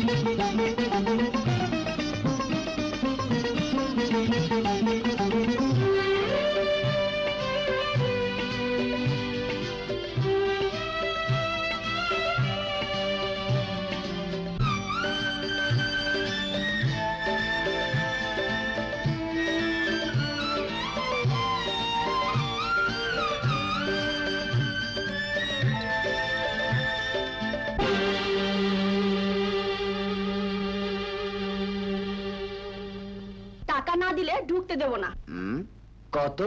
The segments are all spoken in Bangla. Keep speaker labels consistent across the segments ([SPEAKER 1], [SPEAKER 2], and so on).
[SPEAKER 1] ঢুকতে দেব না।
[SPEAKER 2] কত?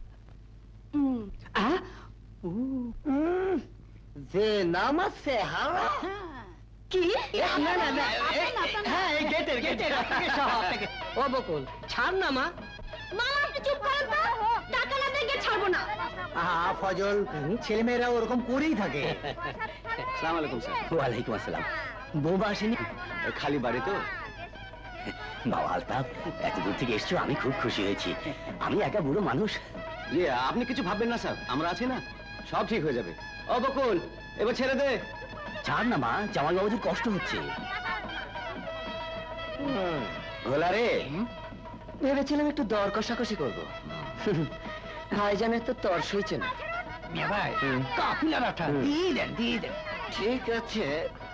[SPEAKER 2] যে নাম আছে হারা
[SPEAKER 1] কি?
[SPEAKER 2] ও বকুল ছাড় না মা।
[SPEAKER 1] মা আপনি চুপ করেন তো, টাকা না দিয়ে ছাড়বো না।
[SPEAKER 2] ফজল, ছেলেমেয়েরা ওরকম করেই থাকে। আসসালামু আলাইকুম স্যার। ওয়ালাইকুম আসসালাম। বৌমা আসেনি? খালি বাড়ি তো। বাবা আলতাফ, এত দূর থেকে এসছো, আমি খুব খুশি হয়েছি। আমি একা বুড়ো মানুষ। আপনি কিছু ভাববেন না স্যার, আমরা আছি না, সব ঠিক হয়ে যাবে। ও বকুল, এবার ছেড়ে দে। ছাড় না মা, জামাল বাবুজির কষ্ট হচ্ছে। ভোলা রে, ভেবেছিলাম একটু দর কষাকষি করবো। ভাইজানের তো তর সইছে না। ভাই কাফিলাটা দিয়ে দেন, দিয়ে দেন। ঠিক আছে।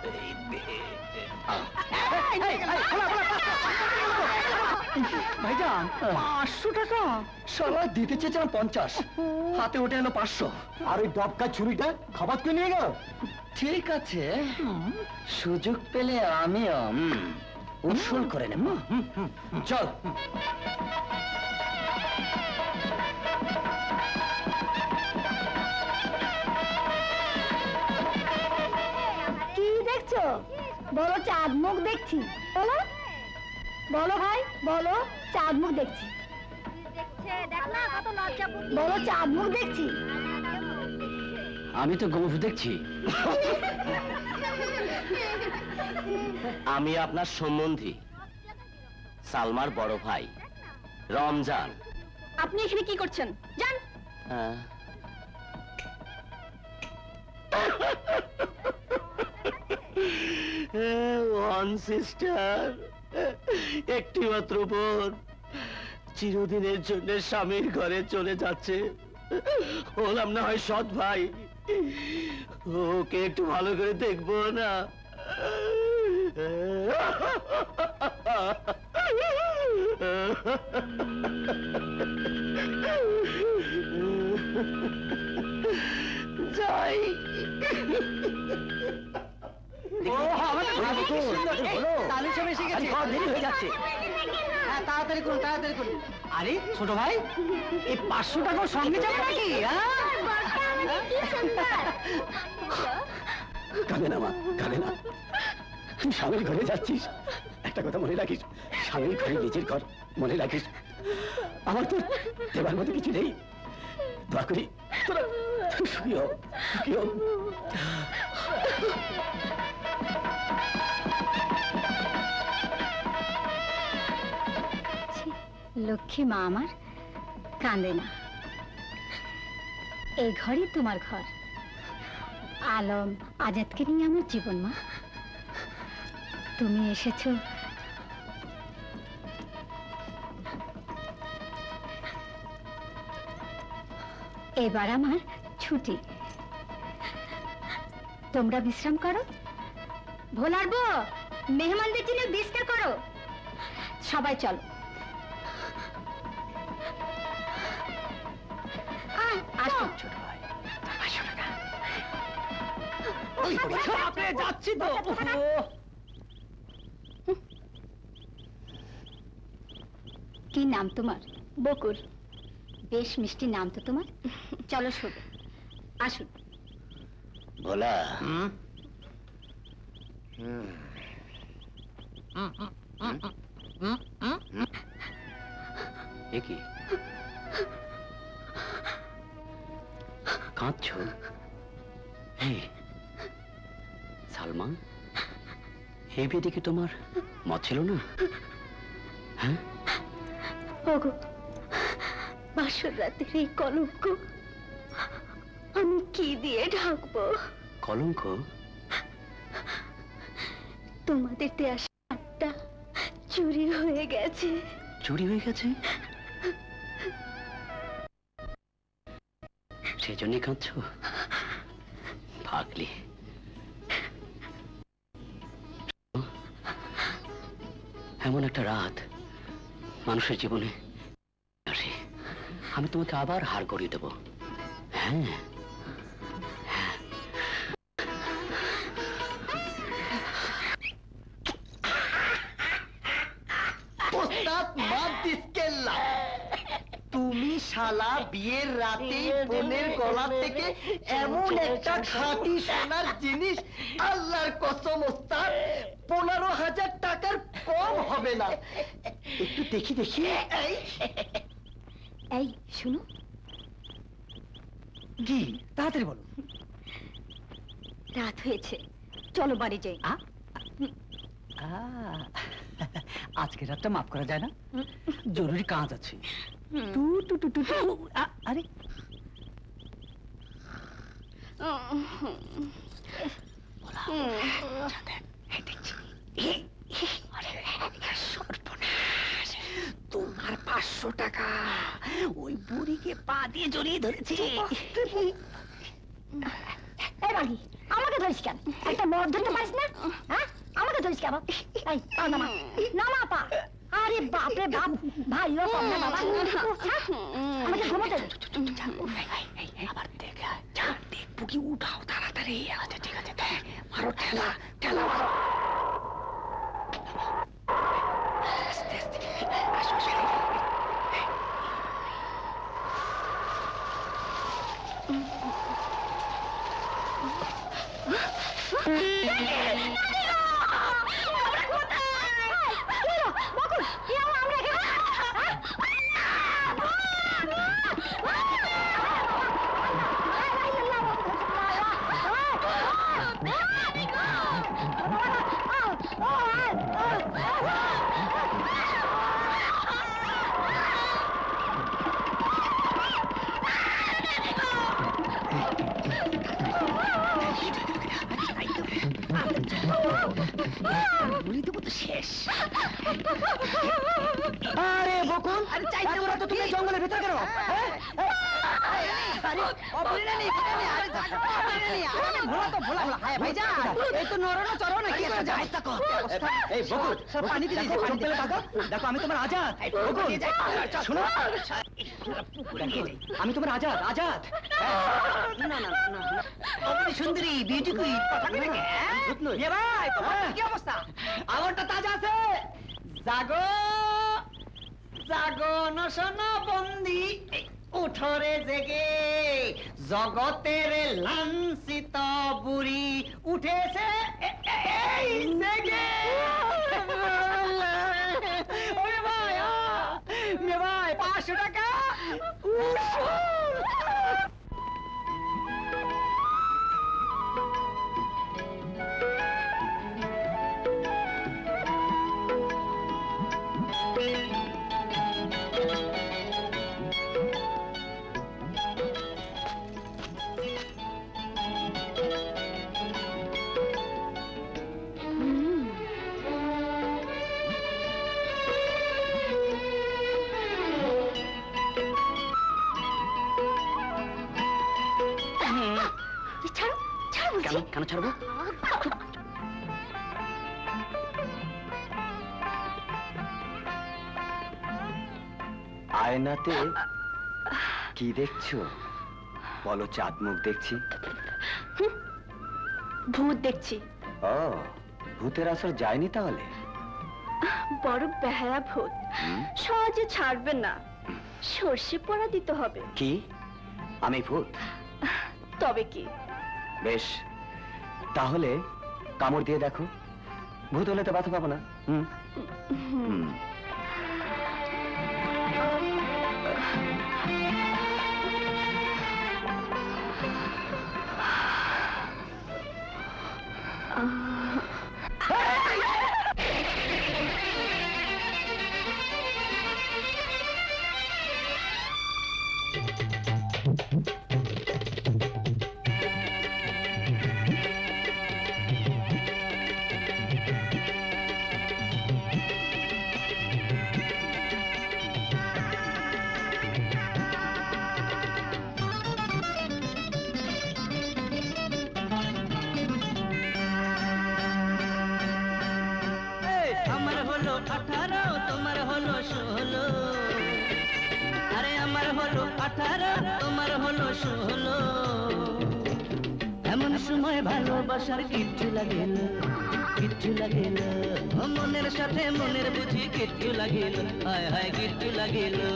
[SPEAKER 2] ভাইজান 500 টাকা সবাই দিতে চেয়েছিলাম 50, হাতে উঠে এলো 500। আর ওই ডবকা ছুরিটা খাবার করে নিয়ে গেল। ঠিক আছে, সুযোগ পেলে আমিও উসুল করে নেব। চল।
[SPEAKER 1] কি দেখছো? বলো চাঁদ মুখ দেখছি। বলো বলো ভাই, বলো চাঁদ মুখ দেখছি। বলো চাঁদ মুখ দেখছি।
[SPEAKER 2] আমি তো গোফ দেখছি। আমি আপনার সম্বন্ধী, সালমার বড় ভাই রমজান।
[SPEAKER 1] আপনি এখানে কি করছেন? যান।
[SPEAKER 2] ওয়ান সিস্টার, একটি মাত্র বোন চিরদিনের জন্য স্বামীর ঘরে চলে যাচ্ছে। হলাম না হয় সৎ ভাই, ওকে একটু ভালো করে দেখবো না? যাই। তাড়াতাড়ি করুন, তাড়াতাড়ি করুন। আরে ছোট ভাই, এই 500 টাকা সঙ্গে যাবে নাকি? কাঁদে না মা, কাঁদে না। তুই স্বামীর ঘরে যাচ্ছিস, একটা কথা মনে রাখিস, স্বামীর ঘরে নিজের ঘর, মনে রাখিস। আমার তো দেবার মতো কিছু নেই। দোয়া করি তোরা সুখী হোক, সুখী হোক।
[SPEAKER 1] লক্ষ্মী মা আমার, কাঁদে না। এই ঘরই তোমার ঘর। আলম আজাদকে নিয়ে আমার জীবন মা। তুমি এসেছো, এবার আমার ছুটি। তোমরা বিশ্রাম করো। ভোলার বউ, মেহমানদের জন্য বিস্তার করো। সবাই চলো। আসো ছোট ভাই, আসো না। যাচ্ছি তো। কি নাম তোমার? বকুল। বেশ মিষ্টি নাম তো তোমার। চলো শোনো, আসুন।
[SPEAKER 2] ভোলা, কি কাঁদছ? সালমা, এই বিয়ে কি তোমার মত ছিল না? হ্যাঁ,
[SPEAKER 1] ওগো, বাসর রাতের এই কলঙ্ক আমি কি দিয়ে ঢাকবো?
[SPEAKER 2] কলঙ্ক?
[SPEAKER 1] তোমাদের দেয়া শার্টটা চুরি হয়ে গেছে।
[SPEAKER 2] চুরি হয়ে গেছে? সেজন্যই কাঁদছো? পাগলি। এমন একটা রাত মানুষের জীবনে আসে, আমি তোমাকে আবার হার করিয়ে দেব। হ্যাঁ,
[SPEAKER 3] তুমি শালা বিয়ের রাতে বোনের গলা থেকে এমন একটা খাঁটি সোনার জিনিস, আল্লাহর কসম ওস্তাদ 15,000 টাকার কম হবে না। একটু দেখি দেখি।
[SPEAKER 1] এই শুনো,
[SPEAKER 3] জি তাড়াতাড়ি বলো।
[SPEAKER 1] রাত হয়েছে, চলো বাড়ি যাই।
[SPEAKER 3] আজকে রাতটা মাফ করা যায় না? জরুরি কাজ আছে। আরে তোমার 500 টাকা ওই বুড়িকে পা দিয়ে জড়িয়ে ধরেছে।
[SPEAKER 1] এই বাড়ি, আমাকে ধরিস কেন? একটা মদ ধরতে পারিস না? হ্যাঁ, আমাকে ধরিস কেন? এই পা নামা, নামা পা। আরে বাপ রে বাপ, ভাইও কম না বাবা। আমাকে ঘুমোতে দে।
[SPEAKER 3] আবার দেখে দেখবো কি, উঠাও তাড়াতাড়ি। আচ্ছা ঠিক আছে, মারো ঠেলা, ঠেলা মারো। আস্তে আস্তে আসো, আসো। শেষ। আরে বকুল, তোরা তো তুমি জঙ্গলের ভিতরে কেন? দেখো আমি তোমার আজাদ। শোনো, আমি তোমার আজাদ, আজাদ। সুন্দরী, বিউটি কুইন, কি অবস্থা? আগুনটা তাজা আছে। জাগো জাগো নশনা বন্দি, উঠরে জেগে জগতের লাঞ্ছিত বুড়ি উঠেছে এই জেগে। ওরে ভাই, মে ভাই 500 টাকা। কেন ছাড়বো?
[SPEAKER 2] আয়নাতে কি দেখছো? বলো। চাঁদ মুখ দেখছি।
[SPEAKER 1] ভূত দেখছি।
[SPEAKER 2] ও, ভূতের আসর যায়নি তাহলে?
[SPEAKER 1] বড় বেহায়া ভূত, সহজে ছাড়বে না, সর্ষে পোড়া দিতে হবে।
[SPEAKER 2] কি? আমি ভূত?
[SPEAKER 1] তবে কি?
[SPEAKER 2] বেশ, তাহলে কামড় দিয়ে দেখো। ভূত হলে তো ব্যথা পাবো না।
[SPEAKER 4] 18, তোমার হলো 16। আরে আমার হলো 18, তোমার হলো 16। এমন সময় ভালোবাসার কিচ্ছু লাগে না, কিচ্ছু লাগে না। মনের সাথে মনের বুঝি কিচ্ছু লাগে না, হায় হায় কিচ্ছু লাগে না।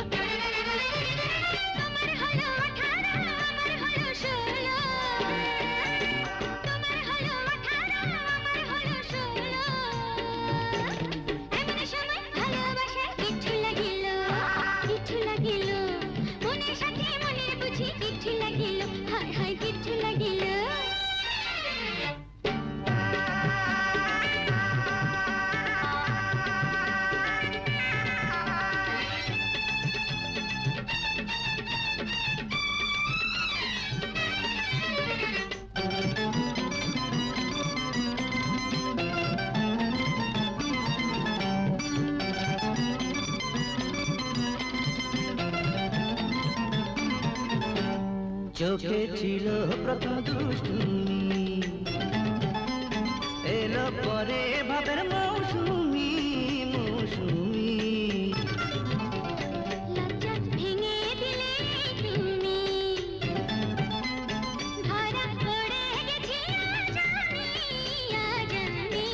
[SPEAKER 4] চোখে ছিল প্রথম দুষ্টুমি, এলো পরে ভাবের মৌসুমি, মৌসুমি।
[SPEAKER 5] লজ্জা ভেঙে দিলে তুমি, ধরা পড়ে গেছি আজ আমি, আজ আমি।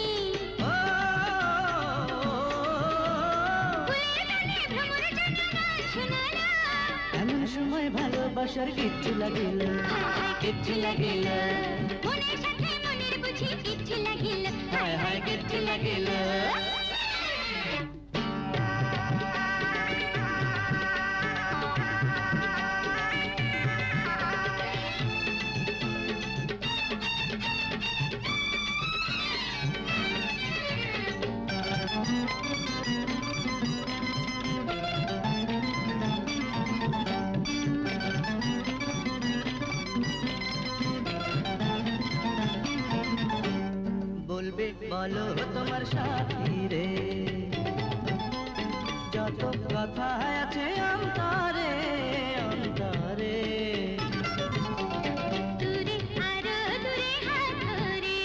[SPEAKER 5] ফুলের গানে ভ্রমর জানালা শোনালা।
[SPEAKER 4] এমন সময় ভালোবাসার কিচ্ছু লাগে না, কিচ্ছু লাগে না।
[SPEAKER 5] মনের সাথে মনের বুঝি কিচ্ছু লাগিল,
[SPEAKER 4] হায় হায় কিচ্ছু লাগে না। বলবে বলো তোমার সাথী রে, যত কথা আছে অন্তরে, অন্তরে।
[SPEAKER 5] দূরে আরো দূরে হাত ধরে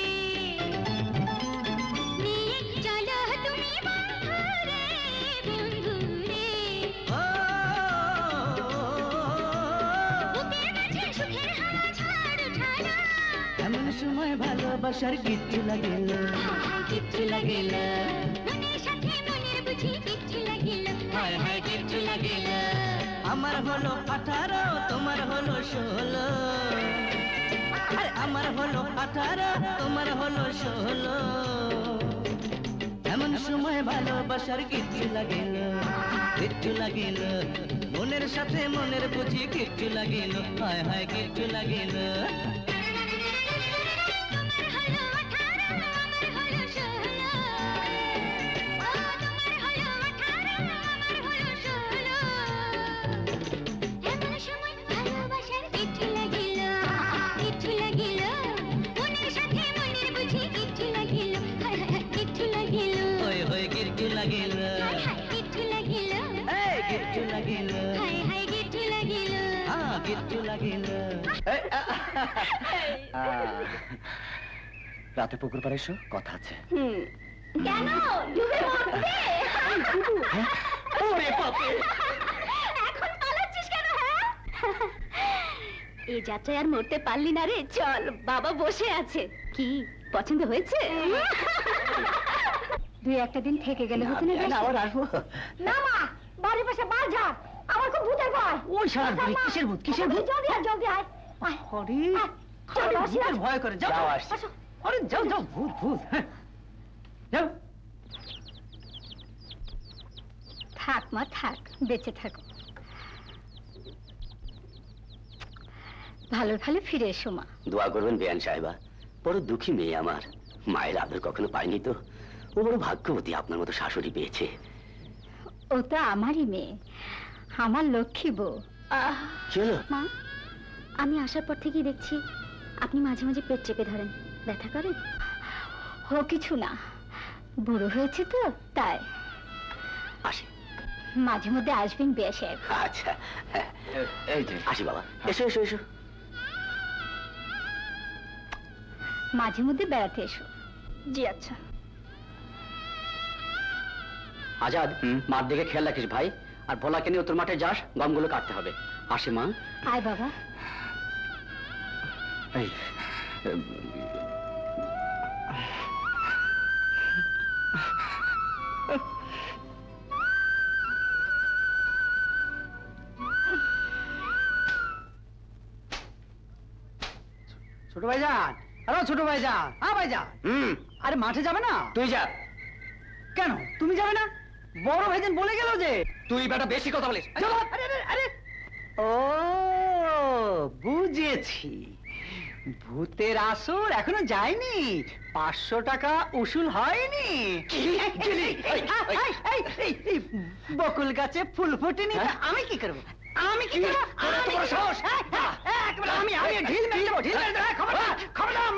[SPEAKER 5] নিয়ে চলো তুমি বন্ধুরে, বন্ধুরে। বুকের মাঝে সুখের হাওয়া ছাড়ো, ছাড়ো।
[SPEAKER 4] এমন সময় ভালোবাসার কিচ্ছু লাগে না, কিচ্ছু লাগে না।
[SPEAKER 5] মনের সাথে মনের বুঝি কিচ্ছু লাগিল,
[SPEAKER 4] হায় হায় কিচ্ছু লাগে না। আমার হলো 18, তোমার হলো 16। আরে আমার হলো 18, তোমার হলো 16। এমন সময় ভালোবাসার কিচ্ছু লাগে না, কিচ্ছু লাগে না। মনের সাথে মনের বুঝি কিচ্ছু লাগে না, হায় হায় কিচ্ছু লাগে না। হয়ে হয়ে কিচ্ছু লাগিল, কিচ্ছু লাগিল, কিচ্ছু লাগিল।
[SPEAKER 2] রাতে পুকুর পাড়ে এসো, কথা আছে।
[SPEAKER 1] কেন ডুবে মরবে?
[SPEAKER 2] ওরে বাপরে!
[SPEAKER 1] এখন পালাচ্ছিস কেন? হ্যাঁ, এই যাত্রায় আর মরতে পারলি না রে। চল, বাবা বসে আছে। কি পছন্দ হয়েছে? দুই একটা দিন থেকে গেলে হতো না?
[SPEAKER 2] আবার আসবো
[SPEAKER 1] না মা, বাড়ির পাশে বার যা, আমার খুব ভূতের ভয়।
[SPEAKER 2] ওই সারা দিন কিসের ভূত, কিসের ভূত?
[SPEAKER 1] জলদি আয়, জলদি আয়।
[SPEAKER 2] আরে
[SPEAKER 1] চল,
[SPEAKER 2] ভূতের ভয় করে। যাও আসছি।
[SPEAKER 1] আসো।
[SPEAKER 2] আরে যাও যাও, ভূত ভূত। হ্যাঁ যাও।
[SPEAKER 1] থাক মা, থাক, বেঁচে থাকো। ভালো ভালো ফিরে এসো মা।
[SPEAKER 2] দোয়া করবেন বেয়ান সাহেবা, বড় দুঃখী মেয়ে আমার, মায়ের আদর কখনো পায়নি তো। ও বড় ভাগ্যবতী আপনার মতো শাশুড়ি পেয়েছে।
[SPEAKER 1] ও তো আমারই মেয়ে, আমার লক্ষ্মী বউ।
[SPEAKER 2] চলো।
[SPEAKER 1] মা, আমি আসার পর থেকেই দেখছি আপনি মাঝে মাঝে পেট চেপে ধরেন। ব্যথা করেন? ও কিছু না, বুড়ো হয়েছে তো তাই।
[SPEAKER 2] আসি।
[SPEAKER 1] মাঝে মধ্যে আসবেন বিয়া সাহেব।
[SPEAKER 2] আচ্ছা, এই যে আসি বাবা। এসো এসো এসো।
[SPEAKER 1] মাঝে মধ্যে বেড়াতে এসো। জি আচ্ছা।
[SPEAKER 2] আজাদ, মার দিকে খেয়াল রাখিস ভাই, আর ভোলাকে নিয়ে তোর মাঠে যাস, গমগুলো কাটতে হবে। আসি মা।
[SPEAKER 1] আয় বাবা।
[SPEAKER 2] এই
[SPEAKER 3] ছোট ভাইজান, হ্যালো ছোট ভাইজান। হ্যাঁ ভাইজান। আরে মাঠে যাবে না?
[SPEAKER 2] তুই যা।
[SPEAKER 3] কেন তুমি যাবে না? বড় ভাইজান বলে গেল যে।
[SPEAKER 2] তুই বেটা বেশি কথা বলিস।
[SPEAKER 3] চলো। আরে আরে আরে, ও বুঝেছি, ভূতের আসর এখনো যায়নি, 500 টাকা উসুল হয়নি। এই বকুল গাছে ফুল ফোটেনি, আমি কি করবো? আমি কি করবো? আমি ঢিল মেরে দেবো, ঢিল মেরে দেবো। খবরদার, খবরদার,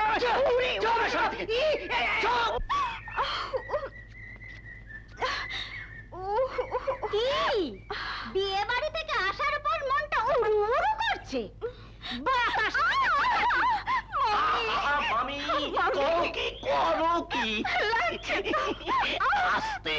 [SPEAKER 1] কি বিয়ে বাড়ি থেকে আসার পর মনটা উড়ু উড়ু করছে। বাতাস
[SPEAKER 6] মামি, কি করো কি? আস্তে,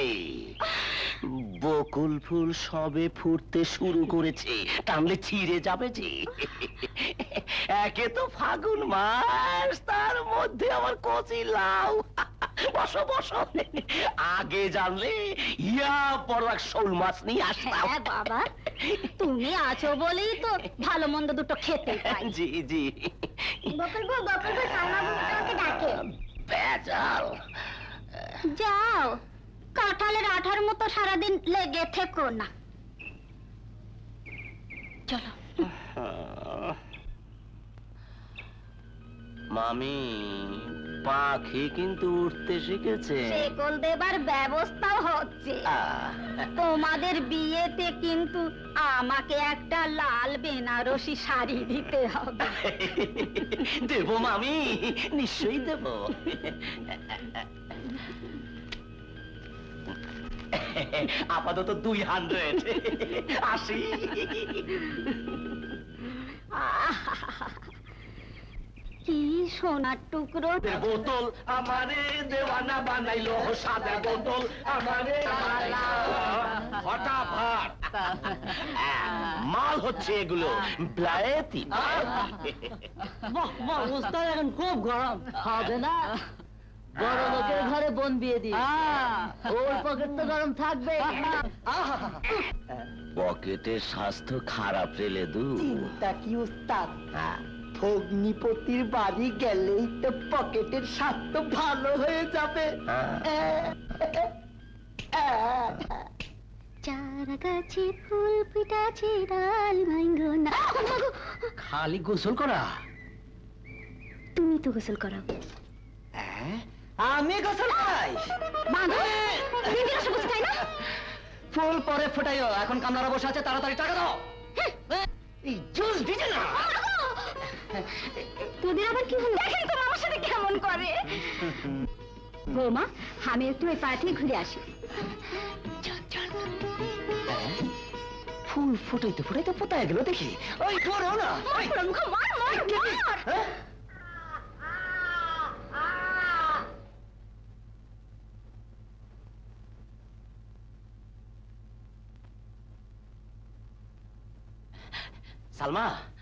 [SPEAKER 6] বকুল ফুল সবে ফুটতে শুরু করেছে, টানলে ছিঁড়ে যাবে যে। একে তো ফাগুন মাস, তার মধ্যে আবার কচি লাউ। বসো বসো, আগে জানলে ইয়া বড় এক শোল মাছ নিয়ে আসতাম।
[SPEAKER 1] হ্যাঁ বাবা, তুমি আছো বলেই তো ভালো মন্দ দুটো খেতে পাই।
[SPEAKER 6] জি জি।
[SPEAKER 1] বকুলবু, সালমা বউ তোমাকে ডাকে।
[SPEAKER 6] বেজাল।
[SPEAKER 1] যাও, কাঁঠালের আঠার মতো সারাদিন লেগে থেকো না। চলো।
[SPEAKER 6] মামি, পাখি কিন্তু উঠতে শিখেছে।
[SPEAKER 1] শেকল দেবার ব্যবস্থাও হচ্ছে। তোমাদের বিয়েতে কিন্তু আমাকে একটা লাল বেনারসি শাড়ি দিতে হবে।
[SPEAKER 6] দেবো মামি, নিশ্চয়ই দেব। আপাতত 200। আসি।
[SPEAKER 1] কি সোনার টুকরো।
[SPEAKER 6] বোতল আমারে দেওয়ানা বানাইলো, সাদা বোতল আমারে ফটাফট। মাল হচ্ছে এগুলো, ব্লায়েতি।
[SPEAKER 3] অবস্থা এখন খুব গরম হবে না। বড় লোকের ঘরে বোন বিয়ে দি, ওর পকেট তো গরম থাকবে।
[SPEAKER 6] পকেটের স্বাস্থ্য খারাপ রে লেদু।
[SPEAKER 3] চিন্তা কি উস্তাদ, ভগ্নিপতির বাড়ি গেলেই তো পকেটের স্বাস্থ্য ভালো হয়ে যাবে।
[SPEAKER 1] চারা গাছে ফুল ফুটাছে, ডাল ভাঙো না।
[SPEAKER 2] খালি গোসল করা?
[SPEAKER 1] তুমি তো গোসল করাও।
[SPEAKER 3] আমি গোসল খাই?
[SPEAKER 1] বাঁধো, তাই না?
[SPEAKER 3] ফুল পরে ফুটাইও, এখন কামলারা বসে আছে, তাড়াতাড়ি টাকা দাও। এই জুস দিছে না।
[SPEAKER 1] তোদের আবার কি হলো? দেখেন তো আমার সাথে কেমন করে। বৌমা, আমি একটু ওই পাড়া থেকে ঘুরে আসি।
[SPEAKER 3] ফুল ফুটাইতে ফুটাইতে পোতায় গেল দেখি। ওই ধরো না।
[SPEAKER 6] সালমা,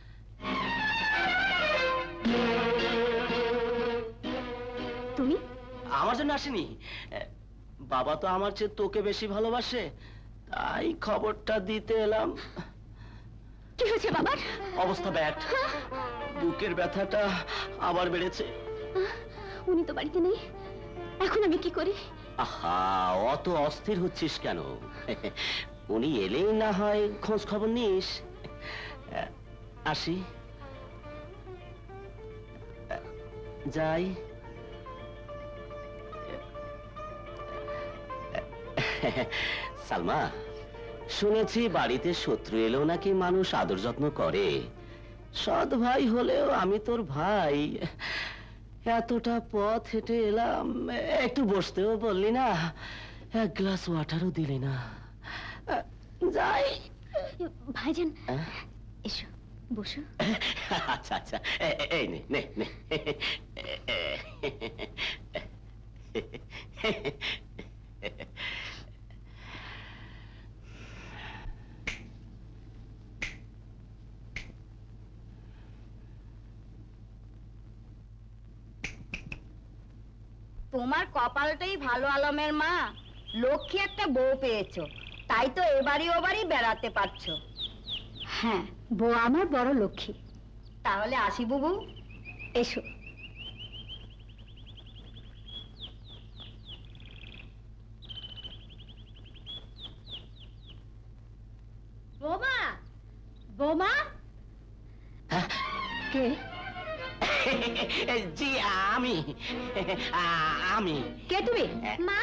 [SPEAKER 1] তুমি
[SPEAKER 6] আমার জন্য আসেনি। বাবা তো আমার চেয়ে তোকে বেশি ভালোবাসে, তাই খবরটা দিতে এলাম।
[SPEAKER 1] কি হয়েছে বাবার?
[SPEAKER 6] অবস্থা ব্যাড, বুকের ব্যথাটা আবার বেড়েছে।
[SPEAKER 1] উনি তো বাড়িতে নেই, এখন আমি কি করি?
[SPEAKER 6] আহা, অত অস্থির হচ্ছিস কেন? উনি এলেই না হয় খোঁজ খবর নিস। আসি, যাই। সালমা, শুনেছি বাড়িতে শত্রু এলেও নাকি মানুষ আদর যত্ন করে। সৎ ভাই হলেও আমি তোর ভাই, এতটা পথ হেঁটে এলাম, একটু বসতেও বললি না, এক গ্লাস ওয়াটারও দিলি না। যাই।
[SPEAKER 1] ভাইজান, এসো বসো।
[SPEAKER 6] আচ্ছা আচ্ছা, এই নে নে নে।
[SPEAKER 1] তোমার কপালটাই ভালো আলমের মা, লক্ষ্মী একটা বউ পেয়েছো, তাই তো এবারই ওবারই বেড়াতে পারছো। হ্যাঁ, বউ আমার বড় লক্ষ্মী। তাহলে আসি বুবু, এসো। বৌমা, বৌমা, কে?
[SPEAKER 6] জি আমি আমি
[SPEAKER 1] কে তুমি? মা,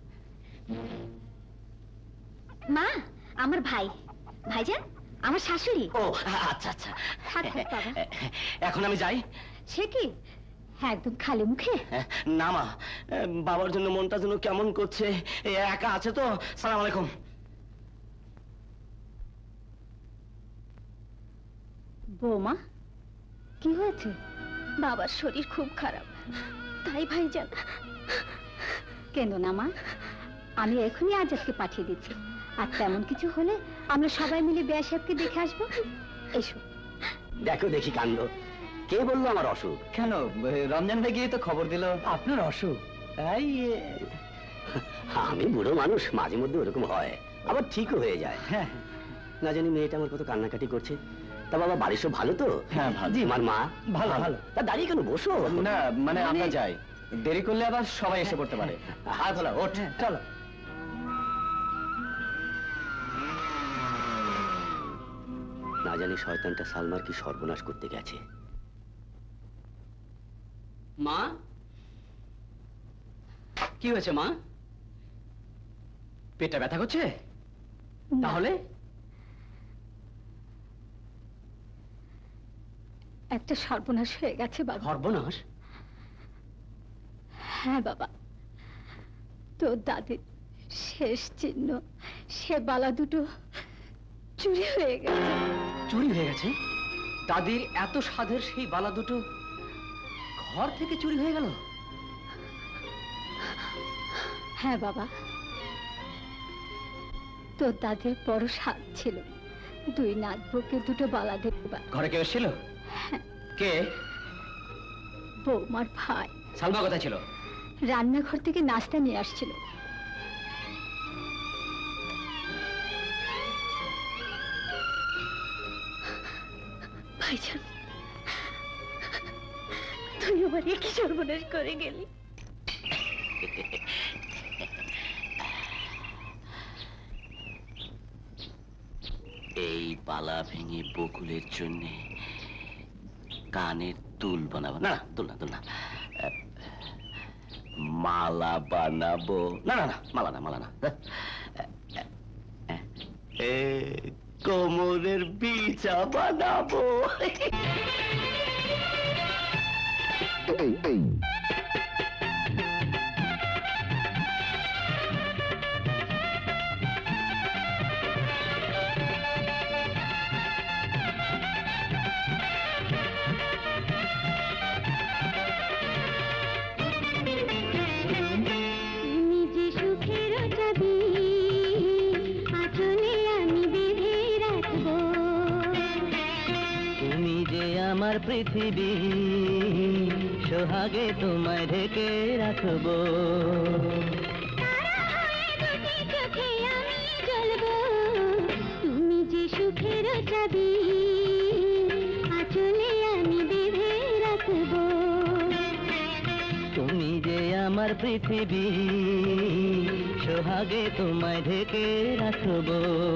[SPEAKER 1] মা আমার ভাই, ভাইজান আমার শাশুড়ি।
[SPEAKER 6] ও আচ্ছা আচ্ছা,
[SPEAKER 1] থাক, থাক বাবা।
[SPEAKER 6] এখন আমি যাই?
[SPEAKER 1] সে কি, একদম খালি মুখে?
[SPEAKER 6] না মা, বাবার জন্য মনটা যেন কেমন করছে, একা আছে তো। সালাম আলাইকুম।
[SPEAKER 1] বৌমা, কি হয়েছে? বাবার শরীর খুব খারাপ, তাই ভাইজান। কেন না মা, আমি এখনই আজাদকে পাঠিয়ে দিচ্ছি, আর তেমন কিছু হলে আমরা সবাই মিলে বেয়া সাহেবকে দেখে আসবো। এসো।
[SPEAKER 6] দেখো দেখি কাণ্ড, কে বললো আমার অসুখ?
[SPEAKER 2] কেন, রমজান ভাই গিয়ে তো খবর দিল আপনার অসুখ, তাই
[SPEAKER 6] আমি বুড়ো মানুষ, মাঝে মধ্যে ওরকম হয়, আবার ঠিকও হয়ে যায়।
[SPEAKER 2] হ্যাঁ,
[SPEAKER 6] না জানি মেয়েটা আমার কত কান্নাকাটি করছে। তা বাবা, বাড়ির সব ভালো তো?
[SPEAKER 2] হ্যাঁ, ভালো।
[SPEAKER 6] জি, আমার মা
[SPEAKER 2] ভালো, ভালো।
[SPEAKER 6] তা দাঁড়িয়ে কেন, বসো।
[SPEAKER 2] না মানে আমরা যাই, দেরি করলে আবার সবাই এসে পড়তে পারে।
[SPEAKER 6] হাত হলা, ওঠ।
[SPEAKER 2] চলো।
[SPEAKER 6] না জানি শয়তানটা সালমার কি সর্বনাশ করতে গেছে।
[SPEAKER 7] মা, কি হয়েছে মা? পেটটা ব্যথা করছে? তাহলে
[SPEAKER 1] একটা সর্বনাশ হয়ে গেছে বাবা।
[SPEAKER 7] সর্বনাশ?
[SPEAKER 1] হ্যাঁ বাবা, তোর দাদির শেষ চিহ্ন, সে বালা দুটো চুরি হয়ে গেছে।
[SPEAKER 7] চুরি হয়ে গেছে? দাদির এত সাধের সেই বালা দুটো ঘর থেকে চুরি হয়ে গেল?
[SPEAKER 1] হ্যাঁ বাবা, তোর দাদির বড় সাধ ছিল, দুই নাতবউকে দুটো বালা দেবার।
[SPEAKER 7] ঘরে কেউ এসেছিল? কে?
[SPEAKER 1] বৌমার ভাই।
[SPEAKER 7] সালমা কোথায় ছিল?
[SPEAKER 1] রান্নাঘর থেকে নাস্তা নিয়ে আসছিল। ভাইজান, তুই আমার কি সর্বনাশ করে গেলি?
[SPEAKER 6] এই বালা ভেঙে বকুলের জন্য কানের দুল বানাবো। না, দুল না, দুল না, মালা বানাবো। না না না, মালা না, মালা না, কোমরের বিছা বানাবো।
[SPEAKER 4] আমার পৃথিবী, সোহাগে তোমায় ঢেকে রাখবো।
[SPEAKER 5] তুমি যে সুখের চাবি, আঁচলে আমি বেঁধে রাখবো।
[SPEAKER 4] তুমি যে আমার পৃথিবী, সোহাগে তোমায় ঢেকে রাখবো।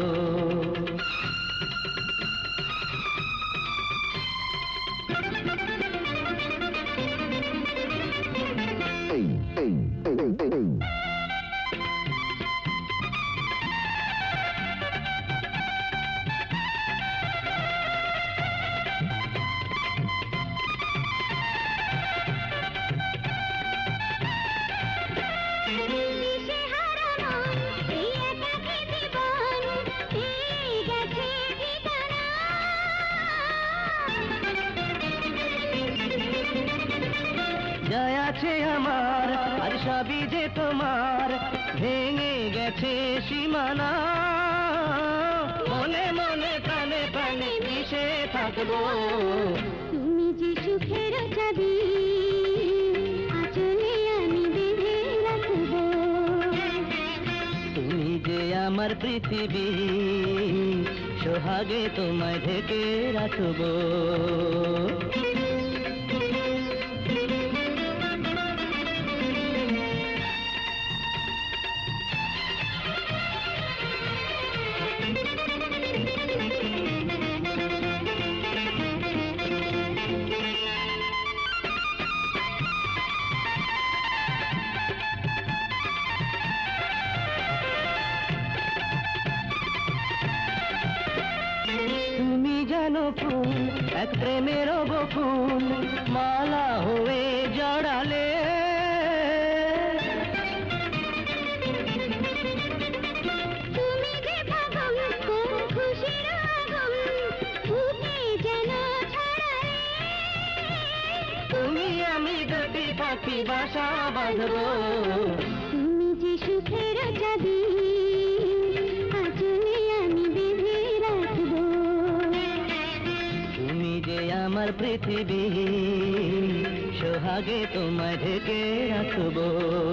[SPEAKER 4] জয় আছে আমার আর সবই যে তোমার, ভেঙে গেছে সীমানা। মনে মনে প্রাণে প্রাণে মিশে থাকবো।
[SPEAKER 5] তুমি যে সুখের চাবি, আঁচলে আমি বেঁধে
[SPEAKER 4] আমার পৃথিবী, সোহাগে তোমায় ঢেকে রাখবো। ফুল এক প্রেমের বকুল মালা হয়ে জড়ালে,
[SPEAKER 5] তুমি যে পাগল কোন খুশির আগম বুকে যেন ছড়ালে,
[SPEAKER 4] তুমি আমি দুটি পাখি বাসা বাঁধবো।
[SPEAKER 5] তুমি যে সুখের চাবি আঁচলে আমি বেঁধে রাখবো।
[SPEAKER 4] তুমি যে আমার পৃথিবী, সোহাগে তোমায় ঢেকে রাখবো।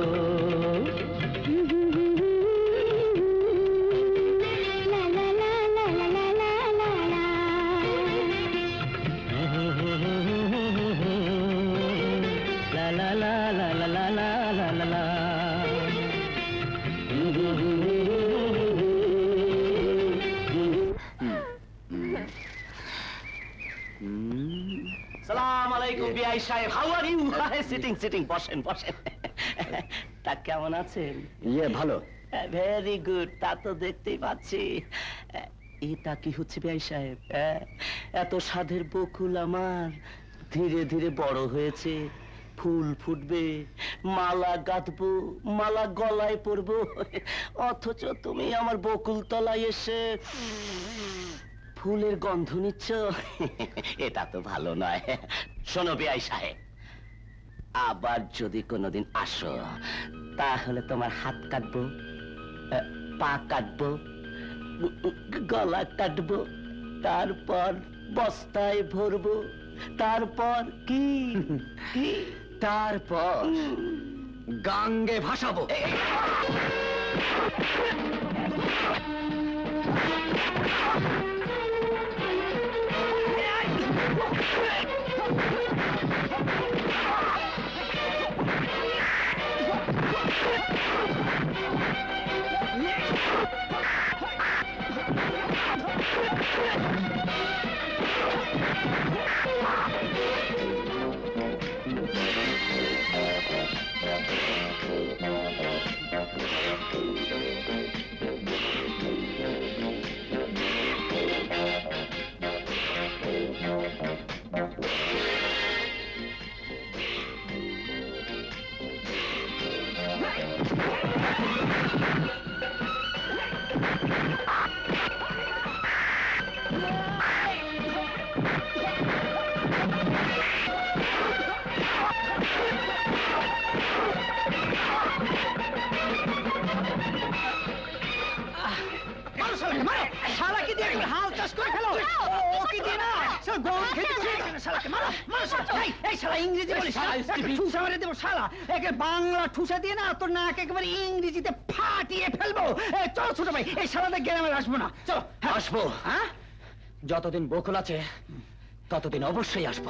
[SPEAKER 5] লা লা লা লা লা লা লা লা।
[SPEAKER 4] লা লা লা লা লা লা লা লা লা লা।
[SPEAKER 6] সালাম আলাইকুম বিআই সাহেব, how are you? Sitting sitting, বসেন বসেন। তা কেমন আছেন?
[SPEAKER 2] ইয়ে ভালো।
[SPEAKER 6] ভেরি গুড, তা তো দেখতেই পাচ্ছি। এটা কি হচ্ছে বিআই সাহেব? এত সাধের বকুল আমার ধীরে ধীরে বড় হয়েছে, ফুল ফুটবে, মালা গাঁথবো, মালা গলায় পরবো, অথচ তুমি আমার বকুল তলায় এসে ফুলের গন্ধ নিচ্ছ। এটা তো ভালো নয়। শোনো বিআই সাহেব, আবার যদি কোনোদিন আসো তাহলে তোমার হাত কাটবো, পা কাটবো, গলা কাটবো, তারপর বস্তায় ভরবো, তারপর কি কি
[SPEAKER 2] তারপর গাঙ্গে ভাসাবো।
[SPEAKER 3] বাংলা ঠুসা দিয়ে না তোর নাক একেবারে ইংরেজিতে ফাটিয়ে ফেলবো। চলো ছোট ভাই, এই সালাদে গ্রামে আসবো না। চলো।
[SPEAKER 2] আসবো।
[SPEAKER 3] হ্যাঁ,
[SPEAKER 2] যতদিন বকুল আছে ততদিন অবশ্যই আসবো।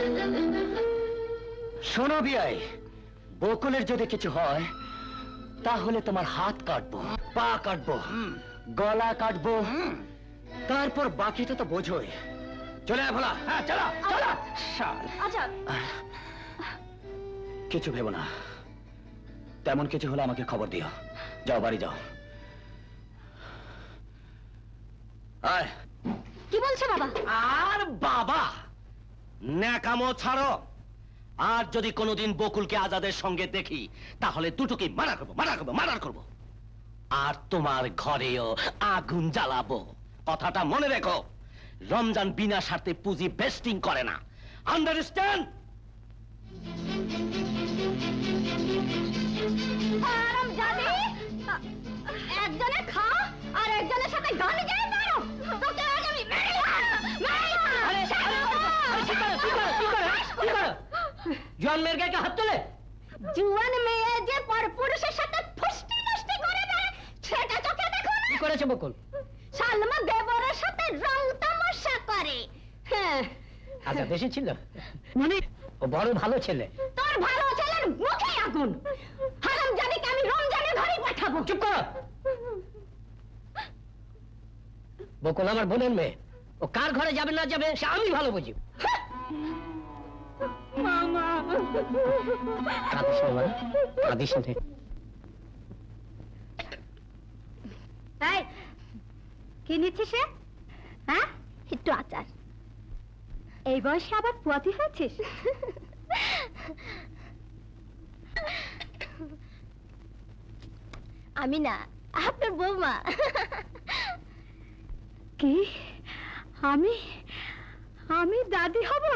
[SPEAKER 2] শোনো বিআই, বকুলের যদি কিছু হয় তাহলে তোমার হাত কাটবো, পা কাটবো, গলা কাটবো, তারপর বাকিটা তো বোঝোই। চলে আয় ভোলা।
[SPEAKER 3] হ্যাঁ চলো চলো।
[SPEAKER 1] আচ্ছা
[SPEAKER 2] কিছু ভেবো না, তেমন কিছু হলে আমাকে খবর দিও। যাও, বাড়ি যাও। আয়।
[SPEAKER 1] কি বলছো বাবা?
[SPEAKER 6] আর বাবা, ন্যাকামো ছাড়ো। আর যদি কোনোদিন বকুলকে আজাদের সঙ্গে দেখি তাহলে দুটোকে মার্ডার করবো, মার্ডার করবো, মার্ডার করবো। আর তোমার ঘরেও আগুন জ্বালাবো। কথাটা মনে রেখো, রমজান বিনা স্বার্থে পুঁজি ভেস্টিং করে না। আন্ডারস্ট্যান্ড?
[SPEAKER 1] জানি একজনে খা আর একজনের সাথে গান গেয়ে মারো। তোকে আজ আমি
[SPEAKER 7] জন্মের গায়ে হাত তোলে।
[SPEAKER 1] জুয়ান মেয়ে যে পরপুরুষের সাথে ফুষ্টি নষ্টি করে দেয় সেটা চোখে দেখো না।
[SPEAKER 7] করেছে বকুল?
[SPEAKER 1] সালমা দেবরের সাথে রং তামাশা করে। হ্যাঁ,
[SPEAKER 7] আচ্ছা বেশি ছিল মানে ও বড় ভালো ছেলে।
[SPEAKER 1] তোর ভালো ছেলের মুখে আগুন। হারামজাদিকে আমি রমজানে ঘরে পাঠাবো।
[SPEAKER 7] চুপ কর। বকুল আমার বোনের মেয়ে, ও কার ঘরে যাবে না যাবে সে আমি ভালো বুঝি।
[SPEAKER 1] মামা,
[SPEAKER 7] কাঁদিস না মা, কাঁদিস না।
[SPEAKER 1] এই কি নিচ্ছিস রে? হ্যাঁ, একটু আচার। এই বয়সে আবার পুয়াতি হয়েছিস? আমি না, আপনার বৌমা। কি? আমি দাদি হব?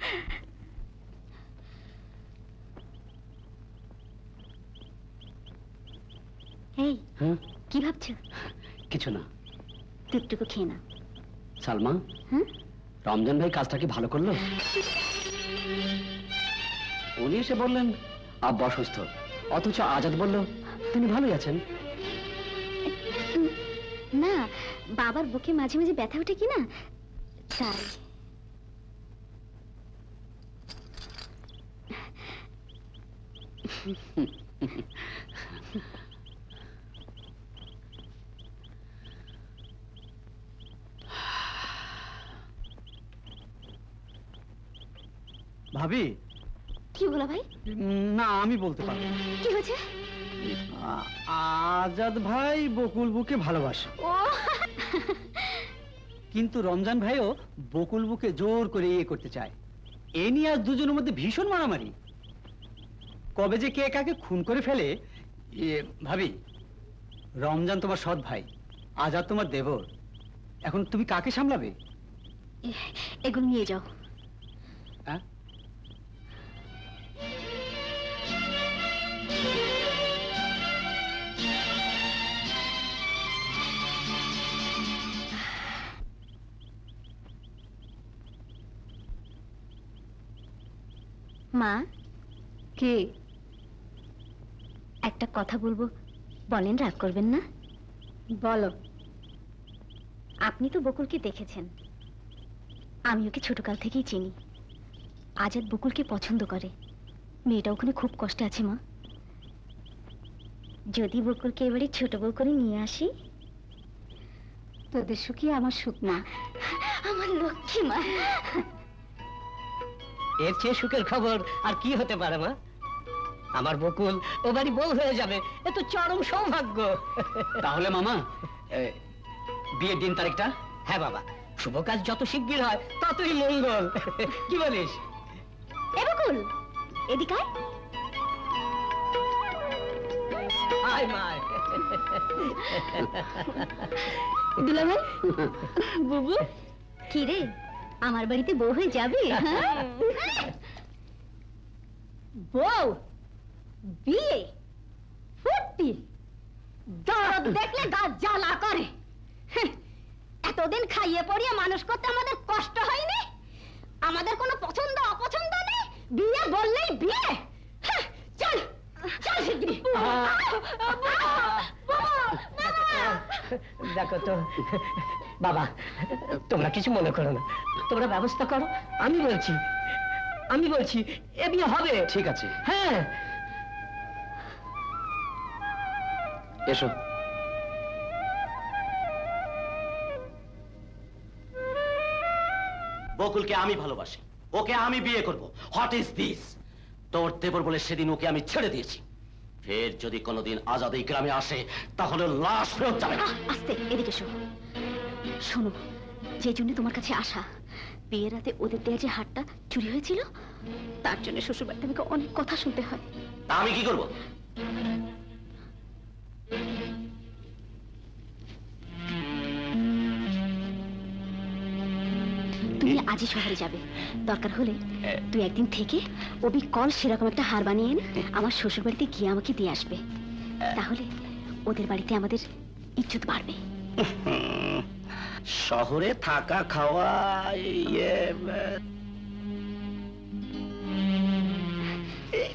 [SPEAKER 1] এই কি ভাবছো?
[SPEAKER 7] কিছু না।
[SPEAKER 1] টুকটুকু খেয়ে না।
[SPEAKER 7] সালমা, রমজান ভাই কাজটা কি ভালো করলো? উনি এসে বললেন আব্বা অসুস্থ, অথচ আজাদ বলল তিনি ভালোই আছেন।
[SPEAKER 1] না, বাবার বুকে মাঝে মাঝে ব্যথা ওঠে কি না, তাই।
[SPEAKER 3] ভাবি,
[SPEAKER 1] কি বলা ভাই?
[SPEAKER 3] না আমি বলতে পারবো।
[SPEAKER 1] কি হয়েছে?
[SPEAKER 3] আজাদ ভাই বকুল বুকে ভালোবাসে,
[SPEAKER 1] ও
[SPEAKER 3] কিন্তু রমজান ভাইও বকুল বুকে জোর করে ইয়ে করতে চায়। এ নিয়ে আজ দুজনের মধ্যে ভীষণ মারামারি। কবে যে কে কাকে খুন করে ফেলে। ভাবি, রমজান তোমার সৎ ভাই, আজাদ তোমার দেবর, এখন তুমি কাকে সামলাবে?
[SPEAKER 1] এগুলো নিয়ে যাও।
[SPEAKER 3] হ্যাঁ,
[SPEAKER 1] মা, কে? একটা কথা বলবো, বলেন, রাগ করবেন না? বলো। আপনি তো বকুলকে দেখেছেন, আমি ওকে ছোটকাল থেকেই চিনি। আজাদ বকুলকে পছন্দ করে। মেয়েটা ওখানে খুব কষ্টে আছে মা। যদি বকুলকে এবারে ছোট বউ করে নিয়ে আসি, তোদের সুখী আমার সুখ মা, আমার লক্ষ্মী মা।
[SPEAKER 7] এর চেয়ে সুখের খবর আর কি হতে পারে মা? আমার বকুল ও বাড়ি বউ হয়ে যাবে, এ তো চরম সৌভাগ্য। তাহলে মামা, বিয়ের দিন তারিখটা? হ্যাঁ বাবা, শুভ কাজ যত শিগগির হয় ততই মঙ্গল। কি বলিস?
[SPEAKER 1] এ বকুল, এদিকে আয়।
[SPEAKER 7] আয় মা।
[SPEAKER 1] দুলাভাই, বুবু, কি রে, আমার বাড়িতে বউ হয়ে যাবে? বউ, বিয়ে, ফুর্তি, দরদ দেখলে গা জ্বালা করে। এতদিন খাইয়ে পড়িয়ে মানুষ করতে আমাদের কষ্ট হয়নি? আমাদের কোনো পছন্দ অপছন্দ নেই, বিয়ে বললেই বিয়ে। চল চল শিগগিরি।
[SPEAKER 7] দেখো তো বাবা, তোমরা কিছু মনে করো না, তোমরা ব্যবস্থা করো। আমি বলছি এ বিয়ে হবে। ঠিক আছে, হ্যাঁ। এসো।
[SPEAKER 6] বকুলকে আমি ভালোবাসি, ওকে আমি বিয়ে করব। What is this? তোর দেবর বলে সেদিন ওকে আমি ছেড়ে দিয়েছি। ফের যদি কোনোদিন আজাদ এই গ্রামে আসে তাহলে লাশ ফেরত যাবে না।
[SPEAKER 1] আস্তে, এদিকে শোনো, যে জন্য তোমার কাছে আসা, বিয়ের রাতে ওদের দেয়া যে হারটা চুরি হয়েছিল, তার জন্য শ্বশুর বাড়িতে আমাকে অনেক কথা শুনতে হয়।
[SPEAKER 6] তা আমি কি করব?
[SPEAKER 1] তুমি আজই শহরে যাবে, দরকার হলে তুই একদিন থেকে অবিকল সেরকম একটা হার বানিয়ে এনে আমার শ্বশুর বাড়িতে গিয়ে আমাকে দিয়ে আসবে। তাহলে ওদের বাড়িতে আমাদের ইজ্জত বাড়বে।
[SPEAKER 6] শহরে থাকা খাওয়া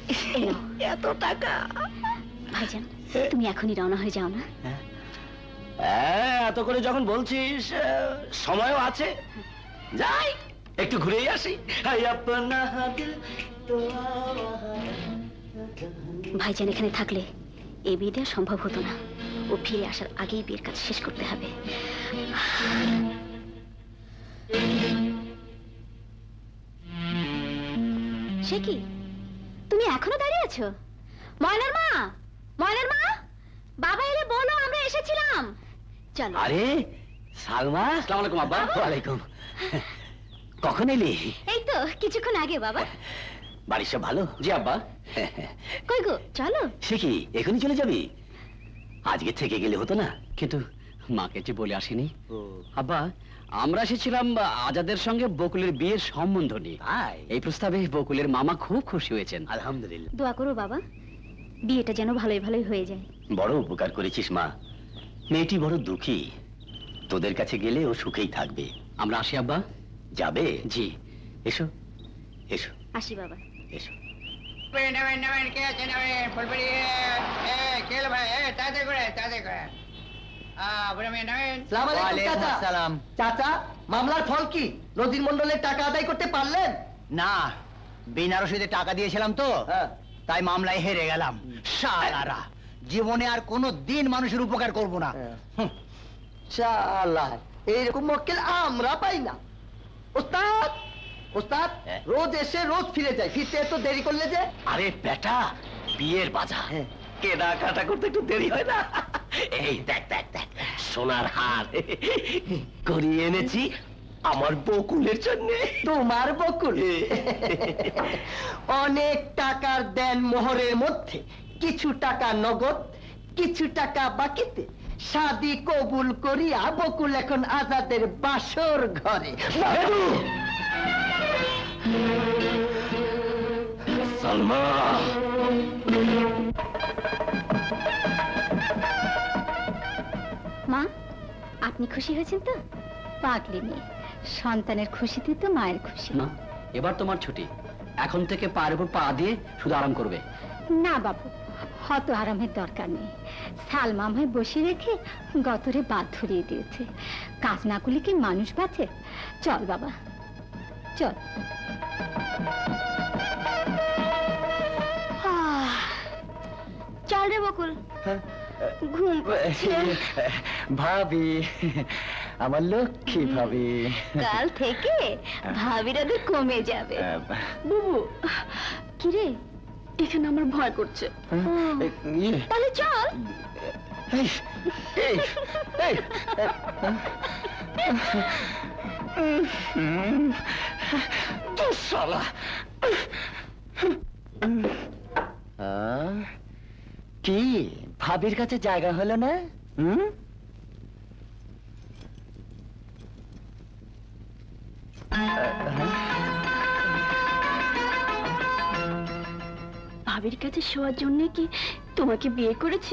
[SPEAKER 1] এত টাকা। ভাইজান, তুমি এখনই রওনা হয়ে যাও না?
[SPEAKER 6] এত করে যখন বলছিস, সময়ও আছে, যাই একটু ঘুরেই আসি।
[SPEAKER 1] ভাইজান এখানে থাকলে এই বিয়ে দেওয়া সম্ভব হতো না। ও ফিরে আসার আগেই বিয়ের কাজ শেষ করতে হবে। সে কি, তুমি এখনো দাঁড়িয়ে আছো? ময়নার মা, ময়নার মা, বাবা এলে বলো আমরা এসেছিলাম। চলো।
[SPEAKER 6] আরে সালমা, আসসালামু আলাইকুম আব্বা। ওয়ালাইকুম। কখন এলি?
[SPEAKER 1] এই তো কিছুক্ষণ আগে বাবা।
[SPEAKER 6] বাড়ির সব ভালো? জি আব্বা।
[SPEAKER 1] কই গো, চলো।
[SPEAKER 6] সে কি, এখনই চলে যাবি? আজকে থেকে গেলে হতো না?
[SPEAKER 7] কিন্তু মাকে যে বলে আসিনি। আব্বা, আমরা এসেছিলাম আজাদের সঙ্গে বকুলের বিয়ের সম্বন্ধ নিয়ে। এই প্রস্তাবে বকুলের মামা খুব খুশি হয়েছেন।
[SPEAKER 6] আলহামদুলিল্লাহ।
[SPEAKER 1] দোয়া করো বাবা, বিয়েটা যেন ভালোই ভালোই হয়ে যায়।
[SPEAKER 6] বড় উপকার করেছিস মা। মেয়েটি বড় দুঃখী, তোদের কাছে গেলে ও সুখেই থাকবে।
[SPEAKER 7] আমরা আসি আব্বা।
[SPEAKER 6] যাবে?
[SPEAKER 7] জি।
[SPEAKER 6] এসো এসো
[SPEAKER 1] আসি বাবা।
[SPEAKER 6] এসো।
[SPEAKER 3] চাচা, মামলার ফল কি? নদীর মন্ডলের টাকা আদায় করতে পারলেন?
[SPEAKER 2] না, বিনা রসিদে টাকা দিয়েছিলাম তো, তাই মামলায় হেরে গেলাম। শালারা, জীবনে আর কোনো দিন মানুষের উপকার করব না।
[SPEAKER 3] শালা, এইরকম মক্কেল আমরা পাই না। ওস্তাদ, ওস্তাদ, রোজ এসে রোজ ফিরে যায়, ফিরতে এত দেরি করলে যে?
[SPEAKER 6] আরে বেটা, বিয়ের বাজার, কেনাকাটা করতে একটু দেরি হয় না। এই দেখ দেখ দেখ, সোনার হার করিয়ে এনেছি আমার বকুলের জন্য।
[SPEAKER 3] তোমার বকুল? অনেক টাকার দেন মোহরের মধ্যে কিছু টাকা নগদ, কিছু টাকা বাকিতে শাদি কবুল করিয়া বকুল এখন আজাদের বাসর ঘরে।
[SPEAKER 6] সালমা,
[SPEAKER 1] মা, আপনি খুশি হয়েছেন তো? পাগলি মেয়ে, সন্তানের খুশিতে তো মায়ের খুশি।
[SPEAKER 7] না, এবার তোমার ছুটি। এখন থেকে পায়ের উপর পা দিয়ে শুধু আরাম করবে।
[SPEAKER 1] না বাবু, অত আরামের দরকার নেই। সালমা আমায় বসে রেখে গতরে বাদ ধরিয়ে দিয়েছে। কাজ না করলে কি মানুষ বাঁচে? চল বাবা, চল। চল রে বকুল, ঘুম পাচ্ছে।
[SPEAKER 2] ভাবি, আমার লক্ষ্মী ভাবি,
[SPEAKER 1] কাল থেকে ভাবিরাদের কমে যাবে। বুবু, কিরে, এখানে আমার ভয় করছে। তাহলে চল।
[SPEAKER 2] কি ভাবির কাছে জায়গা হলো না?
[SPEAKER 1] ভাবির কাছে শোয়ার জন্য কি তোমাকে বিয়ে করেছি?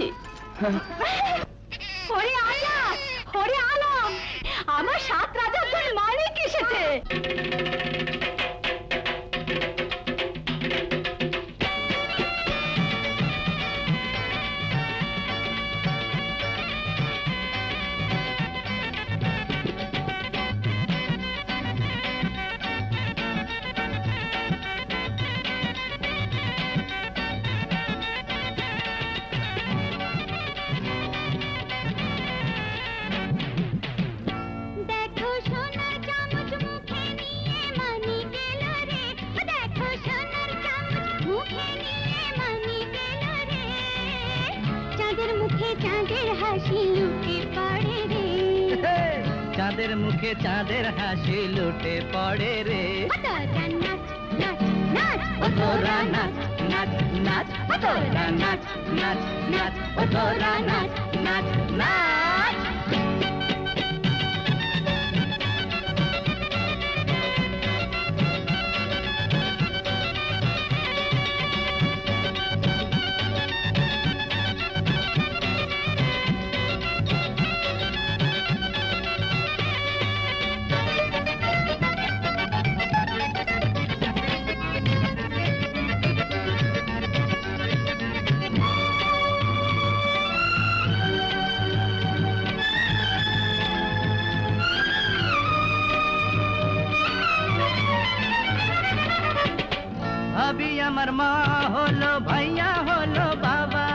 [SPEAKER 1] হরে আলম, হরে আলম, আমার 7 রাজার দুই মালিক এসেছে।
[SPEAKER 4] চাঁদের মুখে চাঁদের হাসি লুটে পড়ে রে। তোরা নাচ নাচ নাচ, তোরা নাচ নাচ নাচ, তোরা নাচ নাচ নাচ। আমার মা হলো ভাইয়া হলো বাবা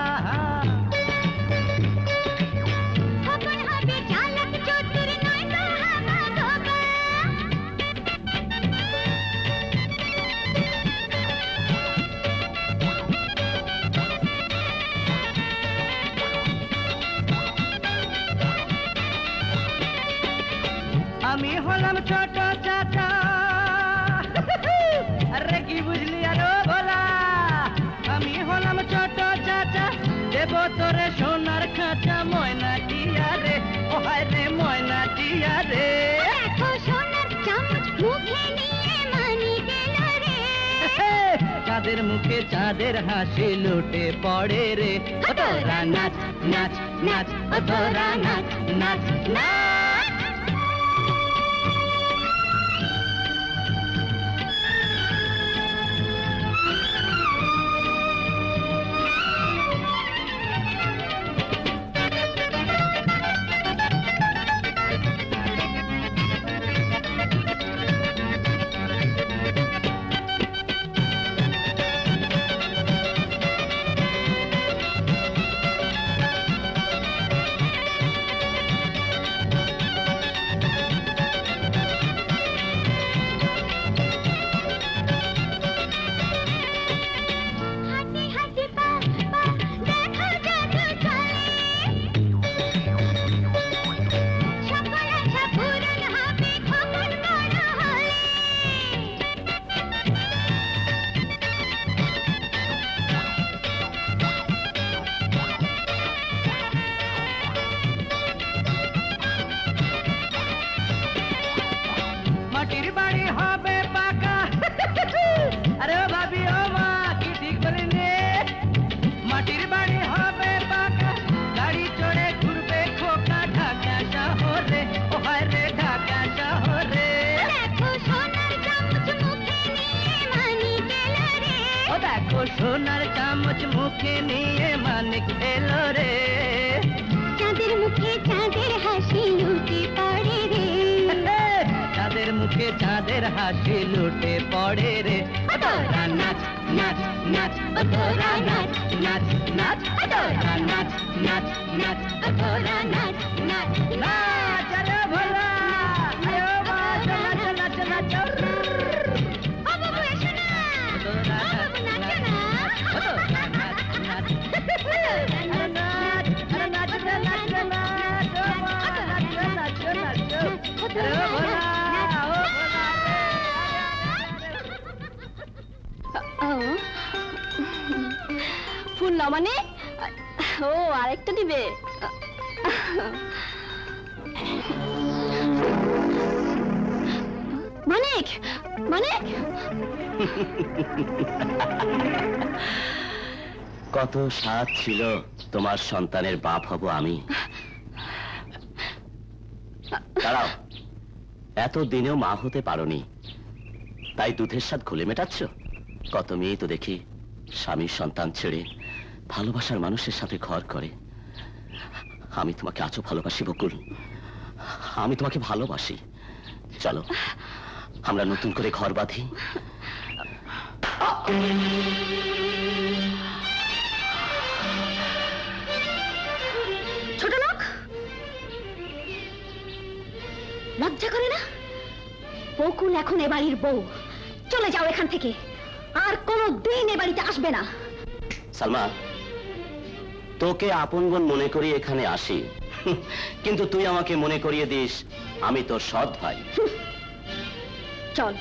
[SPEAKER 5] খবর হবে চালাক চতুর নয় তো হামা বাবা
[SPEAKER 4] আমি হলাম ছোট চাচা আরে কি বুঝলি আরো বলা আমি হলাম ছোট চাচা দেব তোরে সোনার খাঁচা ময়না টিয়া রে ও হায় রে ময়না টিয়া রে
[SPEAKER 5] দেখো সোনার চামচ মুখে নিয়ে মানি গেল রে
[SPEAKER 4] চাঁদের মুখে চাঁদের হাসি লুটে পড়ে রে ও তোরা নাচ নাচ নাচ ও তোরা নাচ নাচ নাচ
[SPEAKER 5] হাসি হাসি পা পা দেখো জাদু চলে সকল আশা পূরণ হবে খবর বড় হলে
[SPEAKER 4] মাটির বাড়ি হবে পাকা আরে ও ভাবি ও মা কি ঠিক বলি রে মাটির বাড়ি হবে পাকা গাড়ি চড়ে ঘুরবে খোকা ঢাকা শহরে ও হায় রে ঢাকা শহরে
[SPEAKER 5] দেখো সোনার চামচ মুখে নিয়ে মানি গেল রে
[SPEAKER 4] ও দেখো সোনার চামচ মুখে নিয়ে মানিক এলো রে
[SPEAKER 5] চাঁদের মুখে চাঁদের হাসি লুটে পড়ে রে
[SPEAKER 4] চাঁদের মুখে চাঁদের হাসি লুটে পড়ে রে ও তোরা নাচ নাচ নাচ ও তোরা নাচ নাচ নাচ ও তোরা নাচ নাচ নাচ ও তোরা নাচ নাচ নাচ আরে ভোলা আরে ও মা চলা চলা চলা চল
[SPEAKER 5] ও বাবু এসো না
[SPEAKER 4] তোরা
[SPEAKER 5] বাবু নাচো না
[SPEAKER 4] ও তোরা নাচ নাচ আরে নাচ আরে নাচ রে নাচ রে নাচ ও মা নাচ রে নাচ রে নাচ আরে ও ভোলা ও ভোলা
[SPEAKER 1] ফুল না মানে ও আরেকটা দিবে মানিক মানিক
[SPEAKER 6] কত স্বাদ ছিল তোমার সন্তানের বাপ হব আমি দাঁড়াও এত দিনেও মা হতে পারোনি তাই দুধের স্বাদ খুলে মেটাচ্ছ কত মেয়ে তো দেখি স্বামীর সন্তান ছেড়ে ভালোবাসার মানুষের সাথে ঘর করে আমি তোমাকে আজও ভালোবাসি বকুল আমি তোমাকে ভালোবাসি চলো আমরা নতুন করে ঘর বাঁধি
[SPEAKER 1] ছোট লোক লজ্জা করে না বকুল এখন এ বাড়ির বউ চলে যাও এখান থেকে আর কোনো দিন এ বাড়িতে আসবে না
[SPEAKER 6] সালমা তোকে আপন বোন মনে করি এখানে আসি কিন্তু তুই আমাকে মনে করিয়ে দিস আমি তোর সৎ ভাই
[SPEAKER 1] চল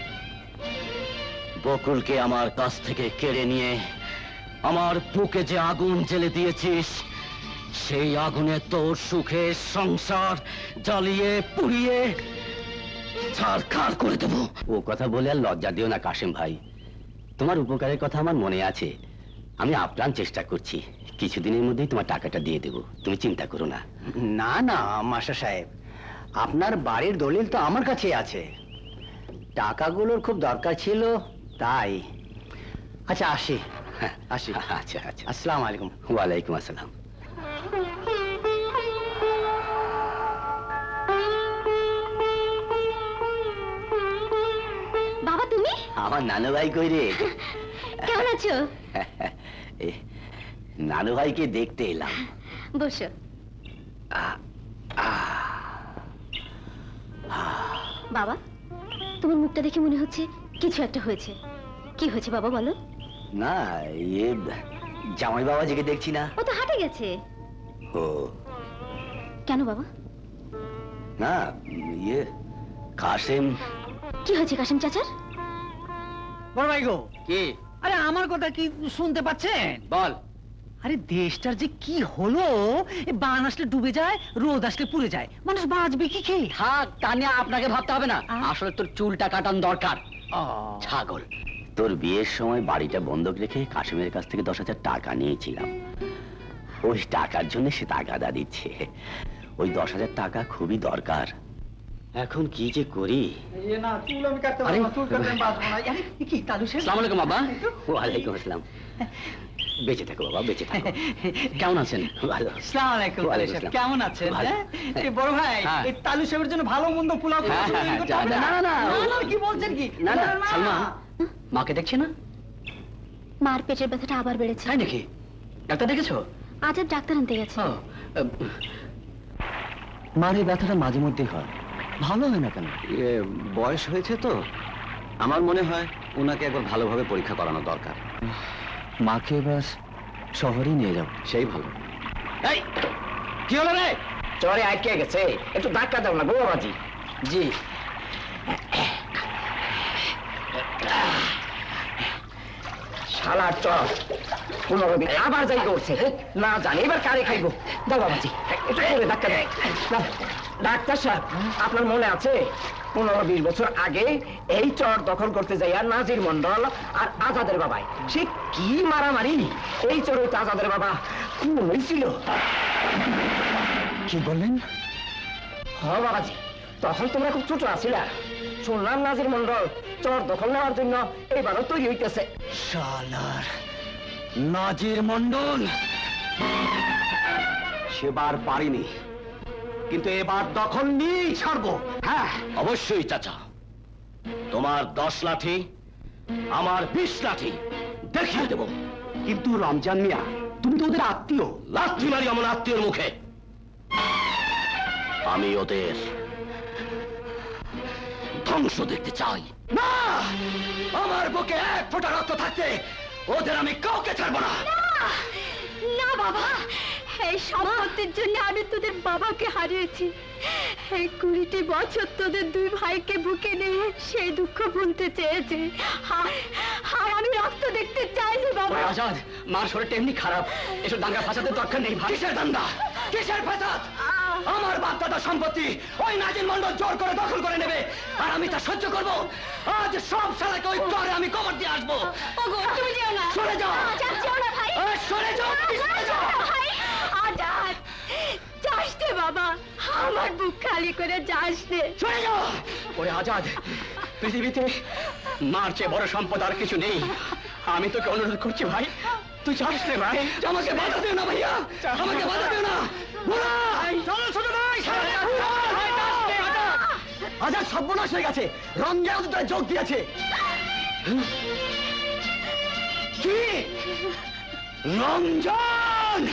[SPEAKER 6] বকুলকে আমার কাছ থেকে কেড়ে নিয়ে আমার বুকে যে আগুন জ্বেলে দিয়েছিস সেই আগুনে তোর সুখে সংসার জ্বালিয়ে পুড়িয়ে ছারখার করে দেব ও কথা বলে আর লজ্জা দিও না কাশেম ভাই তোমার উপকারের কথা আমার মনে আছে আমি আপ্রাণ চেষ্টা করছি কিছুদিনের মধ্যেই তোমার টাকাটা দিয়ে দেব তুমি চিন্তা করো না
[SPEAKER 3] না না মাস্টার সাহেব আপনার বাড়ির দলিল তো আমার কাছেই আছে টাকাগুলোর খুব দরকার ছিল তাই আচ্ছা আসি আসি
[SPEAKER 6] আচ্ছা আচ্ছা
[SPEAKER 3] আসসালামু আলাইকুম
[SPEAKER 6] ওয়ালাইকুম আসসালাম
[SPEAKER 1] বাবা তুমি
[SPEAKER 6] আমার নানু ভাই কই রে
[SPEAKER 1] কেমন আছো?
[SPEAKER 6] নানু ভাইকে দেখতে এলাম।
[SPEAKER 1] বসো। বাবা, তোমার মুখটা দেখে মনে হচ্ছে কিছু একটা হয়েছে। কি হয়েছে বাবা বলো?
[SPEAKER 6] না, জামাই বাবাজিকে দেখছি না।
[SPEAKER 1] ও তো হাটে গেছে।
[SPEAKER 6] ও
[SPEAKER 1] কেন বাবা?
[SPEAKER 6] না, কাশেম।
[SPEAKER 1] কি হয়েছে কাশেম চাচার?
[SPEAKER 7] বড় ভাই গো।
[SPEAKER 2] কি?
[SPEAKER 7] আরে আমার কথা কি শুনতে পাচ্ছেন?
[SPEAKER 2] বল।
[SPEAKER 7] আরে দেশটার যে কি হলো, বান আসলে ডুবে যায়, রোদ আসলে পুড়ে যায়, মানুষ বাঁচবে কি খেয়ে?
[SPEAKER 2] থাক, তা নিয়ে আপনাকে ভাবতে হবে না। আসলে তোর চুলটা কাটান দরকার। ছাগল।
[SPEAKER 6] তোর বিয়ের সময় বাড়িটা বন্ধক রেখে কাশেমের কাছ থেকে 10,000 টাকা নিয়েছিলাম। ওই টাকার জন্য সে তাগাদা দিচ্ছে। ওই 10,000 টাকা খুবই দরকার। এখন কি যে করি?
[SPEAKER 2] আসসালামু আলাইকুম বাবা।
[SPEAKER 6] ওয়ালাইকুম আসসালাম। বেঁচে থাকো বাবা, বেঁচে থাকো।
[SPEAKER 2] কেমন আছেন?
[SPEAKER 6] ভালো।
[SPEAKER 7] আসসালামু আলাইকুম তালু সাহেব, কেমন আছেন?
[SPEAKER 6] ভালো।
[SPEAKER 7] এই বড় ভাই,
[SPEAKER 2] হ্যাঁ।
[SPEAKER 7] এই তালু সাহেবের জন্য ভালো মন্দ পোলাও
[SPEAKER 2] হ্যাঁ, হ্যাঁ, হ্যাঁ, যা, যা।
[SPEAKER 7] না না না, কি বলছেন কি?
[SPEAKER 2] না না,
[SPEAKER 7] বলেন মা।
[SPEAKER 2] সালমা, মাকে দেখছি না?
[SPEAKER 1] মার পেটের ব্যথাটা আবার বেড়েছে।
[SPEAKER 2] তাই নাকি? ডাক্তার দেখেছো?
[SPEAKER 1] আজ আর ডাক্তার আনতে গেছে।
[SPEAKER 6] মার এই ব্যথাটা মাঝে মধ্যে হয়, ভালো হয় না কেন? বয়স হয়েছে তো, আমার মনে হয় ওনাকে একবার ভালোভাবে পরীক্ষা করানো দরকার। মাকে ব্যাস শহরেই নিয়ে যাও, সেই ভালো।
[SPEAKER 2] এই, কি হলো রে?
[SPEAKER 3] চরে আটকে গেছে, একটু ধাক্কা দাও না গো বাবাজি।
[SPEAKER 2] জি।
[SPEAKER 3] শালার চর 15 দিন আবার যাই করছে, না জানি এবার কারে খাইবো। দাও বাবাজি, একটু করে ধাক্কা দেয়। ডাক্তার সাহেব, আপনার মনে আছে 15-20 বছর আগে এই চর দখল করতে যাইয়া নাজির মন্ডল আর আজাদের বাবাই সে কি মারামারি। এই চরে তো আজাদের বাবা খুন হয়েছিল।
[SPEAKER 6] কি বললেন?
[SPEAKER 3] হ বাবাজি, তখন তোমরা খুব ছোট আছিলা। শুনলাম নাজির মন্ডল চর দখল নেওয়ার জন্য এবারও তৈরি হইতেছে।
[SPEAKER 6] শালার নাজির মন্ডল, সেবার পারিনি, কিন্তু এবার দখল নিয়েই ছাড়বো। হ্যাঁ অবশ্যই চাচা, তোমার 10 লাঠি, আমার 20 লাঠি দেখিয়ে দেব। কিন্তু রমজান মিয়া, তুমি তো ওদের আত্মীয়। লাঠি মারি আমার আত্মীয়র মুখে। আমি ওদের ধ্বংস দেখতে চাই না। আমার বুকে 1 ফোঁটা রক্ত থাকতে ওদের আমি কাউকে ছাড়বো না।
[SPEAKER 1] না বাবা, এই সম্পত্তির জন্য আমি তোদের বাবাকে হারিয়েছি। এই 20টি বছর তোদের 2 ভাইকে বুকে নিয়ে সেই দুঃখ ভুলতে চেয়েছি। আর আমি রক্ত দেখতে চাইনি বাবা।
[SPEAKER 2] আজাদ, মার শরীরটা এমনি খারাপ, এসব দাঙ্গা ফাঁসাদের দরকার নেই।
[SPEAKER 6] কিসের দাঙ্গা, কিসের ফাসাদ? আমার বাপ দাদা সম্পত্তি ওই নাজির মন্ডল জোর করে দখল করে নেবে, আর আমি তা সহ্য করব? আজ সব শালাকে ওই চরে আমি কবর দিয়ে আসবো।
[SPEAKER 1] ওগো তুমি যেও না।
[SPEAKER 6] সরে যাও।
[SPEAKER 1] আজাদ যেও না ভাই।
[SPEAKER 6] সরে যাও, সরে যাও।
[SPEAKER 1] ভাই আজাদ, যাস নে বাবা, আমার বুক খালি করে যাস নে।
[SPEAKER 6] সরে যাও।
[SPEAKER 2] ওরে আজাদ, পৃথিবীতে মার চেয়ে বড় সম্পদ আর কিছু নেই। আমি তোকে অনুরোধ করছি ভাই, তুই যাস রে ভাই।
[SPEAKER 6] আমাকে বাধা দিও না ভাইয়া, আমাকে বাধা দিও না।
[SPEAKER 2] চলো ছোট ভাই।
[SPEAKER 6] আজাদ সর্বনাশ হয়ে গেছে, রমজান ওদের যোগ দিয়েছে। কি রমজান?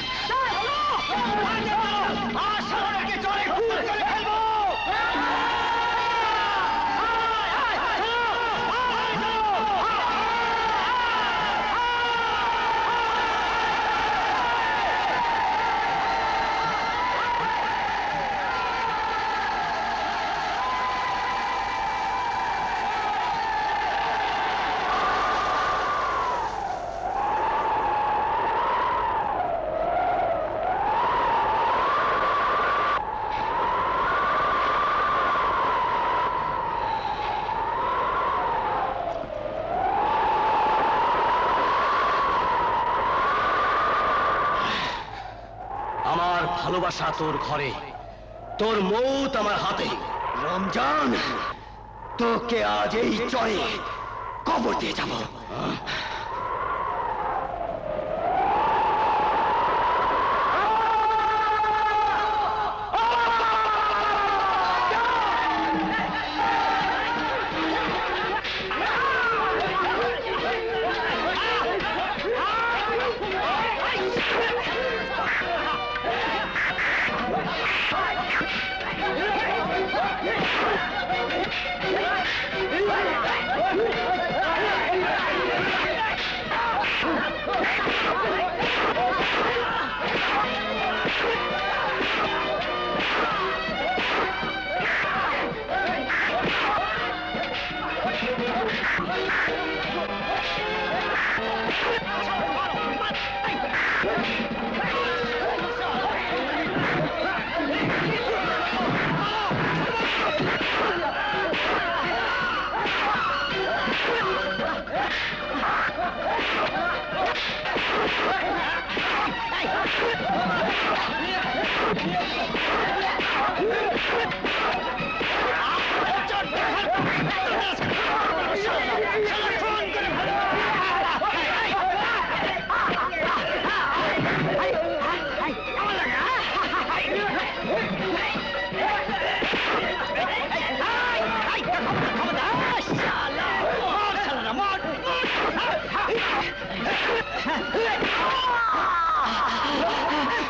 [SPEAKER 6] আমার ভালোবাসা তোর ঘরে, তোর মৌত আমার হাতে। রমজান, তোকে আজ এই চরে কবর দিয়ে যাব।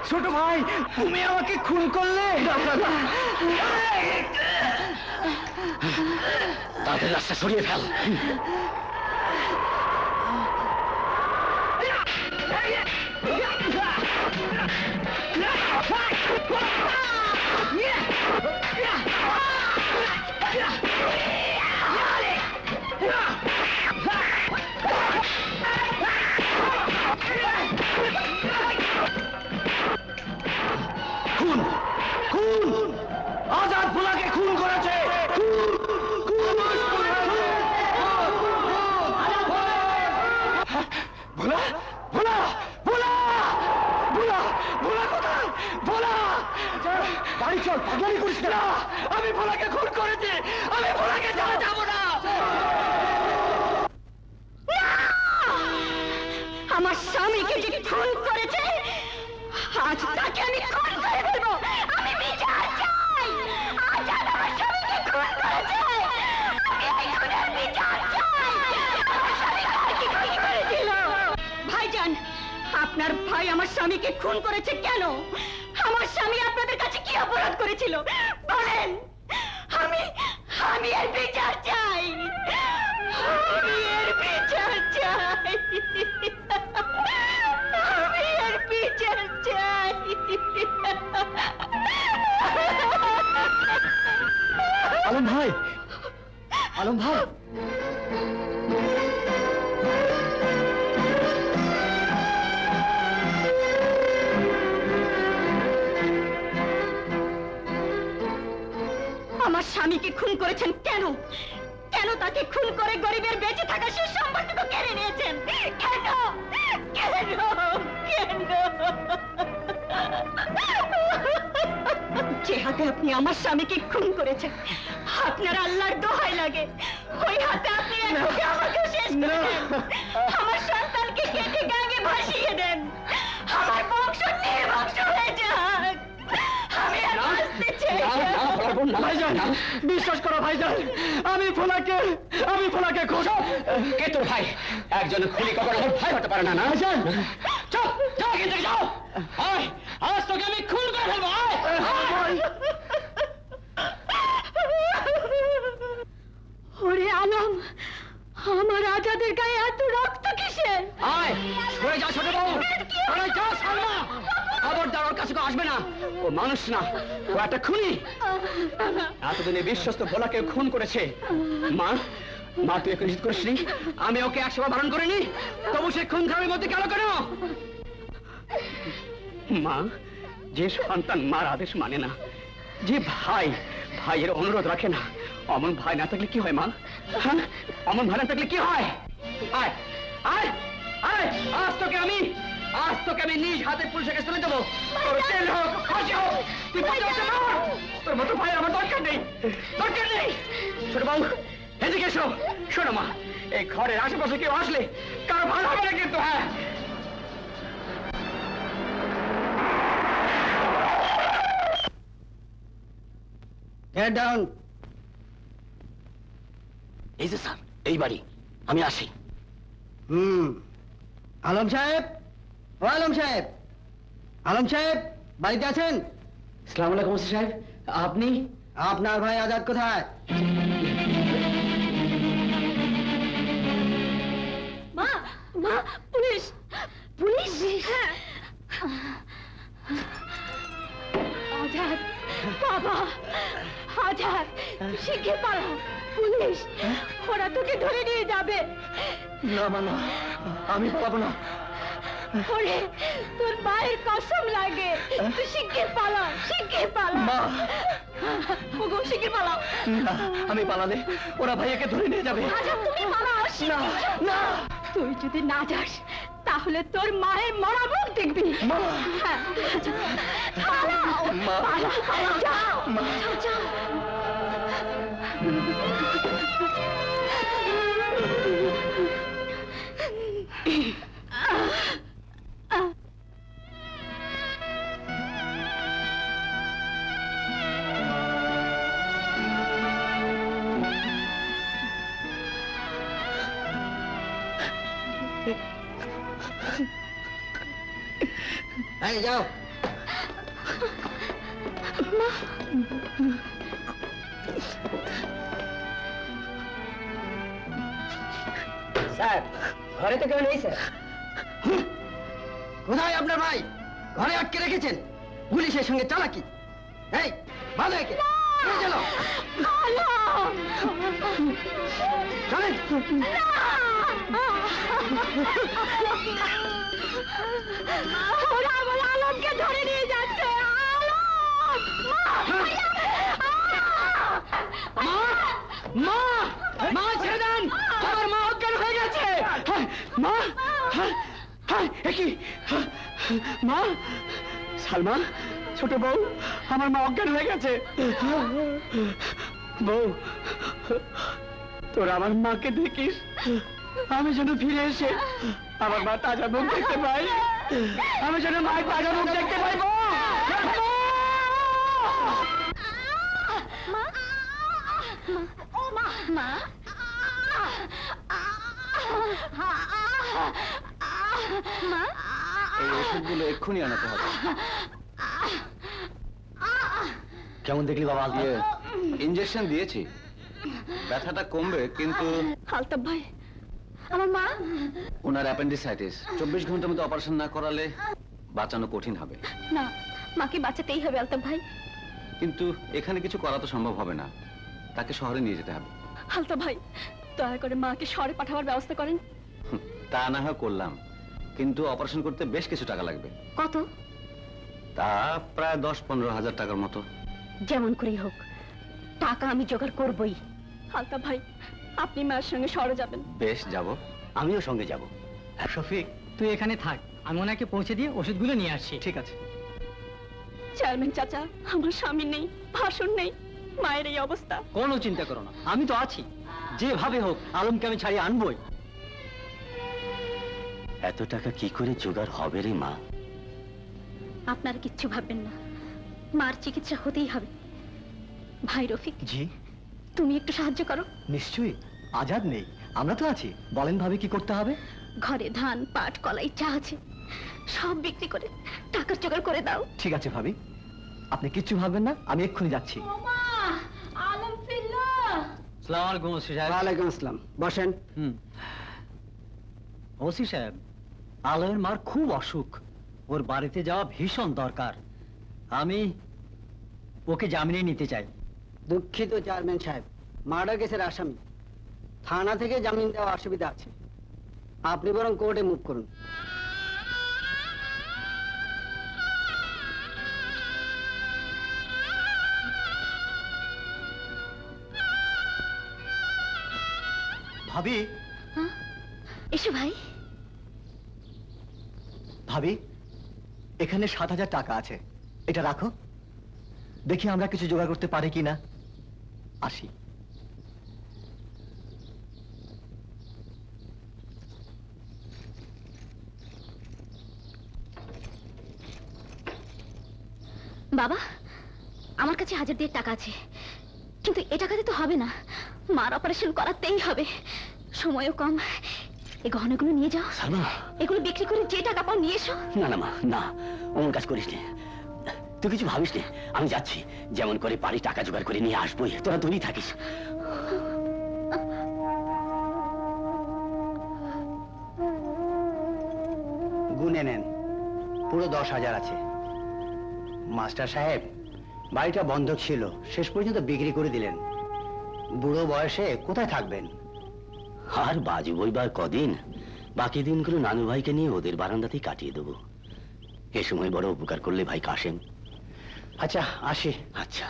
[SPEAKER 2] ছোট ভাই, তুমি আমাকে খুন করলে। তাদের রাস্তা সরিয়ে ফেল। খুন খুন আজাদ ভোলাকে খুন করেছে। ভোলা ভোলা ভোলা ভোলা ভোলা কোথায়? ভোলা বাড়ি চল, পাগলামি করিস না। আমি ভোলাকে খুন করেছি, আমি ভোলাকে ছাড়া যাবো না।
[SPEAKER 1] আমার স্বামীকে যে খুন করেছে, আজ তাকে আমি খুন করে ফেলবো। আমি বিচার চাই। আজাদ আমার স্বামীকে খুন করেছে, আমি এই খুনের বিচার চাই। আমার স্বামী কি খুন করেছিল? ভাইজান, আপনার ভাই আমার স্বামীকে খুন করেছে কেন? আমার স্বামী আপনাদের কাছে কি অপরাধ করেছিল বলেন। আমি এর বিচার চাই। আমি এর বিচার চাই। আমি এর বিচার চাই।
[SPEAKER 2] আলম ভাই, আলম ভাই,
[SPEAKER 1] আমার স্বামীকে খুন করেছেন কেন? কেন তাকে খুন করে গরিবের বেঁচে থাকা সেই সম্পত্তিকে কেড়ে নিয়েছেন? কেন কেন কেন? যে হাতে আপনি আমার স্বামীকে খুন করেছেন, আপনার আল্লাহর দোহাই লাগে ওই হাতে আপনি একদিকে আমাকে শেষ করে দেন। আমার সন্তানকে কেটে গাঙে ভাসিয়ে দেন। আমার বংশ নির্বংশ হয়ে যাক। আমি আর বাঁচতে চাই না।
[SPEAKER 2] ভাইজান, বিশ্বাস করো ভাইজান, আমি ভোলাকে খোঁজো। কে তোর ভাই? একজন খুনি কখনো আমার ভাই হতে পারে না। না ভাইজান, চল যাও, কিন্তু যাও। আয়, আজ তোকে আমি খুন করে ফেলবো।
[SPEAKER 1] ওরে আলম, আমার আজাদের গায়ে এত রক্ত কিসের?
[SPEAKER 2] আয়, সরে যা ছোট বউ। আরে যা সালমা, খবরদার ওর কাছে কেউ আসবে না। ও মানুষ না, ও একটা খুনি। এতদিনে বিশ্বস্ত ভোলাকে খুন করেছে। মা, মা তুই ওকে নিষেধ করিসনি? আমি ওকে 100 বার বারণ করিনি, তবু সে খুন খারাপের মধ্যে গেল কেন? মা, যে সন্তান মার আদেশ মানে না, যে ভাই ভাইয়ের অনুরোধ রাখে না, অমন ভাই না থাকলে কি হয় মা? হ্যাঁ, অমন ভাই না থাকলে কি হয়? আয় আয় আয়, আজ তোকে আমি নিজ হাতে পুলিশের কাছে তুলে দেবো। তোর জেল হোক, ফাঁসি হোক, তুই তোর মতো ভাই আমার দরকার নেই, দরকার নেই। ছোট বাবু, এদিকে এসো। শোনো মা, এই ঘরের আশেপাশে কেউ আসলে কারো ভালো হবে না কিন্তু। হ্যাঁ,
[SPEAKER 3] Get down.
[SPEAKER 2] এই যে স্যার, এই বাড়ি, আমি আসি।
[SPEAKER 3] আলম সাহেব, ও আলম সাহেব, আলম সাহেব বাড়িতে আছেন?
[SPEAKER 2] আসসালামু আলাইকুম সাহেব, আপনি?
[SPEAKER 3] আপনার ভাই আজাদ কোথায়?
[SPEAKER 1] মা, মা, পুলিশ, পুলিশ। হ্যাঁ, আজাদ, বাবা, আজাদ, শিখে পালা। পুলিশ, ওরা তোকে ধরে নিয়ে যাবে।
[SPEAKER 3] না মা, না, আমি পালাবো না।
[SPEAKER 1] ওরে, তোর মায়ের কসম লাগে, তুই শিখে পালা, শিখে পালা।
[SPEAKER 3] মা,
[SPEAKER 1] ওগো, শিখে পালা।
[SPEAKER 3] না, আমি পালালে ওরা ভাইয়াকে ধরে নিয়ে যাবে।
[SPEAKER 1] আজাদ, তুমি পালাও।
[SPEAKER 3] না, না,
[SPEAKER 1] তুই যদি না যাস তাহলে তোর মায়ের মরা মুখ দেখবি।
[SPEAKER 3] মা,
[SPEAKER 1] হ্যাঁ, পালাও,
[SPEAKER 3] মা,
[SPEAKER 1] পালাও, পালাও, যাও,
[SPEAKER 3] মা।
[SPEAKER 1] যাও, যাও।
[SPEAKER 3] এই যাও,
[SPEAKER 7] স্যার ঘরে তো কেউ নেই স্যার।
[SPEAKER 3] কোথায় আপনার ভাই? ঘরে আটকে রেখেছেন? পুলিশের সঙ্গে চালাকি? এই বাধা একে চলো চলেন।
[SPEAKER 1] ওরা আমার আলমকে ধরে নিয়ে যাচ্ছে।
[SPEAKER 7] মা মা ছেড়ে দেন, আমার মা অজ্ঞান হয়ে গেছে। মা কি মা? সালমা, ছোট বউ, আমার মা অজ্ঞান হয়ে গেছে। বউ, তোরা আমার মাকে দেখিস, আমি যেন ফিরে এসে আমার মা তাজা মুখ দেখতে পাই, আমি যেন মায়ের তাজা মুখ দেখতে পাই।
[SPEAKER 2] এই ওষুধগুলো এক্ষুনি আনাতে হবে। কেমন দেখলি বাবা? ইনজেকশন দিয়েছি, ব্যথাটা কমবে, কিন্তু
[SPEAKER 1] আলতাফ ভাই, আমার মা।
[SPEAKER 2] ওনার অ্যাপেন্ডিসাইটিস, 24 ঘন্টার মধ্যে অপারেশন না করালে বাঁচানো কঠিন হবে।
[SPEAKER 1] না, মাকে বাঁচাতেই হবে আলতাফ ভাই।
[SPEAKER 2] কিন্তু এখানে কিছু করা তো সম্ভব হবে না, তাকে শহরে নিয়ে যেতে হবে।
[SPEAKER 1] আলতাফ ভাই, দয়া করে মাকে শহরে পাঠাবার ব্যবস্থা করেন।
[SPEAKER 2] তা না হয় করলাম, কিন্তু অপারেশন করতে বেশ কিছু টাকা লাগবে।
[SPEAKER 1] কত?
[SPEAKER 2] তা প্রায় 10-15 হাজার টাকার মতো।
[SPEAKER 1] যেমন করেই হোক, টাকা আমি জোগাড় করবই। আলতাফ ভাই, আপনি মায়ের সঙ্গে শহরে যাবেন।
[SPEAKER 2] বেশ, যাব।
[SPEAKER 6] আমিও সঙ্গে যাব।
[SPEAKER 7] শফিক, তুই এখানে থাক, আমি ওনাকে পৌঁছে দিয়ে ওষুধগুলো নিয়ে আসছি। ঠিক আছে।
[SPEAKER 1] চেয়ারম্যান চাচা, আমার স্বামী নেই, ভাষণ নেই, মায়ের এই অবস্থা।
[SPEAKER 7] কোনো চিন্তা করো না, আমি তো আছি, যেভাবে হোক আলমকে আমি ছাড়িয়ে আনবই।
[SPEAKER 6] এত টাকা কি করে জোগাড় হবে রে মা?
[SPEAKER 1] আপনারা কিচ্ছু ভাববেন না, মার চিকিৎসা হতেই হবে। ভাই রফিক,
[SPEAKER 7] জি?
[SPEAKER 1] তুমি একটু সাহায্য করো।
[SPEAKER 7] নিশ্চয়ই, আজাদ নেই, আমরা তো আছি। বলেন ভাবে কি করতে হবে?
[SPEAKER 1] ঘরে ধান, পাট, কলাই, চা আছে, সব বিক্রি করে টাকার জোগাড় করে দাও।
[SPEAKER 7] ঠিক আছে ভাবি, আপনি কিচ্ছু ভাববেন না, আমি এক্ষুনি যাচ্ছি।
[SPEAKER 1] আলম ফিরলো।
[SPEAKER 7] আসসালামু আলাইকুম ওসি সাহেব।
[SPEAKER 3] ওয়ালাইকুম আসসালাম, বসেন।
[SPEAKER 7] ওসি সাহেব, আলমের মার খুব অসুখ, ওর বাড়িতে যাওয়া ভীষণ দরকার। আমি ওকে জামিনে নিতে চাই।
[SPEAKER 3] দুঃখিত চেয়ারম্যান সাহেব, মার্ডার কেসের আসামি, থানা থেকে জামিন দেওয়া অসুবিধা আছে। আপনি বরং কোর্টে মুভ করুন।
[SPEAKER 7] ভাবি,
[SPEAKER 1] এসো ভাই।
[SPEAKER 7] ভাবি, এখানে 7,000 টাকা আছে, এটা রাখো, দেখি আমরা কিছু জোগাড় করতে পারি কিনা। আসি।
[SPEAKER 1] বাবা, আমার কাছে 1000 টাকা আছে, কিন্তু এ টাকাতে তো হবে না, মার অপারেশন করাতেই হবে, সময়ও কম। এই গহনাগুলো নিয়ে যাও।
[SPEAKER 6] সালমা,
[SPEAKER 1] এগুলো বিক্রি করে যে টাকা পাও নিয়ে এসো।
[SPEAKER 6] না না মা, না, অমন কাজ করিস নে, তুই কিছু ভাবিস নে, আমি যাচ্ছি, যেমন করে পারি টাকা জোগাড় করে নিয়ে আসবোই, তোরা দূরেই থাকিস।
[SPEAKER 3] গুনে নেন, পুরো 10,000 আছে। মাস্টার সাহেব, বাড়িটা বন্ধক ছিল, শেষ পর্যন্ত বিক্রি করে দিলেন। বুড়ো বয়সে কোথায় থাকবেন?
[SPEAKER 6] আর বাজুবই বা কদিন, বাকি দিনগুলো নানু ভাইকে নিয়ে ওদের বারান্দাতেই কাটিয়ে দেবো। এ সময় বড় উপকার করলে ভাই কাশেম।
[SPEAKER 3] আচ্ছা, আসি।
[SPEAKER 6] আচ্ছা।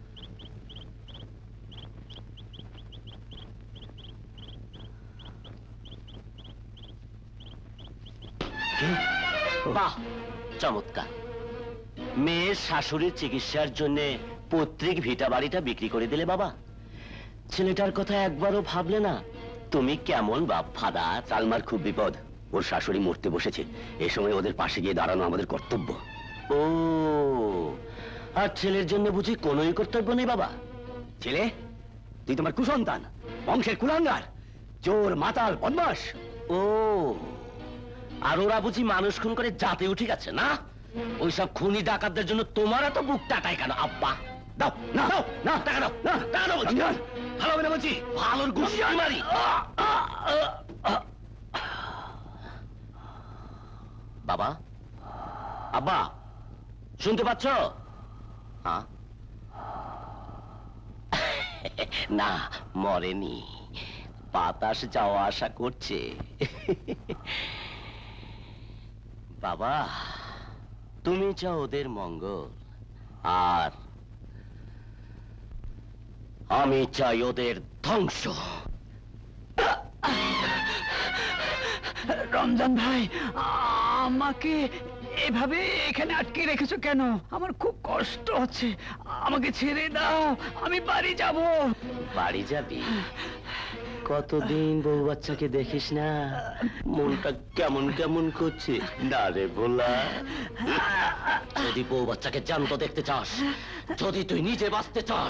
[SPEAKER 6] বাহ, চমৎকার। মেয়ের শাশুড়ির চিকিৎসার জন্য পৈতৃক ভিটা বাড়িটা বিক্রি করে দিলে বাবা। ছেলেটার কথা একবারও ভাবলে না? তুমি কেমন বাপ ফাদার? সালমার খুব বিপদ, ওর শাশুড়ি মরতে বসেছে, এ সময় ওদের পাশে গিয়ে দাঁড়ানো আমাদের কর্তব্য। ও, আর ছেলের জন্য বুঝি কোনোই কর্তব্য নেই বাবা? ছেলে, তুই তোমার কুসন্তান, বংশের কুলাঙ্গার, চোর, মাতাল, বদমাশ। ও, আর ওরা বুঝি মানুষ খুন করে জাতে উঠে গেছে না? ওইসব খুনি ডাকাতদের জন্য তোমার এত বুক টাটায় কেন আব্বা? দাও না দাও না, টাকা দাও না, টাকা দাও বলছি। ভালো হবে না বলছি, ভালোর ঘুষি আমি মারি। বাবা, আব্বা, শুনতে পাচ্ছ? হ্যাঁ, না মরেনি, বাতাস যাওয়া আশা করছে। বাবা, তুমি চাও ওদের মঙ্গল, আর আমি চাই ওদের ধ্বংস।
[SPEAKER 8] রমজান ভাই, আমাকে এভাবে এখানে আটকে রেখেছো কেন? আমার খুব কষ্ট হচ্ছে, আমাকে ছেড়ে দাও, আমি বাড়ি যাব।
[SPEAKER 6] বাড়ি যাবি? কতদিন বউ বাচ্চাকে দেখিস না, মনটা কেমন কেমন করছে না রে ভোলা? যদি বউ বাচ্চাকে জ্যান্ত দেখতে চাস, যদি তুই নিজে বাঁচতে চাস,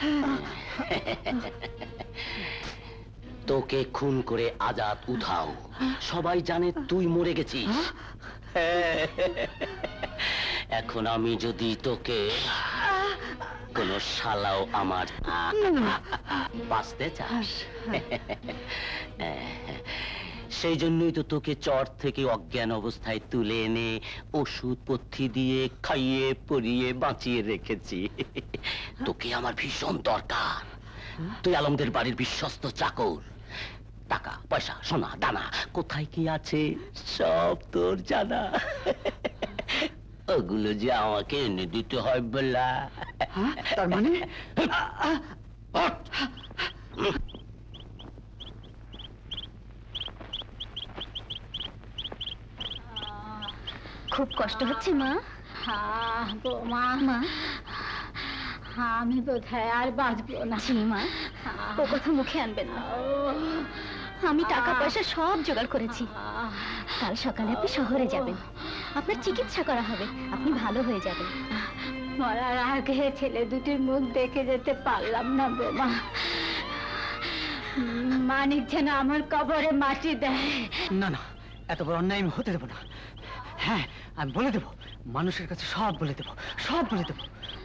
[SPEAKER 6] তোকে খুন করে আজাদ উঠাও। সবাই জানে তুই মরে গেছিস। এখন আমি যদি তোকে, কোন শালাও আমার বাঁচতে চাস, সেই জন্যই তো তোকে চর থেকে অজ্ঞান অবস্থায় তুলে এনে ওষুধ পথ্যি দিয়ে খাইয়ে পরিয়ে বাঁচিয়ে রেখেছি। তোকে আমার ভীষণ দরকার। তুই আলমদের বাড়ির বিশ্বস্ত চাকর। টাকা পয়সা সোনা দানা কোথায় কি আছে সব তোর জানা। ওগুলো যে আমাকে এনে দিতে হয় বলা।
[SPEAKER 8] তার মানে
[SPEAKER 1] খুব কষ্ট হচ্ছে মা? বৌমা, মা আমি বোধহয় আর বাঁচবো না। মা, ও কথা মুখে আনবেন না। আমি টাকা পয়সা সব জোগাড় করেছি। কাল সকালে আপনি শহরে যাবেন, আপনার চিকিৎসা করা হবে, আপনি ভালো হয়ে যাবেন। মরার আগে ছেলে দুটির মুখ দেখে যেতে পারলাম না বৌমা। মানিক যেন আমার কবরে মাটি দেয়।
[SPEAKER 8] না না, এত বড় অন্যায় আমি হতে দেবো না। হ্যাঁ, আমি বলে দেবো, মানুষের কাছে সব বলে দেবো, সব বলে দেবো।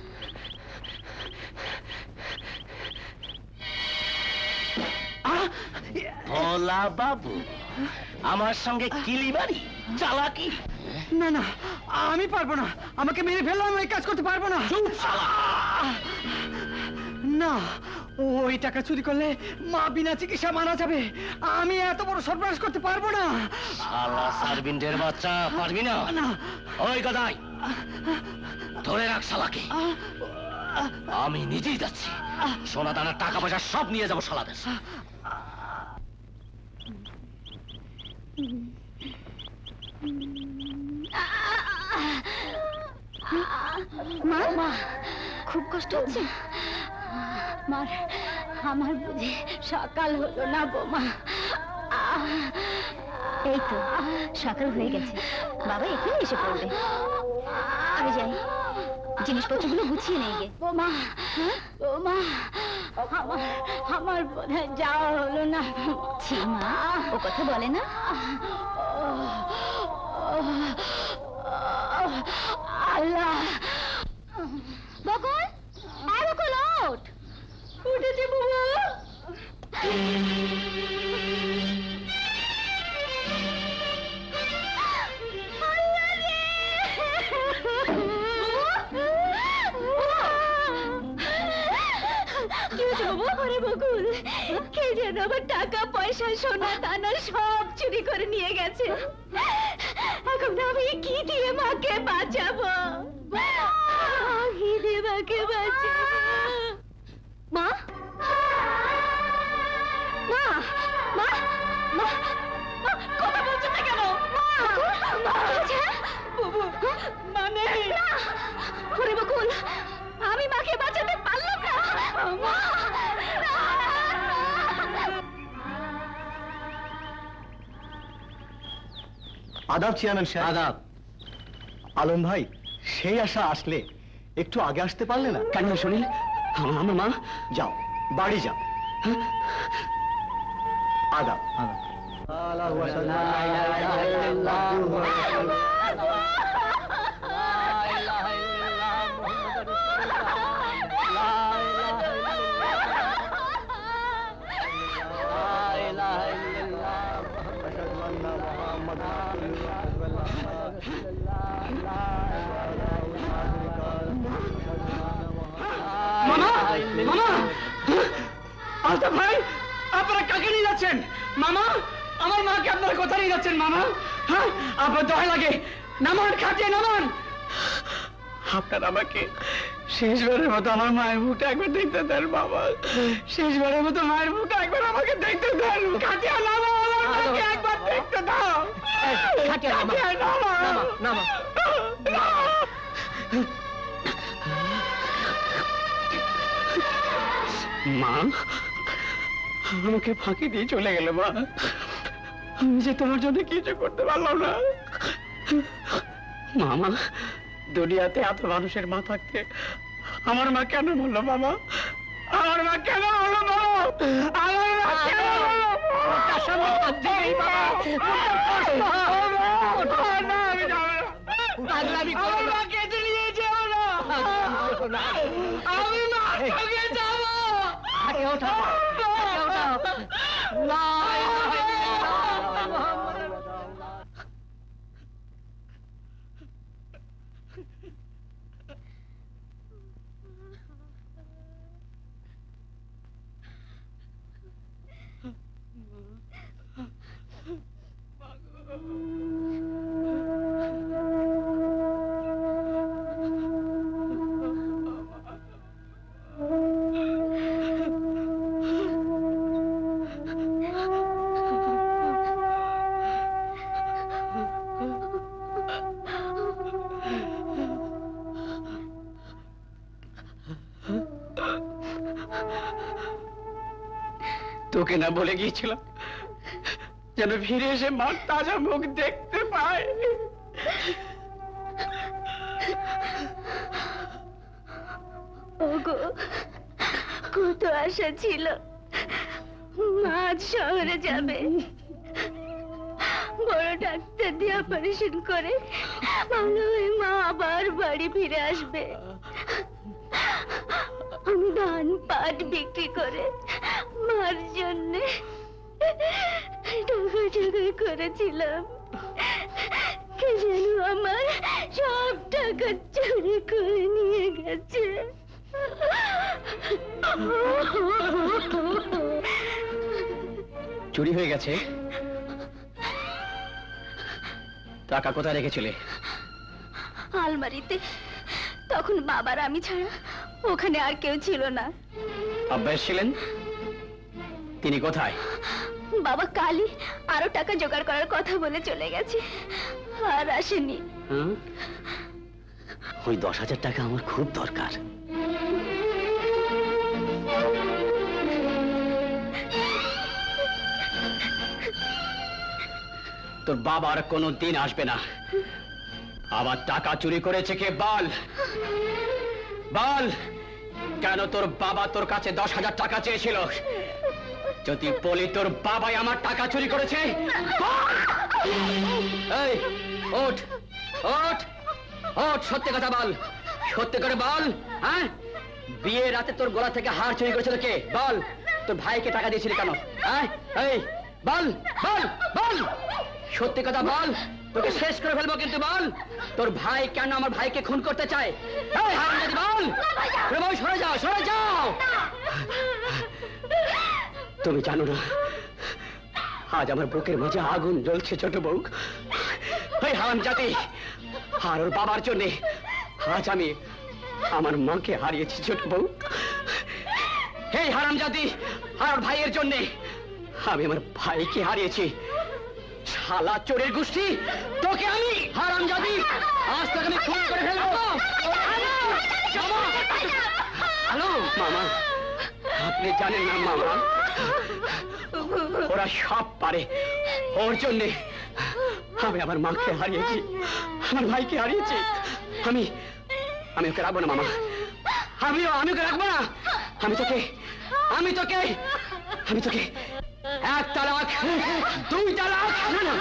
[SPEAKER 6] ভোলা বাবু, আমার সঙ্গে কিলিবাড়ি চালাকি?
[SPEAKER 8] না না, আমি পারবো না, আমাকে মেরে ফেললে আমি এই কাজ করতে পারবো না। না, ওই টাকা চুরি করলে মা বিনা চিকিৎসা মারা যাবে। আমি এত বড় সর্বনাশ করতে পারবো না।
[SPEAKER 6] শালা সার্ভিন্টের বাচ্চা, পারবি না? ওই গদাই, ধরে রাখ শালাকে। আমি নিজেই যাচ্ছি, সোনা দানা টাকা পয়সা সব নিয়ে যাবো শালাদের।
[SPEAKER 1] মা, খুব কষ্ট হচ্ছে? মার, আমার বুঝি সকাল হলো না বৌমা। এই তো সকাল হয়ে গেছে, বাবা এখানে এসে পড়বে। আমি যাই, জিনিসপত্রগুলো গুছিয়ে নেই গে। বৌমা, বৌমা, আমার বোধহয় যাওয়া হলো না। ছি মা, ও কথা বলে না। আল্লাহ! বকুল, এই বকুল, ওঠ। উঠেছি বাবা। বকুল, কে যেন আমার টাকা পয়সা সোনা দানা সব চুরি করে নিয়ে গেছে। এখন আমি কি দিয়ে মাকে বাঁচাবো? কি দিয়ে মাকে বাঁচাবো? মা, মা, মা, মা, কথা বলছো না কেন? মানে ওরে বকুল, আমি মাকে বাঁচাতে পারলাম না।
[SPEAKER 3] আদাব চেয়ারম্যান সাহেব।
[SPEAKER 8] আদাব।
[SPEAKER 3] আলম ভাই, সেই আশা আসলে একটু আগে আসতে পারলে না?
[SPEAKER 8] কেন শুনি? আমার মা।
[SPEAKER 3] যাও, বাড়ি যাও। আদাব।
[SPEAKER 8] আলতাফ ভাই, আপনারা কাকে নিয়ে যাচ্ছেন? মামা, আমার মাকে আপনারা কোথায় নিয়ে যাচ্ছেন মামা? হ্যাঁ, আপনার দয়া লাগে, নামান, খাটিয়ে নামান। আপনারা আমাকে শেষবারের মতো আমার মায়ের মুখটা একবার দেখতে দেন বাবা, শেষবারের মতো মায়ের মুখটা একবার আমাকে দেখতে দেন। খাটিয়ে নামো, আমার মাকে একবার দেখতে দাও।
[SPEAKER 7] খাটিয়ে নামা, নামা।
[SPEAKER 8] মা আমাকে ফাঁকি দিয়ে চলে গেল। মা, আমি যে তোমার জন্য কিছু করতে পারলাম না। মামা, দুনিয়াতে এত মানুষের মা থাকতে আমার মা কেন বললো মামা? আমার মা কেন বললো বাবা? আমার মা কেন বললো? আমার মা কেটে নিয়ে যাও না, আমি মা সঙ্গে যাবো। তোকে না বলে গিয়েছিলাম যেন ফিরে এসে মার তাজা মুখ দেখতে পায়।
[SPEAKER 5] ওগো, কত আশা ছিল মা আজ শহরে যাবে, বড় ডাক্তার দিয়ে অপারেশন করে ভালো হয়ে মা আবার বাড়ি ফিরে আসবে। আমি ধান পাট বিক্রি করে মার জন্য টাকা করেছিলাম, কে যেন আমার সব টাকা চুরি করে নিয়ে গেছে।
[SPEAKER 7] চুরি হয়ে গেছে? টাকা কোথায় রেখেছিলে?
[SPEAKER 5] আলমারিতে। তখন বাবার আমি ছাড়া ওখানে আর কেউ ছিল না।
[SPEAKER 7] আব্বা এসেছিলেন? তিনি কোথায়?
[SPEAKER 5] বাবা কালই আরো টাকা জোগাড় করার কথা বলে চলে গেছে, আর আসেনি।
[SPEAKER 6] ওই 10,000 টাকা আমার খুব দরকার।
[SPEAKER 7] তোর বাবা আর কোনো দিন আসবে না। আবার টাকা চুরি করেছে কে? বল বল, কেন তোর বাবা তোর কাছে 10,000 টাকা চেয়েছিল? যদি বলি তোর বাবাই আমার টাকা চুরি করেছে, এই ওঠ ওঠ ওঠ, সত্যি কথা বল, সত্যি করে বল। হ্যাঁ, বিয়ের রাতে তোর গলা থেকে হার চুরি করেছিল কে? বল। তোর ভাইকে টাকা দিয়েছিলি কেন? হ্যাঁ, এই বল বল বল, সত্যি কথা বল, তোকে শেষ করে ফেলবো কিন্তু। বল, তোর ভাই কেন আমার ভাইকে খুন করতে চায়? এই হারামজাদি, বল। সরে যাও, সরে যাও। তুমি জানো না আজ আমার বুকের মাঝে আগুন জ্বলছে ছোট বউ। এই হারামজাদি, আর ওর বাবার জন্যে আজ আমি আমার মাকে হারিয়েছি ছোট বউ। এই হারামজাদি, আর ওর ভাইয়ের জন্যে আমি আমার ভাইকে হারিয়েছি। শালা চোরের গোষ্ঠী, তোকে আমি হারামজাদি আজ তোকে আমি খুন করে ফেলবো। হ্যালো মামা, আপনি জানেন না মামা, ওরা সব পারে। ওর জন্যে আমি আমার মাকে হারিয়েছি, আমার ভাইকে হারিয়েছি। আমি ওকে রাখবো না মামা, আমি ওকে রাখবো না। আমি তোকে 1 তালাক, 2 তালাক। না না,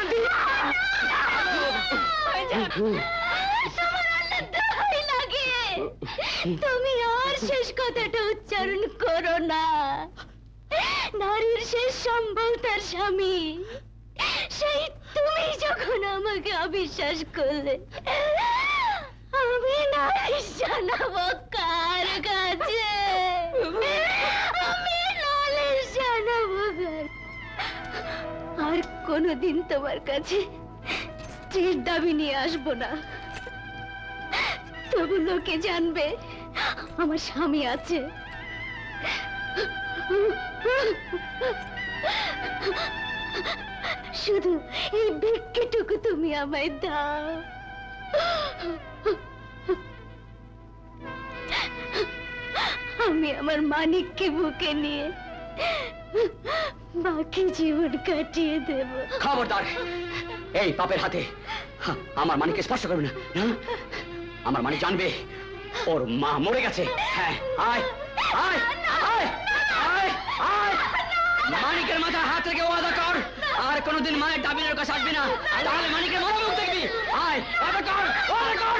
[SPEAKER 5] তুমি আর শেষ কথাটা উচ্চারণ করো না। নারীর শেষ সম্বল তার স্বামী, সেই তুমি যখন আমাকে অবিশ্বাস করলে, আমি নালিশ জানাবো কার কাছে? আমি নালিশ কোনোদিন তোমার কাছে স্ত্রীর দাবি নিয়ে আসবো না, তবু লোকে জানবে আমার স্বামী আছে। শুধু এই ভিক্ষেটুকু তুমি আমায় দাও। আমি আমার মানিককে বুকে নিয়ে বাকি জীবন কাটিয়ে দেব।
[SPEAKER 8] খবরদার, এই পাপের হাতে আমার মানিককে স্পর্শ করবে না। আমার মানিক জানবে ওর মা মরে গেছে। হ্যাঁ, আয় আয় আয় আয় আয়, মানিকের মাথায় হাত রেখে ওয়াদা কর আর কোনোদিন মায়ের দাবির কাছে আসবি না, তাহলে মানিকের মনোমুখ দেখবি। আয়, ওয়াদা কর, ওয়াদা কর।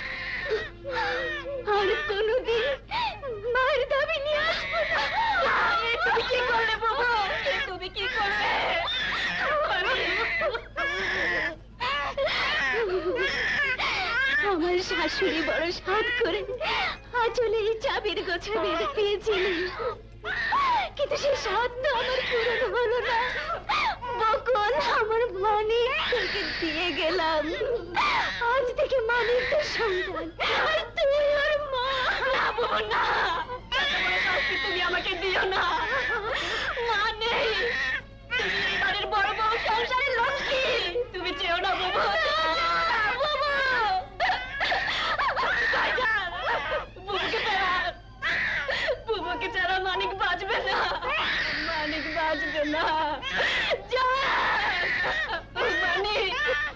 [SPEAKER 5] আর কোনোদিন মায়ের দাবি নিয়ে আসবো না। তুমি কি করলে বাবা? তুমি কি করলে? আমার শাশুড়ি বড় সাধ করে আঁচলে এই চাবির গোছা বেঁধে দিয়েছিলেন, কিন্তু সেই সাধ তো আমার পূরণ হলো না। বকুল, আমার মানিক তোকে দিয়ে গেলাম। আজ থেকে মানিক তোর সন্তান, আর তুই ওর মা। না, তুমি আমাকে দিও না। মা নেই, তুমি এই বাড়ির বড় বউ, সংসারের লক্ষ্মী। তুমি চেও না বাবু। বুবুকে ছাড়া মানিক বাঁচবে না, মানিক বাঁচবে না। যা মানিক।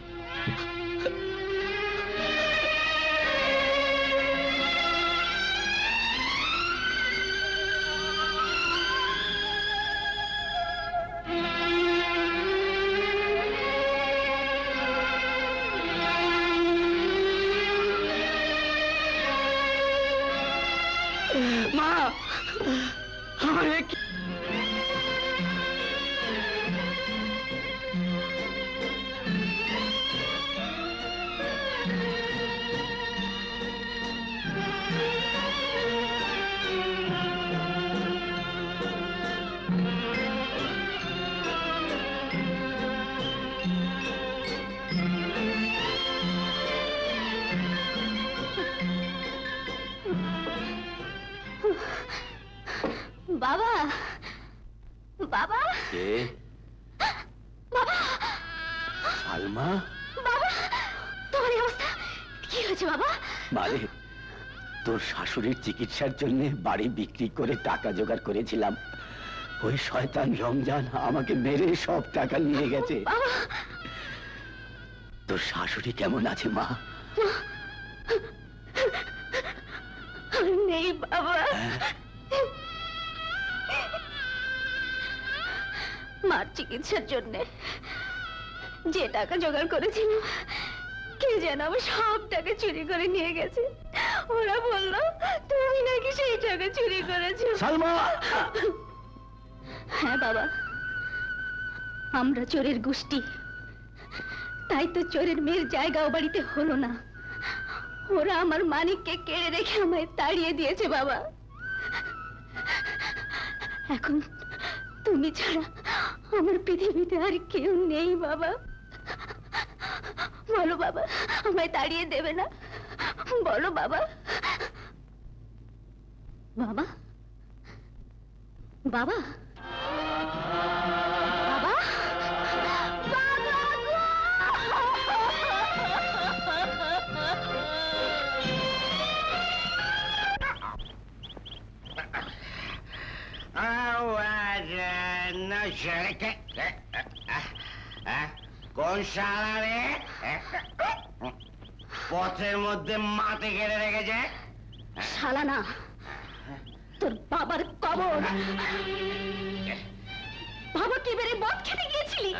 [SPEAKER 8] মা, আমার
[SPEAKER 5] বাবা, বাবা, বাবা,
[SPEAKER 6] সালমা,
[SPEAKER 5] বাবা, তোমার এই অবস্থা কি হয়েছে বাবা?
[SPEAKER 6] মানে তোর শাশুড়ির চিকিৎসার জন্য বাড়ি বিক্রি করে টাকা জোগাড় করেছিলাম, ওই শয়তান রমজান আমাকে মেরে সব টাকা নিয়ে গেছে। তোর শাশুড়ি কেমন আছে মা?
[SPEAKER 5] নেই বাবা, মার চিকিৎসার জন্য যে টাকা জোগাড় করেছিলাম, কে যেন আমার সব টাকা চুরি করে নিয়ে গেছে। ওরা বললো তুমি নাকি সেই টাকা চুরি করেছো।
[SPEAKER 6] সালমা!
[SPEAKER 5] হ্যাঁ বাবা, আমরা চোরের গোষ্ঠী, তাই তো চোরের মেয়ের জায়গা ও বাড়িতে হলো না। ওরা আমার মানিককে কেড়ে রেখে আমায় তাড়িয়ে দিয়েছে বাবা। এখন তুমি ছাড়া আমার পৃথিবীতে আর কেউ নেই বাবা। বলো বাবা, আমায় তাড়িয়ে দেবে না? বলো বাবা। বাবা, বাবা, বাবা,
[SPEAKER 6] কোন শালা রে পথের মধ্যে মাটি কেটে রেখেছে?
[SPEAKER 5] শালা না, তোর বাবার কবর। বাবা কি বেড়ে মদ খেতে গিয়েছিলি?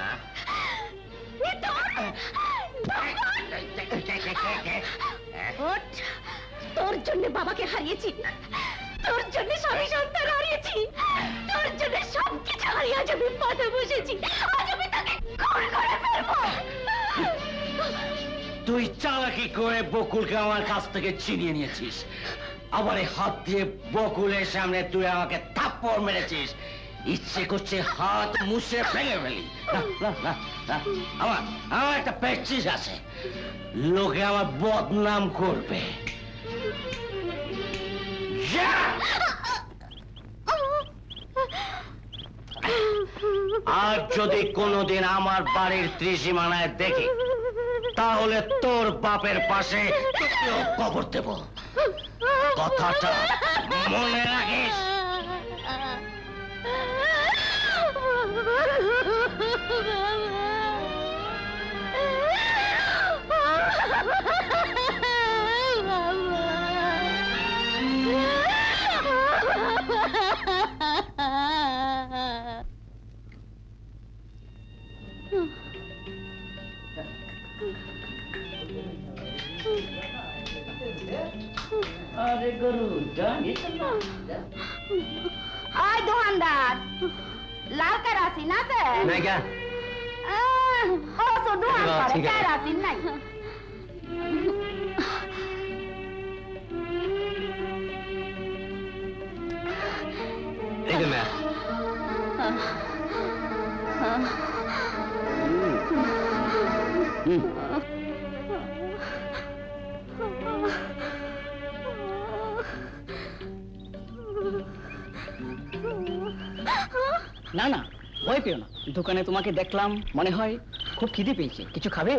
[SPEAKER 5] তোর জন্য বাবাকে হারিয়েছি, তোর জন্য স্বামী সন্তান হারিয়েছি, তোর জন্য সবকিছু হারিয়ে আজ আমি পথে বসেছি। আজ আমি তাকে খুন করে ফেলবো।
[SPEAKER 6] তুই চালাকি করে বকুলকে আমার কাছ থেকে ছিনিয়ে নিয়েছিস, আবার হাত দিয়ে বকুলের সামনে তুই আমাকে থাপ্পড় মেরেছিস। ইচ্ছে করছে হাত মুছে ভেঙে ফেলি। না, না, না, না, আমার আমার একটা প্র্যাকটিস আছে, লোকে আমার বদনাম করবে। যা! আর যদি কোনোদিন আমার বাড়ির ত্রিসীমানায় দেখি, তাহলে তোর বাপের পাশে তোকেও কবর দেব, কথাটা মনে রাখিস। আরে গরু জানি তো না।
[SPEAKER 1] আয় দোকানদার, লাল কেরাসিন আছে?
[SPEAKER 7] নাই গা।
[SPEAKER 1] ও তো দোকান করে কেরাসিন নাই।
[SPEAKER 7] এই যে ম্যা। না না, ভয় পেও না, দোকানে তোমাকে দেখলাম, মনে হয় খুব খিদে পেয়েছে, কিছু খাবে?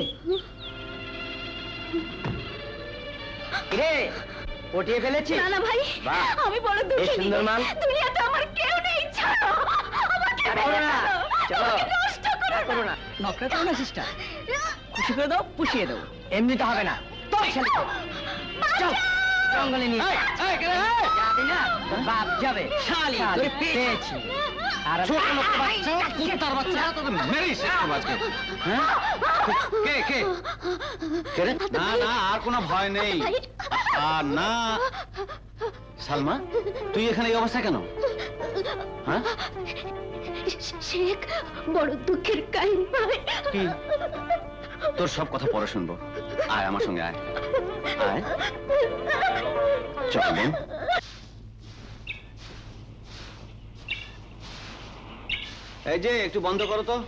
[SPEAKER 7] রে পটিয়ে ফেলেছি।
[SPEAKER 5] না না ভাই, আমি বড় দুঃখিনী, দুনিয়াতে আমার কেউ নেই, ছাড়ো আমার কেউ নেই,
[SPEAKER 7] চলো
[SPEAKER 5] নষ্ট করো না।
[SPEAKER 7] নকরা করো না সিস্টার, খুশি করে দাও, পুষিয়ে দাও, এমনিতে হবে না। তোর ছেলে চল জঙ্গলে নিয়ে যাবি না, বাপ যাবে। শালি তোরে পেয়েছি। আর ছোট লোক বাচ্চা, কুত্তার বাচ্চা, তোকে মেরেই শেষ করব আজকে। হ্যাঁ কে কে কে রে?
[SPEAKER 2] না না, আর কোনো ভয় নেই। আর না সালমা, তুই এখানে এই অবস্থা কেন? হ্যাঁ
[SPEAKER 5] শেখ, বড় দুঃখের কাহিনী ভাই।
[SPEAKER 2] কি? তোর সব কথা পরে শুনবো, আয় আমার সঙ্গে আয়, আয় চল বোন। এই যে একটু বন্ধ করো তো।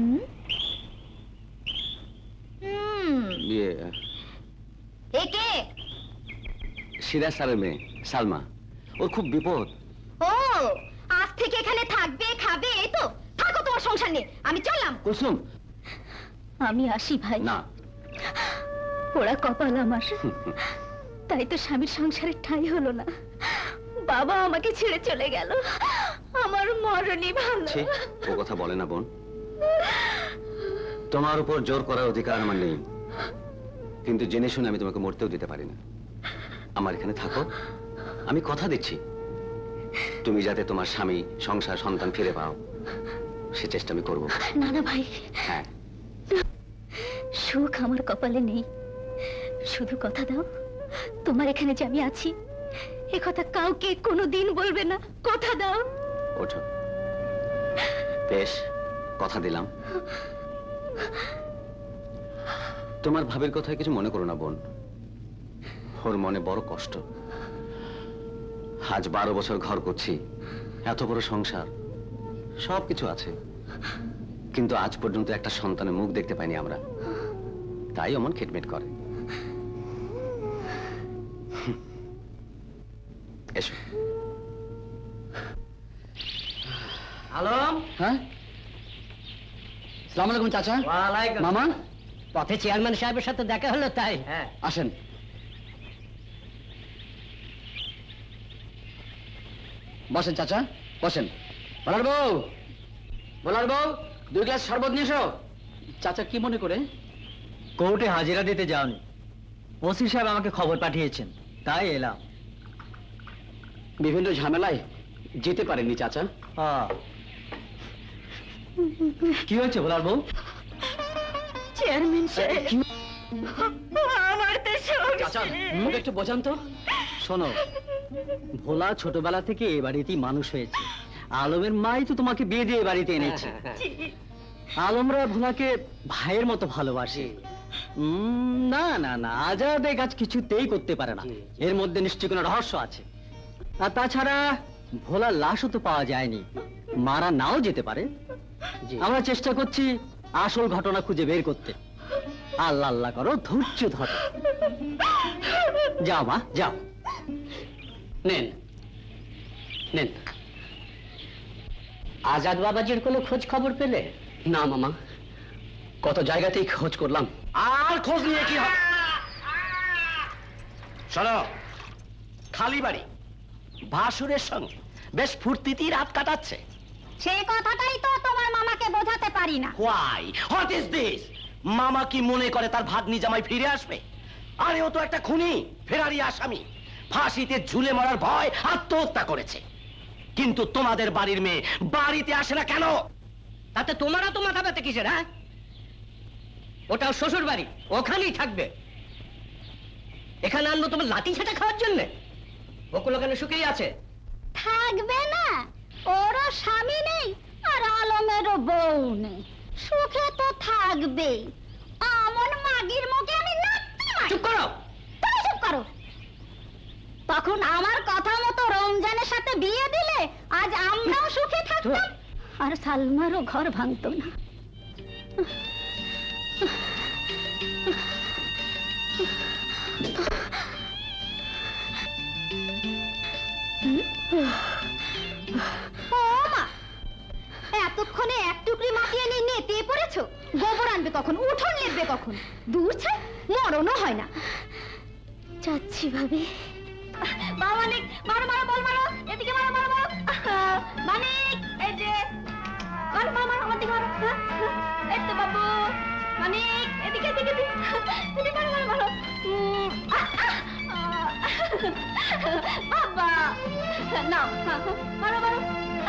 [SPEAKER 2] ইয়ে
[SPEAKER 1] একে
[SPEAKER 2] সিরাজ স্যারের মেয়ে সালমা, ওর খুব বিপদ।
[SPEAKER 1] ও আজ থেকে এখানে থাকবে, খাবে, এই তো থাকো, তোমার সংসার নিয়ে আমি চললাম।
[SPEAKER 2] কুসুম
[SPEAKER 5] আমি আসি ভাই।
[SPEAKER 2] না,
[SPEAKER 5] ওরা কপাল আমার, তাই তো স্বামীর সংসারে ঠাঁই হলো না, বাবা আমাকে ছেড়ে চলে গেল, আমার মরণই ভালো।
[SPEAKER 2] ছি, ও কথা বলে না বোন, তোমার উপর জোর করার অধিকার আমার নেই, কিন্তু জেনে শুনে আমি তোমাকে মরতেও দিতে পারি না। আমার এখানে থাকো, আমি কথা দিচ্ছি তুমি যাতে তোমার স্বামী, সংসার, সন্তান ফিরে পাও, সে চেষ্টা আমি করবো।
[SPEAKER 5] না না ভাই,
[SPEAKER 2] হ্যাঁ,
[SPEAKER 5] সুখ আমার কপালে নেই, শুধু কথা দাও তোমার এখানে যে আমি আছি, এ কথা কাউকে কোনোদিন বলবে না, কথা দাও।
[SPEAKER 2] ওঠো, বেশ, কথা দিলাম। তোমার ভাবের কথায় কিছু মনে করো না বোন, ওর মনে বড় কষ্ট। আজ 12 বছর ঘর করছি, এত বড় সংসার, সবকিছু আছে, কিন্তু আজ পর্যন্ত একটা সন্তানের মুখ দেখতে পাইনি আমরা, তাই অমন খিটমিট করে। এসো।
[SPEAKER 7] আলম। হ্যাঁ, আসসালামু আলাইকুম চাচা। ওয়ালাইকুম মামা। পথে চেয়ারম্যান সাহেবের সাথে দেখা হলো, তাই। হ্যাঁ আসেন। বসেন চাচা, বসেন। বলার বউ, বলার বউ, 2 গ্লাস শরবত নিয়ে এসো। চাচা কি মনে করে? কোর্টে হাজিরা দিতে যাওনি, ওসি সাহেব আমাকে খবর পাঠিয়েছেন, তাই এলাম। বিভিন্ন ঝামেলায় যেতে পারেননি চাচা। কি হয়েছে বলার বউ?
[SPEAKER 5] চেয়ারম্যান সাহেব, আমার তো
[SPEAKER 7] চাচা ওকে একটু বোঝান তো। শোনো, ভোলা ছোটবেলা থেকে এ বাড়িতেই মানুষ হয়েছে, আলমের মাই তো তোমাকে বিয়ে দিয়ে বাড়িতে এনেছে। আলমরা ভোলাকে ভাইয়ের মতো ভালোবাসে। না না না, আজাদ এই কাজ কিছুতেই করতে পারে না, এর মধ্যে নিশ্চয়ই কোনো রহস্য আছে। আর তাছাড়া ভোলার লাশও তো পাওয়া যায়নি, মারা নাও যেতে পারে। আমরা চেষ্টা করছি আসল ঘটনা খুঁজে বের করতে। আল্লাহ আল্লাহ করো, ধৈর্য ধরো। যাও মা, যাও। নেন নেন। আজাদ বাবাজির কোনো খোঁজ খবর পেলে? না মামা, কত জায়গাতেই খোঁজ করলাম।
[SPEAKER 6] আর খোঁজ নিয়ে কি হবে? শোনো, খালি বাড়ি ভাসুরের সঙ্গে বেশ ফুর্তিতেই রাত কাটাচ্ছে।
[SPEAKER 1] সেই কথাটাই তো তোমার মামাকে বোঝাতে পারি না।
[SPEAKER 6] Why, what is this? মামা কি মনে করে তার ভাগ্নি জামাই ফিরে আসবে? আরে ও তো একটা খুনি, ফেরারি আসামি, ফাঁসিতে ঝুলে মরার ভয় আত্মহত্যা করেছে। কিন্তু তোমাদের বাড়ির মেয়ে বাড়িতে আসে না কেন?
[SPEAKER 7] তাতে তোমারা তো মাথা ব্যথা কিসের? হ্যাঁ, ওটাও শ্বশুর বাড়ি, ওখানেই থাকবে। এখানে আনবো তোমার লাঠি ছেটা খাওয়ার জন্য? বকুল ওখানে সুখেই আছে।
[SPEAKER 1] থাকবে না, ওরও স্বামী নেই আর আলমেরও বউ নেই, সুখে তো থাকবেই। আমন মাগির মুখে আমি নাচতে পারি।
[SPEAKER 7] চুপ করো।
[SPEAKER 1] তুমি চুপ করো। তখন আমার কথা মতো রমজানের সাথে বিয়ে দিলে আজ আমরাও সুখে থাকতাম, আর সালমারও ঘর ভাঙতো না। এতক্ষণে এক টুকরি মাটিয়ে নিয়ে নেতিয়ে পড়েছো। গোবর আনবে কখন, উঠোন লেপবে কখন? দূর ছাই, মরণও হয় না। যাচ্ছি ভাবি। মানিক, মারো মারো, বল মারো, এদিকে মারো মারো মারো। মানিক, এই যে মারো মারো মারো, আমার দিকে মারো। এই তো বাবু। মানিক, এদিকে এদিকে এদিকে মারো মারো মারো। বাবা নাও, মারো মারো।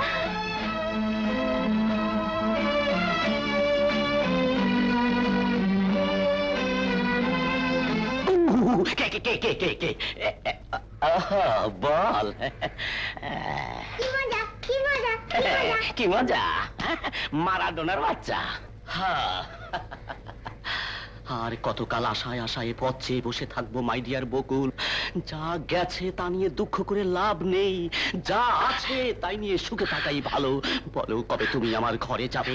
[SPEAKER 6] কে কে কে কে কে কে? বল। কি মজা, মারাডোনার বাচ্চা। আর কতকাল আশায় আশায় পথ চেয়ে বসে থাকবো মাই ডিয়ার বকুল। যা গেছে তা নিয়ে দুঃখ করে লাভ নেই, যা আছে তাই নিয়ে সুখে থাকাই ভালো। বলো, কবে তুমি আমার ঘরে যাবে?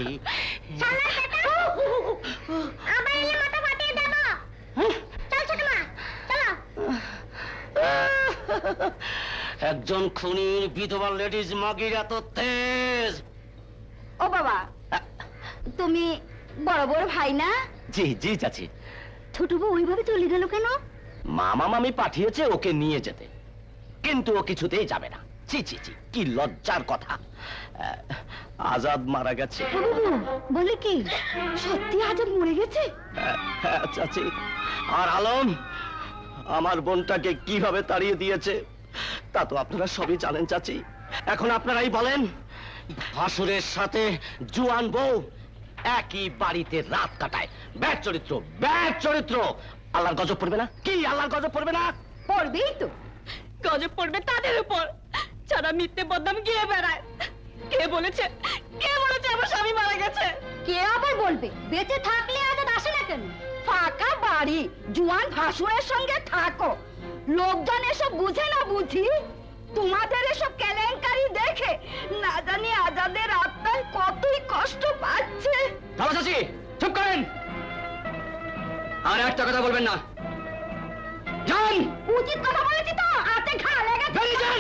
[SPEAKER 6] একজন খুনির বিধবা লেডিজ মাগির এত তেজ?
[SPEAKER 1] ও বাবা, তুমি বড় বড় ভাই না?
[SPEAKER 6] জি জি চাচি।
[SPEAKER 1] ছোট বউ ওইভাবে চলে গেল কেন?
[SPEAKER 6] মামা মামি পাঠিয়েছে ওকে নিয়ে যেতে, কিন্তু ও কিছুতেই যাবে না। ছি ছি ছি, কি লজ্জার কথা। আজাদ মারা গেছে।
[SPEAKER 1] বলে কি? সত্যি আজাদ মরে গেছে?
[SPEAKER 6] হ্যাঁ চাচি। আর আলম আমার বোনটাকে কিভাবে তাড়িয়ে দিয়েছে তা তো আপনারা সবই জানেন চাচি। এখন আপনারাই বলেন, ভাসুরের সাথে জুয়ান বউ একই বাড়িতে রাত কাটায়। ব্যাড চরিত্র, ব্যাড চরিত্র। আল্লাহর গজব পড়বে না? কি আল্লাহর গজব পড়বে না?
[SPEAKER 1] পড়বেই তো। গজব পড়বে তাদের উপর যারা মিথ্যে বদনাম গিয়ে বেড়ায়। কে বলেছে আমার স্বামী মারা গেছে? কে আবার বলবে? বেঁচে থাকলে আজাদ আসে না কেন? ফাঁকা বাড়ি, জুয়ান ভাসুরের সঙ্গে থাকো, লোকজন এসব বুঝে না বুঝি। তোমাদের এসব কেলেঙ্কারি দেখে না জানি আজাদের আত্মায় কতই কষ্ট পাচ্ছে।
[SPEAKER 7] চাচি চুপ করেন, আর একটা কথা বলবেন না। যান।
[SPEAKER 1] উচিত কথা বলেছি তো, হাতে ঘা লেগে
[SPEAKER 7] বেরিয়ে যান।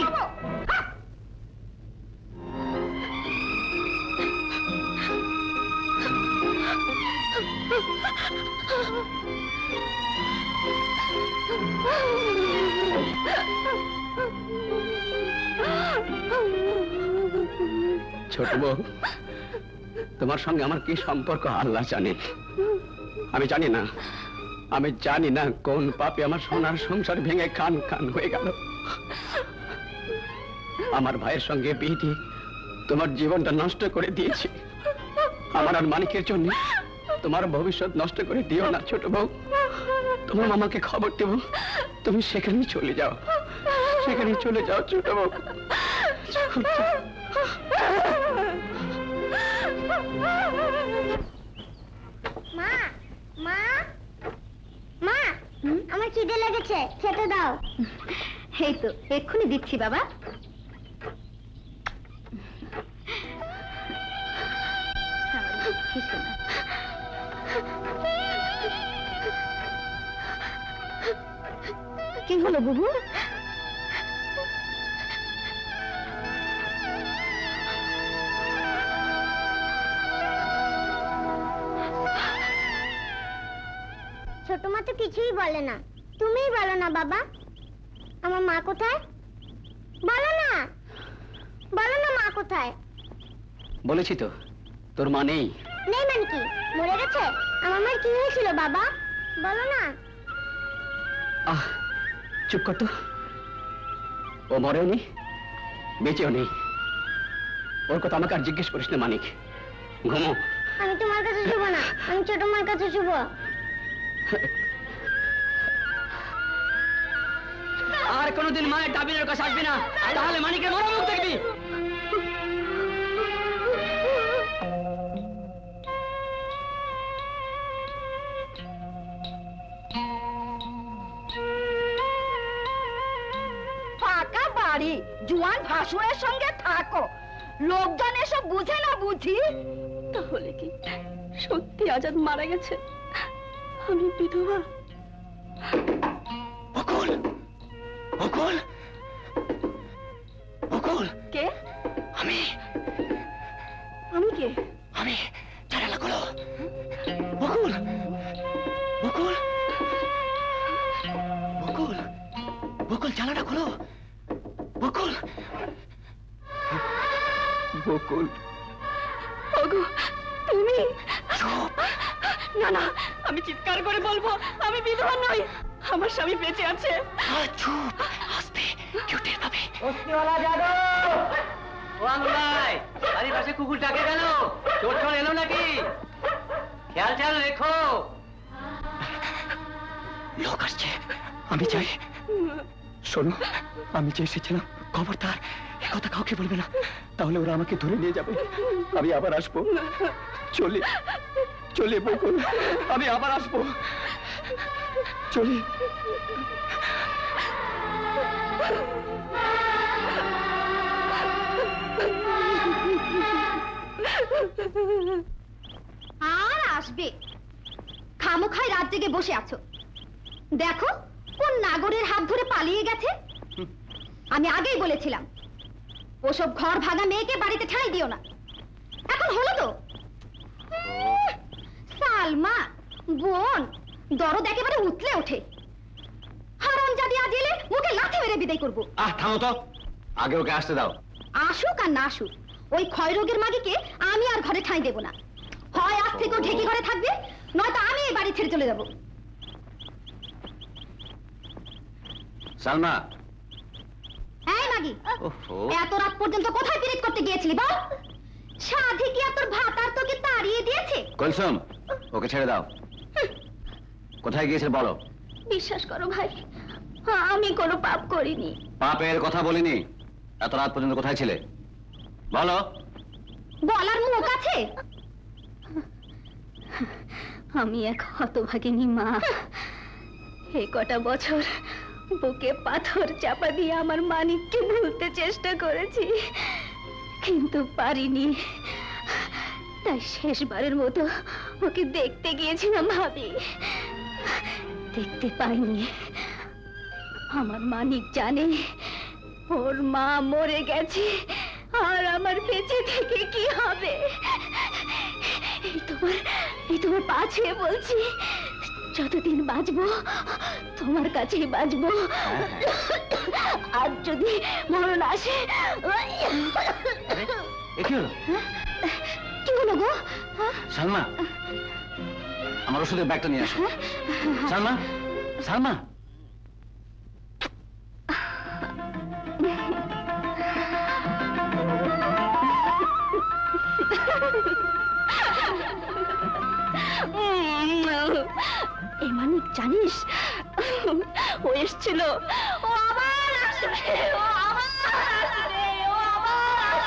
[SPEAKER 7] ছোট বউ, তোমার সঙ্গে আমার কি সম্পর্ক আল্লাহ জানেন। আমি জানি না, আমি জানি না কোন পাপে আমার সোনার সংসার ভেঙে খান খান হয়ে গেল। আমার ভাইয়ের সঙ্গে বিয়ে দিয়ে তোমার জীবনটা নষ্ট করে দিয়েছি। আমার আর মানিকের জন্য তোমার ভবিষ্যৎ নষ্ট করে দিও না ছোট বউ। তোমার মামাকে খবর দেব, তুমি সেখানে চলে যাও, সেখানে চলে যাও ছোট বউ।
[SPEAKER 1] মা, মা, মা, আমার খিদে লেগেছে, খেতে দাও। এই তো এক্ষুনি দিচ্ছি বাবা। কি হলো বুবু?
[SPEAKER 5] ছোট মা তো কিছুই বলে না, তুমিই বলো না বাবা। আমার মা কোথায়? বলো না, বলো না মা কোথায়?
[SPEAKER 8] বলেছি তো তোর মা নেই।
[SPEAKER 5] নেই মানে কি, মরে গেছে? আমার মার কি হয়েছিল বাবা, বলো না।
[SPEAKER 8] আহ চুপ কর তো, ও মরেও নেই বেঁচেও নেই, ওর কথা আমাকে আর জিজ্ঞেস করিস না মানিক, ঘুমো।
[SPEAKER 5] আমি তোমার কাছে শুভ না, আমি ছোট মার কাছে শুভ।
[SPEAKER 8] আর কোনোদিন মায়ের ডাবিনের কাছে আসবি না, তাহলে মানিকের মরা মুখ দেখবি।
[SPEAKER 1] ফাঁকা বাড়ি, জুয়ান ভাসুরের সঙ্গে থাকো, লোকজন এসব বুঝে না বুঝি।
[SPEAKER 5] তাহলে কি সত্যি আজাদ মারা গেছে? আমি বিধবা?
[SPEAKER 2] বকুল, বকুল, বকুল।
[SPEAKER 5] কে?
[SPEAKER 2] আমি
[SPEAKER 5] আমি কে?
[SPEAKER 2] আমি জানালা খোলো। বকুল, বকুল, বকুল, বকুল, জানালা খোলো। বকুল, বকুল।
[SPEAKER 5] ওগো তুমি?
[SPEAKER 2] চুপ।
[SPEAKER 5] না না, আমি চিৎকার করে বলবো আমি বিধবা নই, আমার স্বামী বেঁচে আছে।
[SPEAKER 2] চুপ, আস্তে, কেউ টের পাবে।
[SPEAKER 7] বস্তিওয়ালা জাদু, ও আঙ্গুলাই, বাড়ির পাশে কুকুর ডাকে কেন? চোর টোর এলো নাকি? খেয়াল চাল রেখো।
[SPEAKER 2] লোক আসছে, আমি চাই। শোনো, আমি যে এসেছিলাম, খবরদার এ কথা কাউকে বলবে না, তাহলে ওরা আমাকে ধরে নিয়ে যাবে। আমি আবার আসবো, চলে চলে বকুল, আমি আবার আসবো, চলে।
[SPEAKER 1] আর আসবে, খামোখায় রাত জেগে বসে আছো। দেখো কোন নাগরের হাত ধরে পালিয়ে গেছে। আমি আগেই বলেছিলাম ওসব ঘর ভাঙা মেয়েকে বাড়িতে ঠাঁই দিও না। এখন হলো তো, সালমা বোন দরদ একেবারে উতলে ওঠে। হারামজাদি আজ এলে মুখে লাথি মেরে বিদায় করবো।
[SPEAKER 2] থামো তো, আগে ওকে আসতে দাও।
[SPEAKER 1] আসুক আর না আসুক, ওই ক্ষয় রোগের মাগিকে আমি আর ঘরে ঠাঁই দেব না। হয় আজ থেকে ঢেকি ঘরে থাকবে, নয়তো আমি এই বাড়ি ছেড়ে চলে যাব।
[SPEAKER 2] সালমা।
[SPEAKER 1] এই মাগি, এত রাত পর্যন্ত কোথায় পিরিত করতে গিয়েছিলি বল? সাধে কি আর তোর ভাত আর তোকে তাড়িয়ে দিয়েছে?
[SPEAKER 2] কুলসুম, ওকে ছেড়ে দাও। কোথায় গিয়েছে বলো।
[SPEAKER 5] বিশ্বাস করো ভাই, আমি কোনো পাপ করিনি।
[SPEAKER 2] পাপের কথা বলিনি, এত রাত পর্যন্ত কোথায় ছিলে বলো।
[SPEAKER 1] বলার মুখ আছে?
[SPEAKER 5] আমি এক হতভাগিনী মা, এই কটা বছর বুকে পাথর চাপা দিয়ে আমার মানিককে ভুলতে চেষ্টা করেছি, কিন্তু পারিনি। তাই শেষবারের মতো ওকে দেখতে গিয়েছিলাম ভাবি, দেখতে পাইনি। আমার মানিক জানে ওর মা মরে গেছে, আর আমার বেঁচে থেকে কি হবে। এই তোমার পা ছুঁয়ে বলছি, যতদিন বাঁচবো তোমার কাছেই বাঁচবো। আর যদি মরণ আসে।
[SPEAKER 2] কি হলো?
[SPEAKER 1] কি হলো গো?
[SPEAKER 2] সালমা, আমার ওষুধের ব্যাগটা নিয়ে আসো। সালমা, সালমা।
[SPEAKER 5] এই মানিক জানিস, ও এসছিল, ও আবার আসবে, ও আবার আসবে, ও আবার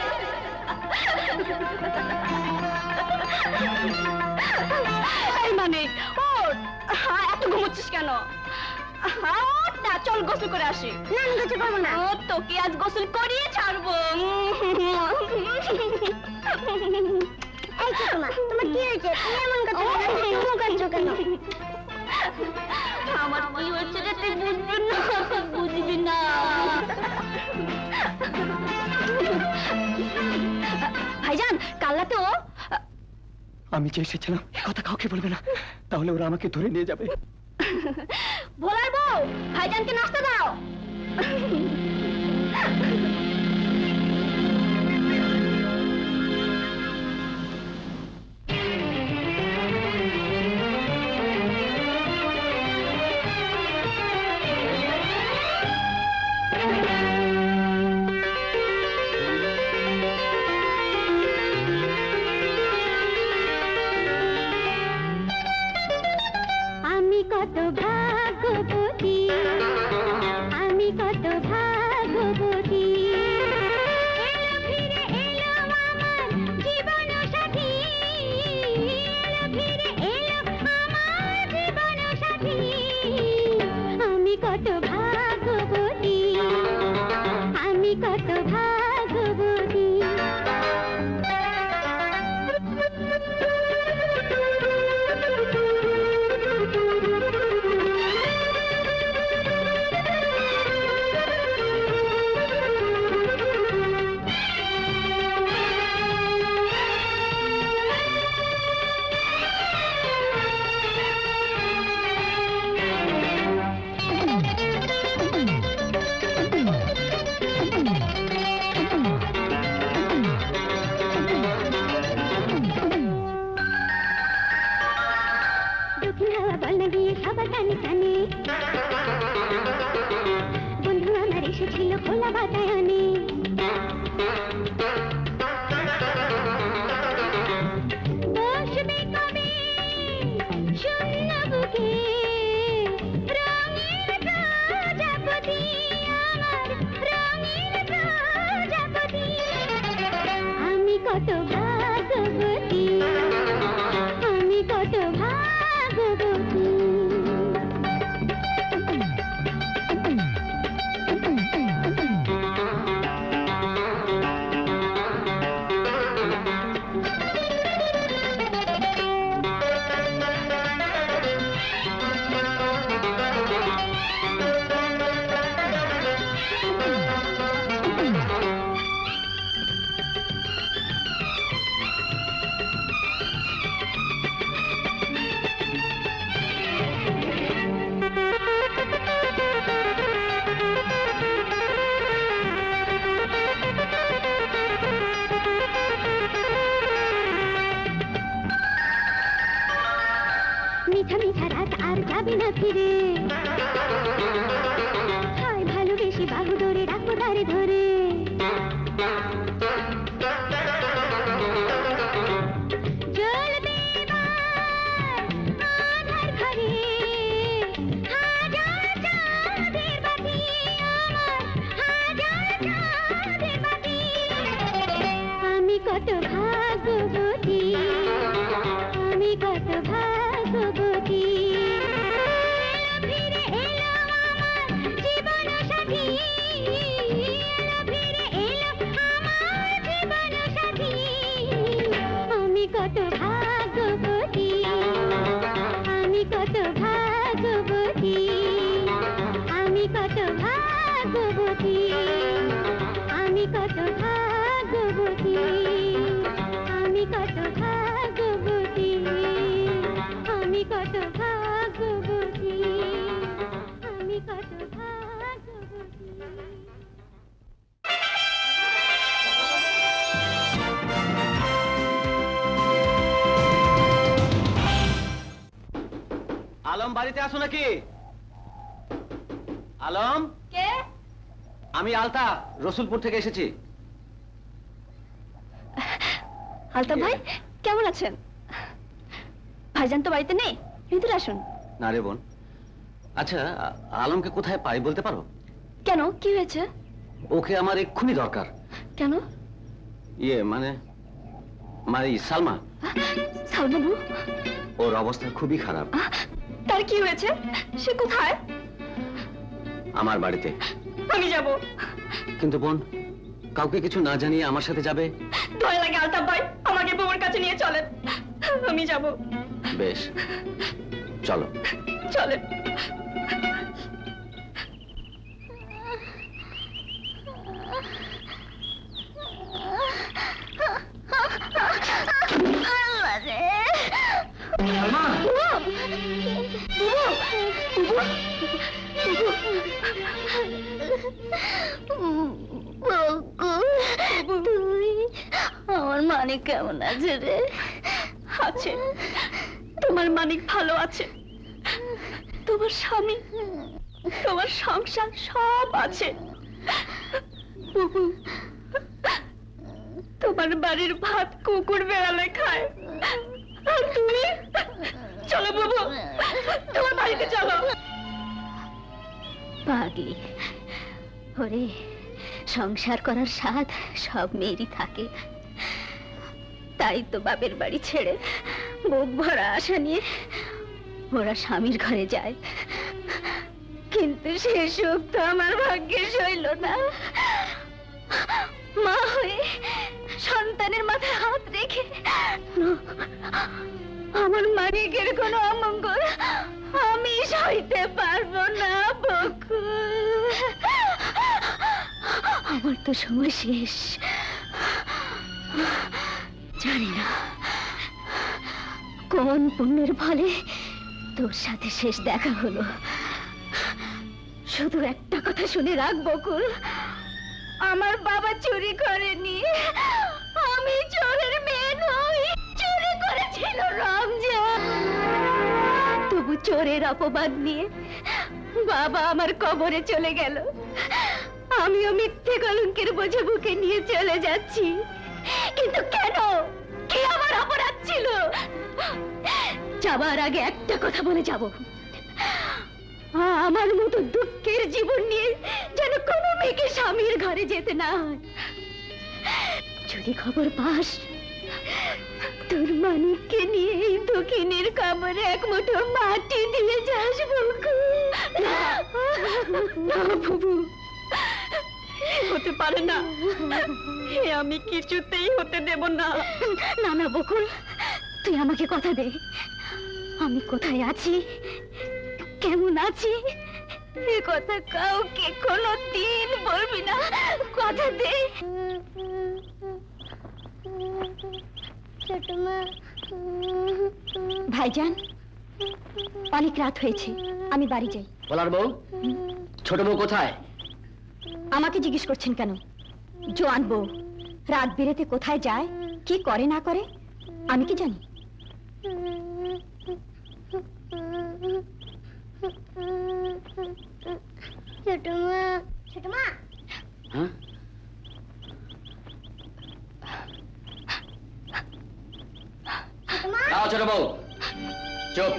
[SPEAKER 5] আসবে। এই মানিক ওঠ, এত ঘুমোচ্ছিস কেন? ওঠ না, চল গোসল করে আসি।
[SPEAKER 1] না আমি যেতে পারবো না।
[SPEAKER 5] ও তোকে আজ গোসল করিয়ে ছাড়বো।
[SPEAKER 1] এই ছোটমা, তোমার কি হয়েছে? তুমি এমন কথা করছো কেন?
[SPEAKER 5] আমার কি হচ্ছে রে, তুই বুঝবি না, বুঝবি না। ভাইজান, কাল রাতে ও
[SPEAKER 8] আমি যে এসেছিলাম এ কথা কাউকে বলবে না, তাহলে ওরা আমাকে ধরে নিয়ে যাবে।
[SPEAKER 5] ভোলার বউ, ভাইজানকে নাস্তা দাও।
[SPEAKER 1] আমি কত ভাগ্যবতী, আমি কত ভাগ্যবতী। এলো ফিরে এলো আমার জীবন সাথী, এলো ফিরে এলো আমার জীবন সাথী। আমি কত ভাগ্যবতী, আমি কত ভাগ্যবতী। সবার কানে কানে বন্ধু আমার এসেছিল খোলা বাতায়নে। বসবে কবে শূন্য বুকে রঙের প্রজাপতি, আমার রঙের প্রজাপতি। আমি কত ভাগ্যবতী, আমি কত ভাগ্যবতী। মিঠা মিঠা রাত আর যাবে না ফিরে, হয় ভালোবেসে বাহু ধরে রাখো ধারে ধরে। জ্বলবে আধার ঘরে হাজার চাঁদের বাতি, আমার হাজার চাঁদের বাতি। আমি কত ভাগ্যবতী, আমি কত ভাগ্যবতী। ফিরে এলো আমার জীবন সাথী, ফিরে এলো আমার জীবন সাথী। আমি কত ভাগ্যবতী, আমি কত ভাগ্যবতী, আমি কত ভাগ্যবতী, আমি কত ভাগ্যবতী, আমি কত ভাগ্যবতী, আমি কত ভাগ্যবতী, আমি কত ভাগ্যবতী।
[SPEAKER 2] আলম বাড়িতে আছো নাকি? আলম,
[SPEAKER 5] কে?
[SPEAKER 2] আমি আলতাফ, রসুলপুর থেকে এসেছি।
[SPEAKER 5] আলতাফ ভাই, কেমন আছেন? ভাইজান তো বাড়িতে নেই, ভিতরে আসুন।
[SPEAKER 2] না রে বোন। আচ্ছা, আলমকে কোথায় পাই বলতে পারো?
[SPEAKER 5] কেন, কি হয়েছে?
[SPEAKER 2] ওকে আমার এক্ষুনি দরকার।
[SPEAKER 5] কেন?
[SPEAKER 2] ইয়ে মানে সালমা।
[SPEAKER 5] সালমাবু?
[SPEAKER 2] ওর অবস্থা খুবই খারাপ।
[SPEAKER 5] তার কি হয়েছে? সে কোথায়?
[SPEAKER 2] আমার বাড়িতে।
[SPEAKER 5] আমি যাব।
[SPEAKER 2] কিন্তু বোন, কাউকে কিছু না জানিয়ে আমার সাথে যাবে?
[SPEAKER 5] ভয় লাগে আলতাফ ভাই, আমাকে বউয়ের কাছে নিয়ে চলেন। আমি যাব।
[SPEAKER 6] বেশ, চলো।
[SPEAKER 5] চলেন।
[SPEAKER 1] আমার মানিক কেমন আছে রে?
[SPEAKER 5] আছে, তোমার মানিক ভালো আছে, তোমার স্বামী, তোমার সংসার সব আছে। বুবু, তোমার বাড়ির ভাত কুকুর বেড়ালে খায়, আর তুমি? চলো বুবু, তোমার বাড়িতে চলো।
[SPEAKER 1] পাগলি, ওরে সংসার করার স্বাদ সব মেয়েরই থাকে, তাই তো বাপের বাড়ি ছেড়ে বুক ভরা আশা নিয়ে ওরা স্বামীর ঘরে যায়। কিন্তু সে সুখ তো আমার ভাগ্যে সইল না। মা হয়ে সন্তানের মাথায় হাত রেখে আমার মানিকের কোনো অমঙ্গল আমি সইতে পারবো না বকুল। আমার তো সময় শেষ। জানি না কোন পুণ্যের ফলে তোর সাথে শেষ দেখা হলো। শুধু একটা কথা শুনে রাখ বকুল, আমার বাবা চুরি করেনি, আমি চোরের মেয়ে নই, চুরি করেছিল রমজান। তবু চোরের অপবাদ নিয়ে বাবা আমার কবরে চলে গেল, আমিও মিথ্যে কলঙ্কের বোঝা বুকে নিয়ে চলে যাচ্ছি। কিন্তু কেন? কি আমার অপরাধ ছিল? যাবার আগে একটা কথা বলে যাব, আমার মতো দুঃখের জীবন নিয়ে যেন কোনো মেয়েকে স্বামীর ঘরে যেতে না হয়। যদি খবর পাস তোর মানিককে নিয়ে এই দক্ষিণের কবরে এক মুঠো মাটি দিয়ে যাস বকুল।
[SPEAKER 5] না বুবু, হতে পারে না, আমি কিছুতেই হতে দেব না।
[SPEAKER 1] না না বকুল, তুই আমাকে কথা দে, আমি কোথায় আছি, কেমন আছি, এ কথা কাউকে কোনো দিন বলবি না, কথা দে। ভাইজান, অনেক রাত হয়েছে, আমি বাড়ি যাই।
[SPEAKER 7] বলার বউ, ছোট বউ কোথায়?
[SPEAKER 1] আমাকে জিজ্ঞেস করছেন কেন? জোয়ান বউ রাত বিরেতে কোথায় যায়, কি করে না করে আমি কি জানি? ছোটমা, ছোটমা,
[SPEAKER 7] হ্যাঁ? দাও ছোট বউ, চুপ।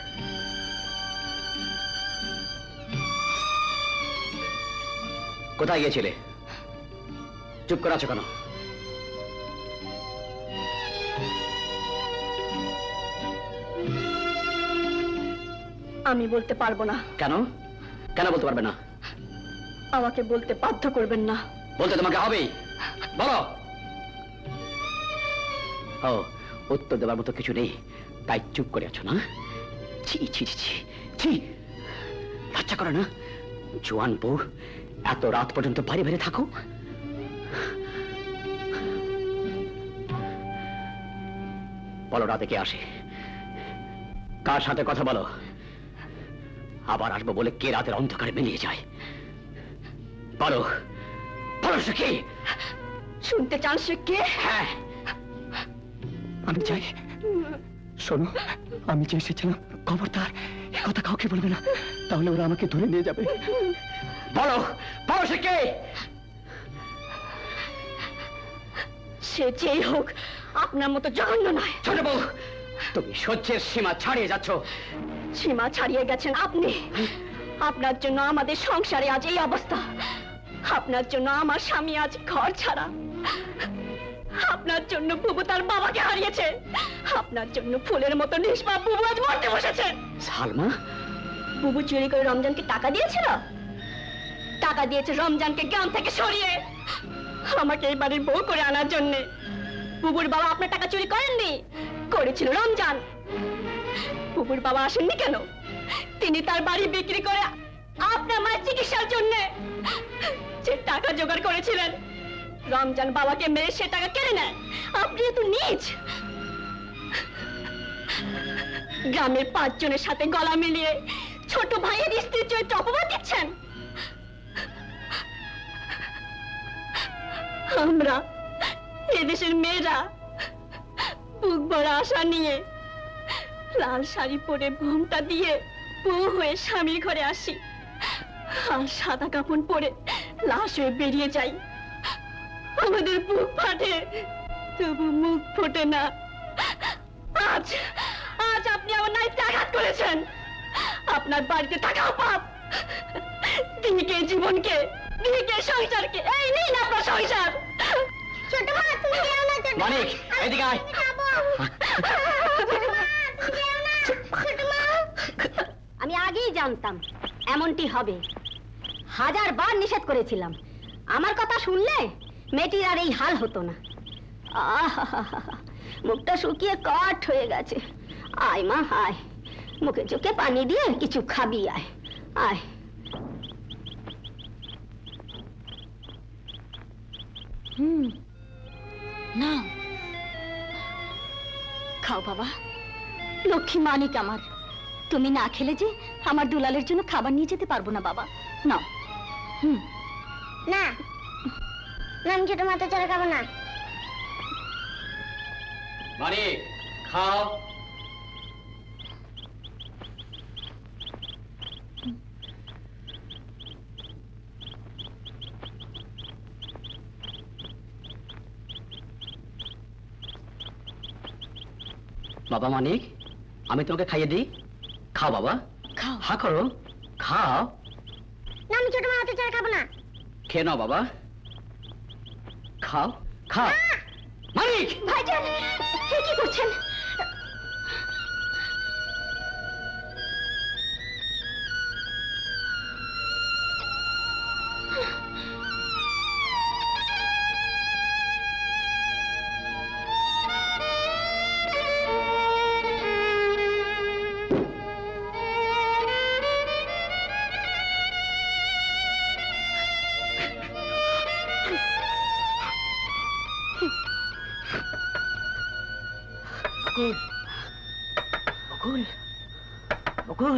[SPEAKER 7] কোথায় গিয়েছিলে? চুপ করে আছো কেন?
[SPEAKER 5] আমি বলতে পারবো না।
[SPEAKER 7] কেন? কেন বলতে পারবে না?
[SPEAKER 5] আমাকে বলতে বাধ্য করবেন না।
[SPEAKER 7] বলতে তোমাকে হবেই, বলো। ও, উত্তর দেওয়ার মতো কিছু নেই, তাই চুপ করে আছো না? ছি ছি ছি ছি, লজ্জা করে না? জোয়ান বউ এত রাত পর্যন্ত বাইরে বাইরে থাকো? বলো, রাতে কে আসে? কার সাথে কথা বলো? আবার আসবো বলে কে রাতের অন্ধকারে মিলিয়ে যায়? বলো, বলো সে কে?
[SPEAKER 5] শুনতে চান সে কে?
[SPEAKER 7] হ্যাঁ,
[SPEAKER 8] আমি চাই। শোনো, আমি যে এসেছিলাম, খবরদার এ কথা কাউকে বলবে না, তাহলে ওরা আমাকে ধরে নিয়ে যাবে।
[SPEAKER 7] বলো, বলো সে কে?
[SPEAKER 5] সে যেই হোক, আপনার মতো জঘন্য নয়।
[SPEAKER 7] ছোট বউ, তুমি সহ্যের সীমা ছাড়িয়ে যাচ্ছ।
[SPEAKER 5] সীমা ছাড়িয়ে গেছেন আপনি। আপনার জন্য আমাদের সংসারে আজ এই অবস্থা, আপনার জন্য আমার স্বামী আজ ঘর ছাড়া, আপনার জন্য বুবু তার বাবাকে হারিয়েছে, আপনার জন্য ফুলের মতো নিষ্পাপ বুবু আজ মরতে বসেছে।
[SPEAKER 7] সালমা,
[SPEAKER 5] বুবু চুরি করে রমজানকে টাকা দিয়েছিল, টাকা দিয়েছে রমজানকে গ্রাম থেকে সরিয়ে আমাকে এই বাড়ির বউ করে আনার জন্য। বুবুর বাবা আপনার টাকা চুরি করেননি, করেছিল রমজান। বুবুর বাবা আসেননি কেন? তিনি তার বাড়ি বিক্রি করে আপনার মায়ের চিকিৎসার জন্য যে টাকা জোগাড় করেছিলেন, রমজান বাবাকে মেরে সে টাকা কেড়ে নেয়। আপনি এত নীচ! গ্রামের 5 জনের সাথে গলা মিলিয়ে ছোট ভাইয়ের স্ত্রীর চরিত্রে অপবাদ দিচ্ছেন। আমরা এদেশের মেয়েরা বুক ভরা আশা নিয়ে লাল শাড়ি পরে ঘোমটা দিয়ে বউ হয়ে স্বামীর ঘরে আসি, আর সাদা কাপড় পরে লাশ হয়ে বেরিয়ে যাই। আমাদের বুক ফাটে, তবু মুখ ফোটে না। আজ আজ আপনি আমার নাইতে আঘাত করেছেন। আপনার বাড়িতে থাকাও পাপ। দিকে জীবনকে, দিকে সংসারকে, এই নিন আপনার সংসার। ছোট মা, তুমি যেও না।
[SPEAKER 7] মানিক, এদিকে আয়।
[SPEAKER 1] আমি আগেই জানতাম এমনটি হবে। 1000 বার নিষেধ করেছিলাম। আমার কথা শুনলে মেয়েটির আর এই হাল হতো না। মুখটা শুকিয়ে কাঠ হয়ে গেছে। আয় মা আয়, মুখে চোখে পানি দিয়ে কিছু খাবি। আয় আয়। না, খাও বাবা। লক্ষ্মী মানিক আমার, তুমি না খেলে যে আমার দুলালের জন্য খাবার নিয়ে যেতে পারবো না বাবা। নাও। না না, আমি ছোট মাথা ছাড়া খাবো না।
[SPEAKER 7] মানিক, খাও। বাবা মানিক, আমি তোমাকে খাইয়ে দিই। খাও বাবা,
[SPEAKER 1] খাও।
[SPEAKER 7] হা করো, খাও।
[SPEAKER 1] না, আমি ছোট মাথা ছাড়া খাবো না।
[SPEAKER 7] খেয়ে নাও বাবা, খাও খাও। মানিক!
[SPEAKER 1] ভাইজান, কি করছেন?
[SPEAKER 7] বকুল, বকুল,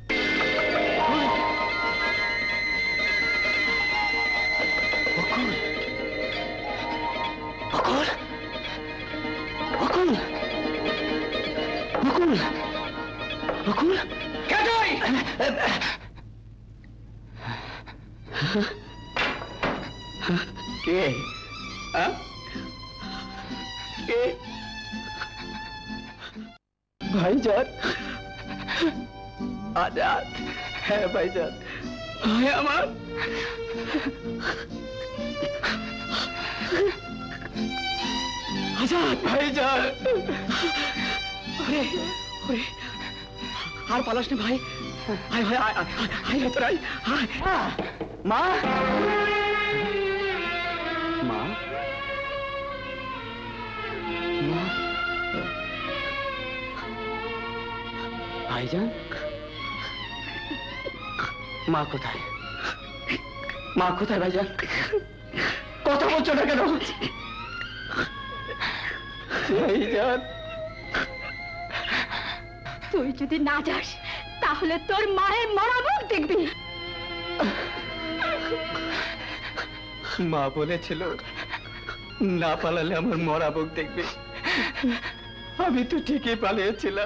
[SPEAKER 7] বকুল, বকুল, বকুল, বকুল, কে তুই? কে? কে? ভাইজান, আজাদ। হ্যাঁ ভাইজান, ভাই আমার। আজাদ ভাইজান। ওরে ওরে, আর পালাস না ভাই। আয় ভাই, আয় আয় ভেতর আয়। মা, মা, মা। ভাইজান, মা কোথায়? মা কোথায় ভাইজান? কথা বলছো না কেন? ভাইজান,
[SPEAKER 5] তুই যদি না যাস তাহলে তোর মায়ের মরা মুখ দেখবি।
[SPEAKER 7] মা বলেছিল না পালালে আমার মরা মুখ দেখবে। আমি তো ঠিকই পালিয়েছিলাম,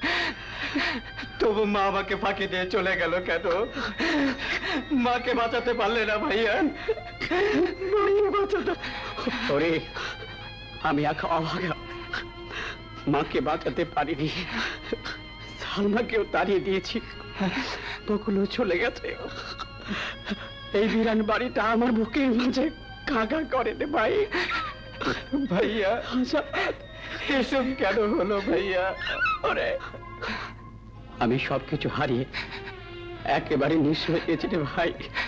[SPEAKER 7] তবু মা আমাকে ফাঁকি দিয়ে চলে গেল কেন? মাকে বাঁচাতে পারলে না ভাইয়া? ওরে, আমি অভাগা, মাকে বাঁচাতে পারিনি। সালমাকেও তাড়িয়ে দিয়েছি, বকুলও চলে গেছে। এই বিরান বাড়িটা আমার বুকের মাঝে কাকা করে রে ভাই। ভাইয়া, এসব কেন হলো ভাইয়া? ওরে, আমি সবকিছু হারিয়ে একেবারে নিঃস্ব হয়ে গেছি রে ভাই।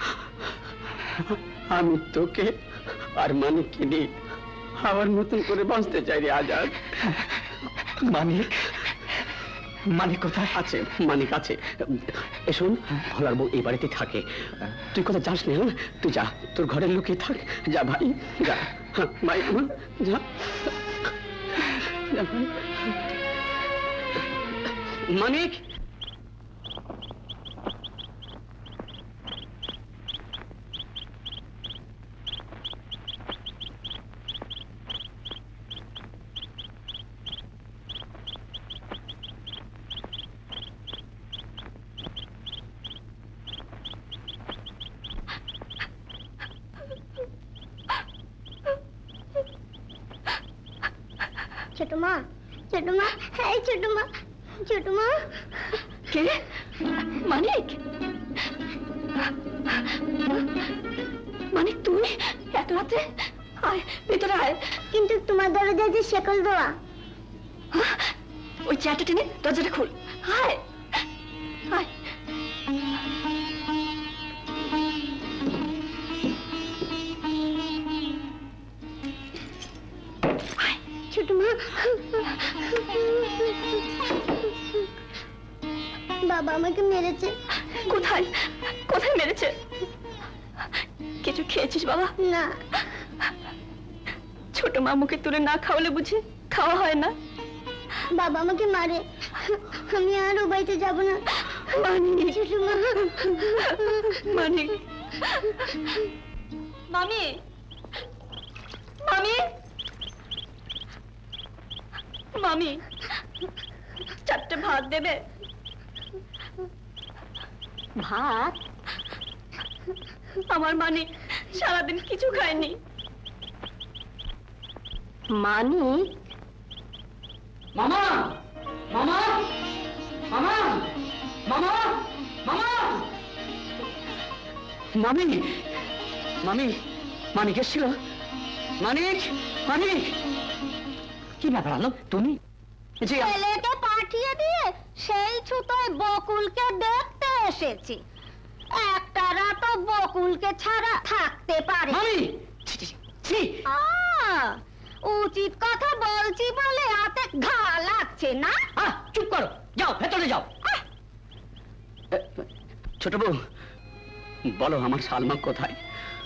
[SPEAKER 7] আমি তোকে আর মানিককে নিয়ে আমার মতন করে বাঁচতে চাই রে আজাদ।
[SPEAKER 8] মানিক, মানিক কোথায়? আছে, মানিক আছে। শোন, ভোলার বউ এই বাড়িতে থাকে, তুই কোথায় যাস না, তুই যা, তোর ঘরের লুকিয়ে থাক। যা ভাই, যা ভাই, যা ভাই। মানিক,
[SPEAKER 5] ছোট মা, ছোট মা, এই ছোট মা, ছোট মা।
[SPEAKER 1] কে? মানিক, মানিক তুই এক রাতে? আয় ভিতরে আয়।
[SPEAKER 5] কিন্তু তোমার দরজায় যে শেকল দেওয়া।
[SPEAKER 1] ওই চেয়ারটা টেনে দরজাটা খুল। আয় আয়।
[SPEAKER 5] ছোট মা, বাবা আমাকে মেরেছে।
[SPEAKER 1] কোথায়, কোথায় মেরেছে? কিছু খেয়েছিস বাবা?
[SPEAKER 5] না।
[SPEAKER 1] ছোট মামুকে তুলে না খাওয়ালে বুঝি খাওয়া হয় না?
[SPEAKER 5] বাবা আমাকে মারে, আমি আর ও বাড়িতে যাবো না।
[SPEAKER 1] মানিক,
[SPEAKER 5] ছোট মা।
[SPEAKER 1] মানিক, মামি, মামি, মামি, চারটে ভাত দেবে?
[SPEAKER 5] ভাত?
[SPEAKER 1] আমার মানিক সারাদিন কিছু খায়নি।
[SPEAKER 5] মানিক?
[SPEAKER 8] মামা, মামা, মামা, মামা, মামা, মামি, মামি, মানিক এসেছিল। মানিক, মানিক, কি ব্যাপার আলো তুমি? জি,
[SPEAKER 5] ছেলেকে পাঠিয়ে দিয়ে সেই ছুতোয় বকুলকে দেখতে এসেছি। একটা রাতও বকুলকে ছাড়া থাকতে পারে।
[SPEAKER 8] মামি, ছি, ছি, ছি।
[SPEAKER 5] উচিত কথা বলছি বলে হাতে ঘা লাগছে না?
[SPEAKER 8] চুপ করো, যাও ভেতরে যাও। ছোট বউ, বলো আমার সালমা কোথায়?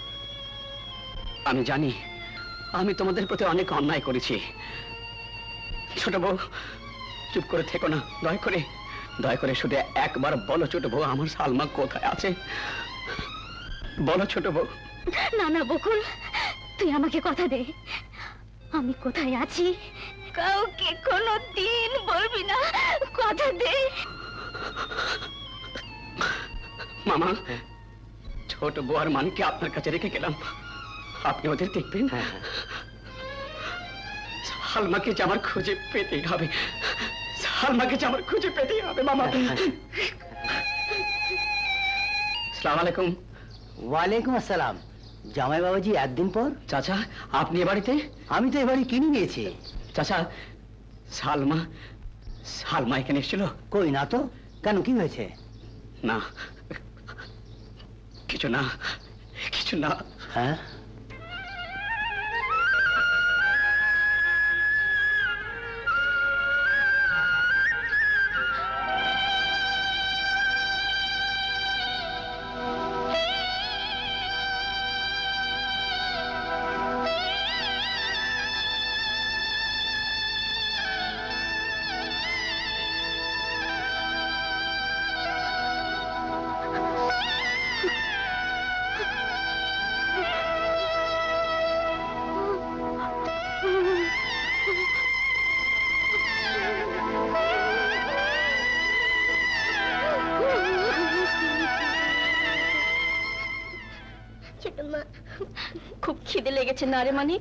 [SPEAKER 8] আমি জানি আমি তোমাদের প্রতি অনেক অন্যায় করেছি। ছোট বউ, চুপ করে থেকো না, দয়া করে, দয়া করে শুধু একবার বলো ছোট বউ, আমার সালমা কোথায় আছে? বলো ছোট বউ।
[SPEAKER 5] না না বকুল, তুই আমাকে কথা দে, আমি কোথায় আছি কাউকে কোনো দিন বলবি না, কথা দে।
[SPEAKER 8] মামা, ছোট বউ আর মানিককে আপনার কাছে রেখে গেলাম, আপনি ওদের দেখবেন। সালমাকে যে আমার খুঁজে পেতেই হবে, সালমাকে যে আমার খুঁজে পেতেই হবে মামা। আসসালামু আলাইকুম।
[SPEAKER 2] ওয়ালাইকুম আসসালাম। জামাই বাবাজি একদিন পর?
[SPEAKER 8] চাচা, আপনি এ বাড়িতে?
[SPEAKER 2] আমি তো এবারে কিনে নিয়েছি।
[SPEAKER 8] চাচা, সালমা, সালমা এখানে এসেছিল?
[SPEAKER 2] কই না তো, কেন কি হয়েছে?
[SPEAKER 8] না, কিছু না, কিছু না।
[SPEAKER 2] হ্যাঁ,
[SPEAKER 1] খুব খিদে লেগেছে না রে মানিক?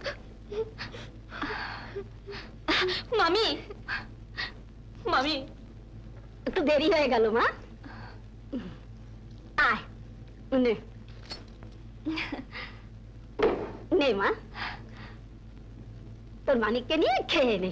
[SPEAKER 1] মামি, মামি,
[SPEAKER 5] একটু দেরি হয়ে গেল মা। আয় নে, নে মা, তোর মানিককে নিয়ে খেয়ে নে।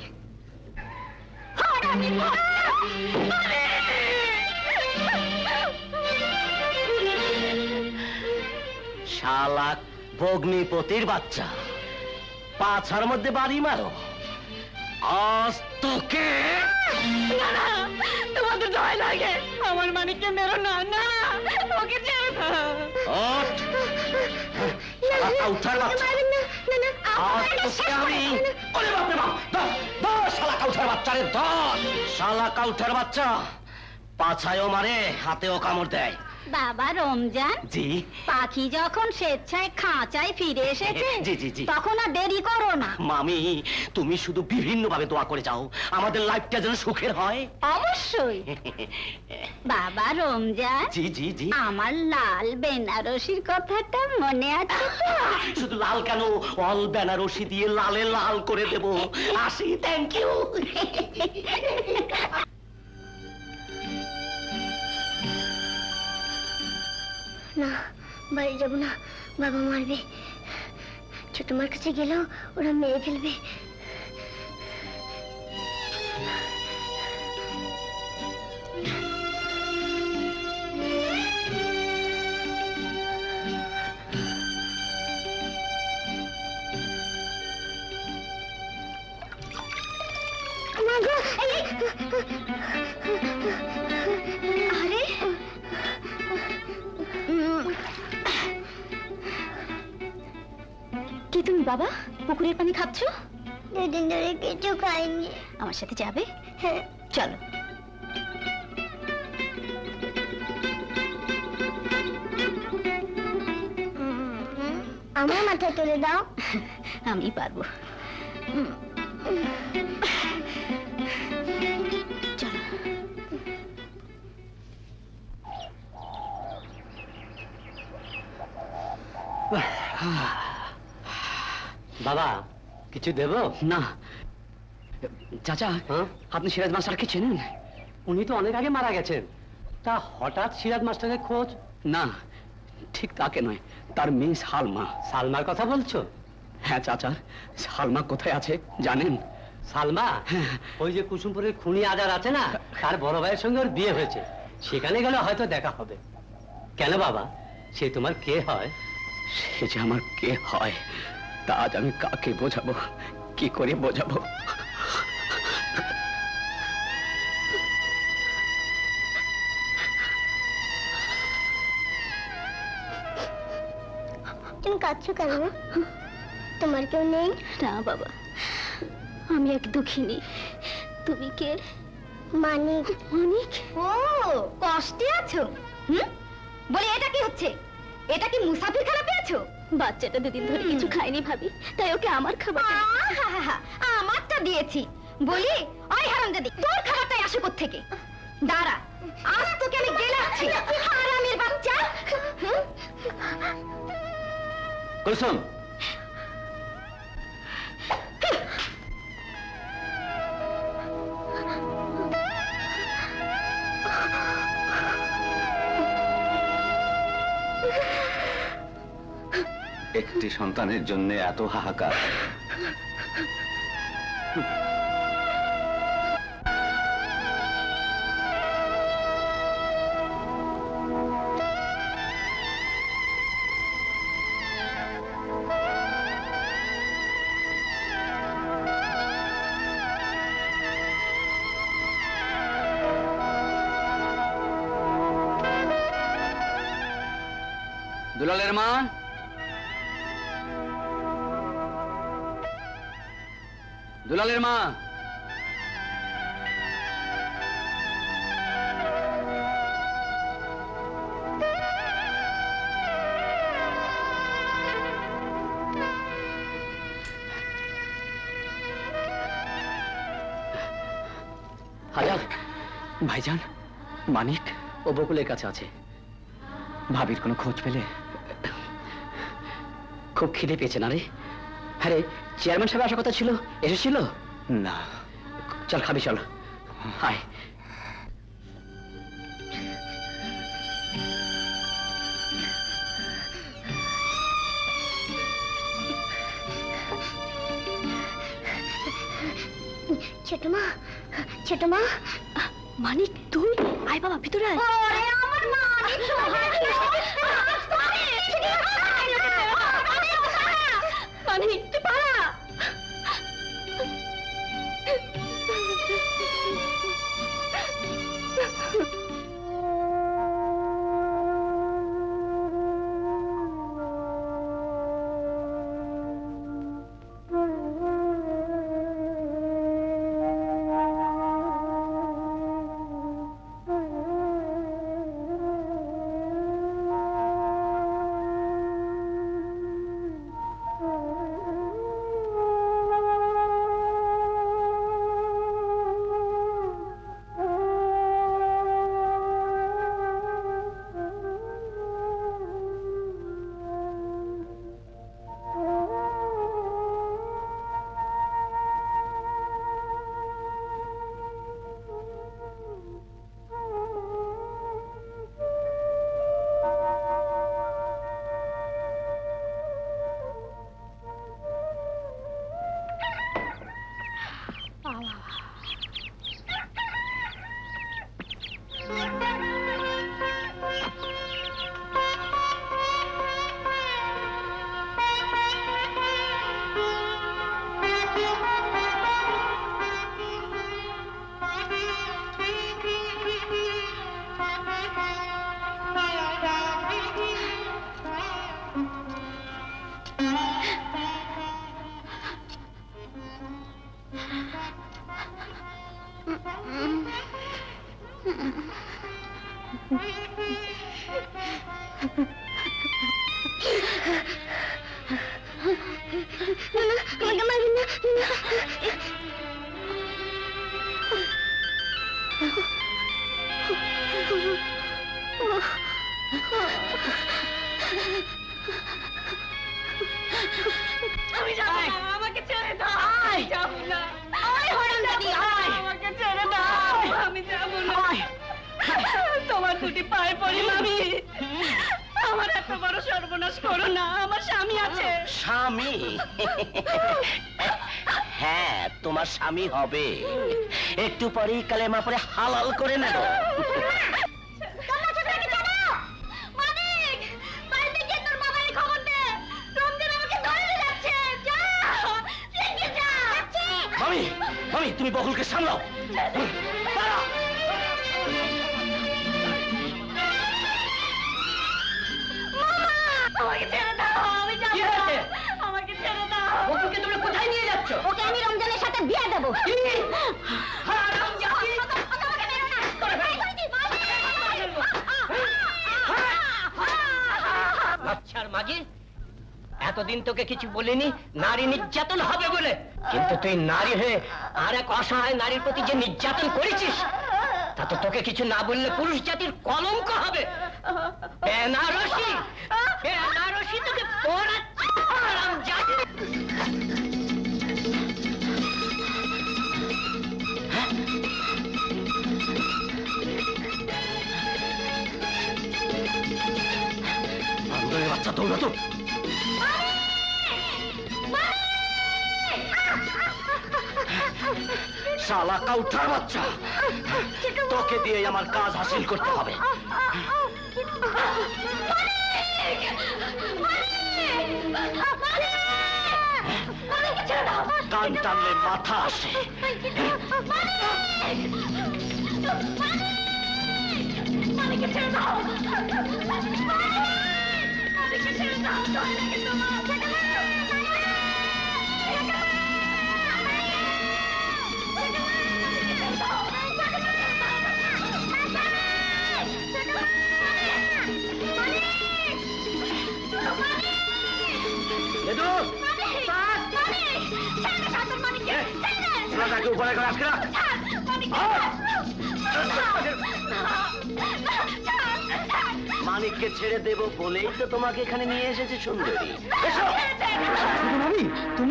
[SPEAKER 6] শালা ভগ্নিপতির বাচ্চা, পাছার মধ্যে বাড়ি মারো, আজ তোকে
[SPEAKER 5] না না, তোমাদের ভয় লাগে, আমার মানিককে মেরো না, না ওকে ছেড়ো না।
[SPEAKER 6] ওঠ! শালা কাউঠার বাচ্চা! আজ তোকে আমি... ওরে বাপ রে বাপ! ধর, ধর শালা কাউঠার বাচ্চারে, ধর! শালা কাউঠার বাচ্চা পাছায়ও মারে, হাতেও কামড় দেয়।
[SPEAKER 1] বাবা রমজান,
[SPEAKER 6] জি
[SPEAKER 1] পাখি যখন স্বেচ্ছায় খাঁচায় ফিরে এসেছে,
[SPEAKER 6] জি, জি, জি।
[SPEAKER 1] তখন আর দেরি করো না।
[SPEAKER 6] মামি, তুমি শুধু বিভিন্ন ভাবে দোয়া করে যাও আমাদের লাইফটা যেন সুখের হয়।
[SPEAKER 1] অবশ্যই। বাবা রমজান,
[SPEAKER 6] জি জি জি।
[SPEAKER 1] আমার লাল বেনারসির কথাটা মনে আছে তো?
[SPEAKER 6] শুধু লাল কেন, অল বেনারসি দিয়ে লালে লাল করে দেব। আসি, থ্যাংক ইউ।
[SPEAKER 5] না, বাড়ি যাবো না, বাবা মারবে। ছোট মার কাছে গেলেও ওরা মেরে ফেলবে। আরে কি তুমি বাবা পুকুরের পানি খাচ্ছ? দুদিন ধরে কিছু খাইনি। আমার সাথে যাবে? হ্যাঁ চলো। আমার মাথায় তুলে দাও। আমি পারবো। চলো।
[SPEAKER 7] বাবা কিছু দেব?
[SPEAKER 8] না চাচা, আপনি সিরাজ মাস্টারকে চেনেন?
[SPEAKER 7] উনি তো অনেক আগে মারা গেছেন, তা হঠাৎ সিরাজ মাস্টারের খোঁজ?
[SPEAKER 8] না, ঠিক তাকে নয়, তার মেয়ে সালমা।
[SPEAKER 7] সালমার কথা বলছো?
[SPEAKER 8] হ্যাঁ চাচা, সালমা কোথায় আছে জানেন?
[SPEAKER 7] সালমা? ওই যে কুসুমপুরের খুনি আজার আছে না, তার বড় ভাইয়ের সঙ্গে ওর বিয়ে হয়েছে, সেখানে গেলে হয়তো দেখা হবে। কেন বাবা, সে তোমার কে হয়?
[SPEAKER 8] সে যে আমার কে হয় তা আজ আমি কাকে বোঝাবো, কি করে বোঝাবো?
[SPEAKER 5] তুমি কাঁদছো কেন? তোমার কেউ নেই? না বাবা, আমি এক দুঃখিনী। তুমি কে? মানিক। মানিক?
[SPEAKER 1] ও, কষ্টে আছো? বলি এটা কি হচ্ছে? এটা কি মুসাফির খানা পেয়েছো?
[SPEAKER 5] বাচ্চাটা দুদিন ধরে কিছু খায়নি ভাবি, তাই ওকে আমার খাবার
[SPEAKER 1] আমারটা দিয়েছি। বলি ওই হারামজাদি, তোর খাবারটাই আসে কোত্থেকে? দাঁড়া, আজ তোকে আমি গেলাচ্ছি, হারামের বাচ্চা।
[SPEAKER 6] কুলসুম, একটি সন্তানের জন্য এত হাহাকার।
[SPEAKER 8] দুলালের মা, দুলালের মা, হাজার ভাইজান, মানিক ও বকুলের কাছে আছে। ভাবির কোনো খোঁজ পেলে? খুব খিদে পেয়েছে না রে? হ্যাঁ রে, চেয়ারম্যান সাহেব আসার কথা ছিল, এসেছিল না? চল খাবি, চল আয়।
[SPEAKER 5] ছোট মা, ছোট মা। মানিক তুই আয় বাবা, ভিতরে আয়।
[SPEAKER 1] আমার মানিক তো
[SPEAKER 5] মানিক তুই পালা। আমি যাব না, আমাকে ছেড়ে দাও। আমি যাব না। আয় হরামজাদি, আয়। আমাকে ছেড়ে দাও। আমি যাব না। তোমার দুটি পায়ে পড়ি মামি। আমার এত বড় সর্বনাশ করো না, আমার স্বামী আছে।
[SPEAKER 6] স্বামী? হ্যাঁ, তোমার স্বামী হবে। একটু পরেই কালেমা পড়ে হালাল করে নেব। মামি, মামি, তুমি বকুলকে সামলাও।
[SPEAKER 5] আমাকে ছেড়ে দাও, আমি যাব না। আমাকে ছেড়ে দাও।
[SPEAKER 7] বকুলকে তুমি কোথায় নিয়ে যাচ্ছ?
[SPEAKER 1] ওকে আমি রমজানের সাথে বিয়ে দেবো।
[SPEAKER 7] আচ্ছার মাঝি, এতদিন তোকে কিছু বলিনি নারী নির্যাতন হবে বলে, কিন্তু তুই নারী হয়ে আর এক অসহায় নারীর প্রতি যে নির্যাতন করেছিস, তা তো তোকে কিছু না বললে পুরুষ জাতির কলঙ্ক হবে। বেনারসি, বেনারসি তোকে পড়াচ্ছি। হারামজাদি।
[SPEAKER 6] বান্দরের বাচ্চা দৌড়া তো। শালা কাউঠার বাচ্চা, তোকে দিয়ে আমার কাজ হাসিল করতে হবে। কান টানলে মাথা আসে। মানিককে ছেড়ে দেব বলেই তো তোমাকে এখানে নিয়ে এসেছে সুন্দরী।
[SPEAKER 8] তুমি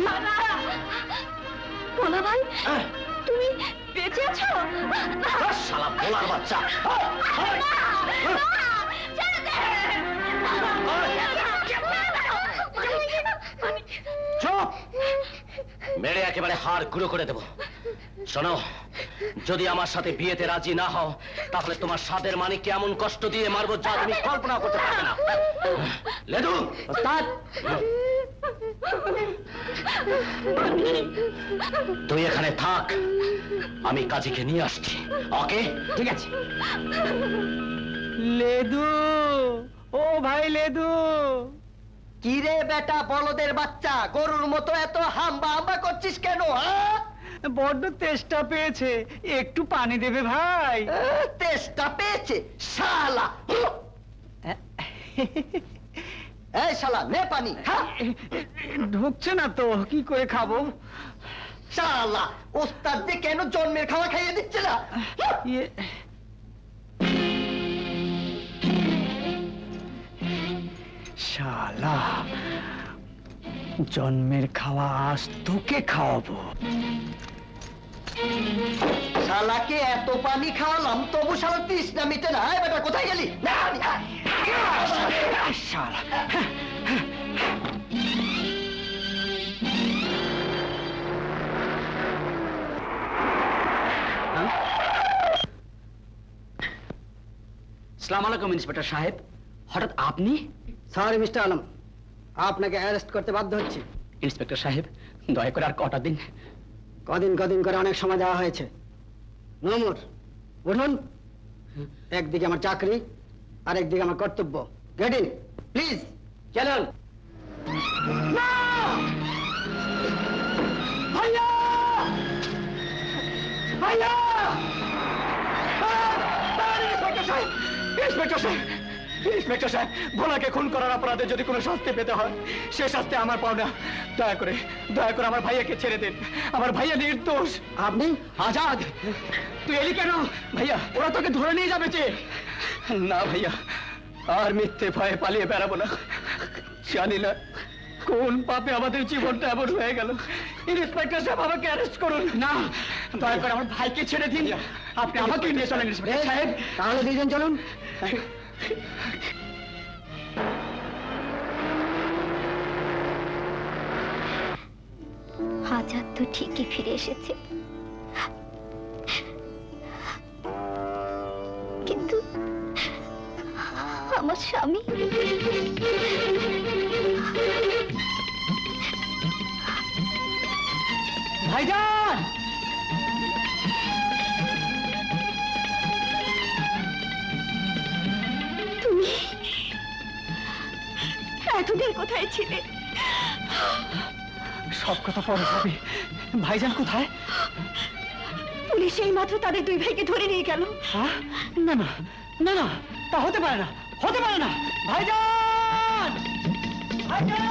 [SPEAKER 5] ভোলা ভাই, তুমি বেঁচে আছো?
[SPEAKER 6] শালা ভোলার বাচ্চা। চুপ! মেরে একেবারে হাড় গুঁড়ো করে দেব। শোনো, যদি আমার সাথে বিয়েতে রাজি না হও, তাহলে তোমার সাদের মানিককে এমন কষ্ট দিয়ে মারবো যা তুমি কল্পনা করতে পারবে না। লেদু, ওস্তাদ, তুই এখানে থাক, আমি কাজীকে নিয়ে আসছি। ওকে,
[SPEAKER 7] ঠিক আছে।
[SPEAKER 8] লেদু, ও ভাই লেদু।
[SPEAKER 3] কি রে বেটা বলদের বাচ্চা, গরুর মতো এত হাম্বা হাম্বা করছিস কেন?
[SPEAKER 8] বড্ড তেষ্টা পেয়েছে, একটু পানি দেবে ভাই?
[SPEAKER 3] তেষ্টা পেয়েছে শালা। এই শালা, নে পানি।
[SPEAKER 8] ঢুকছে না তো, কি করে খাবো?
[SPEAKER 3] শালা, ওস্তাদ যে কেন জন্মের খাওয়া খাইয়ে দিচ্ছে না?
[SPEAKER 8] শালা, জন্মের খাওয়া আজ তোকে খাওয়াবো।
[SPEAKER 3] শালাকে এত পানি খাওয়ালাম তবু শালা তৃষ্ণা মিটে না। বেটা কোথায় গেলি?
[SPEAKER 8] শালা,
[SPEAKER 7] আসসালামু আলাইকুম ইন্সপেক্টর সাহেব, হঠাৎ আপনি?
[SPEAKER 9] সরি মিস্টার আলম, আপনাকে অ্যারেস্ট করতে বাধ্য হচ্ছে।
[SPEAKER 7] ইন্সপেক্টর সাহেব, দয়া করে আর কটা দিন।
[SPEAKER 9] কদিন কদিন করে অনেক সময় দেওয়া হয়েছে। নমর উঠুন। একদিকে আমার চাকরি আর একদিকে আমার কর্তব্য। Get in please.
[SPEAKER 7] চলুন।
[SPEAKER 8] ভাইয়া! ভাইয়া! ইন্সপেক্টর সাহেব, ইন্সপেক্টর সাহেব, ভোলাকে খুন করার অপরাধে যদি কোনো শাস্তি পেতে হয় সে শাস্তি আমার পাও না। দয়া করে আমার ভাইয়াকে ছেড়ে দিন। আমার ভাইয়া নির্দোষ।
[SPEAKER 9] আপনি?
[SPEAKER 8] আজাদ, তুই এলি কেন? ভাইয়া, ওরা তোকে ধরে নিয়ে যাবে যে। না ভাইয়া, আর মিথ্যে ভয়ে পালিয়ে বেড়াবো না। জানি না কোন পাপে আমাদের জীবনটা এমন হয়ে গেল। ইন্সপেক্টর সাহেব, আমাকে অ্যারেস্ট করুন। না, দয়া করে আমার ভাইকে ছেড়ে দিন। আপনি আমাকে নিয়ে চলেন ইন্সপেক্টর সাহেব।
[SPEAKER 9] তাহলে দুইজন চলুন।
[SPEAKER 5] আজাদ তো ঠিকই ফিরে এসেছে, কিন্তু আমার স্বামী
[SPEAKER 8] ভাইজান!
[SPEAKER 5] তুমি এতদিন কোথায় ছিলে?
[SPEAKER 8] সব কথা পরে ভাবি। ভাইজান কোথায়?
[SPEAKER 5] পুলিশ এই মাত্র তাদের দুই ভাইকে ধরে নিয়ে গেল।
[SPEAKER 8] না না না না, তা হতে পারে না, হতে পারে না। ভাইজান! ভাইজান!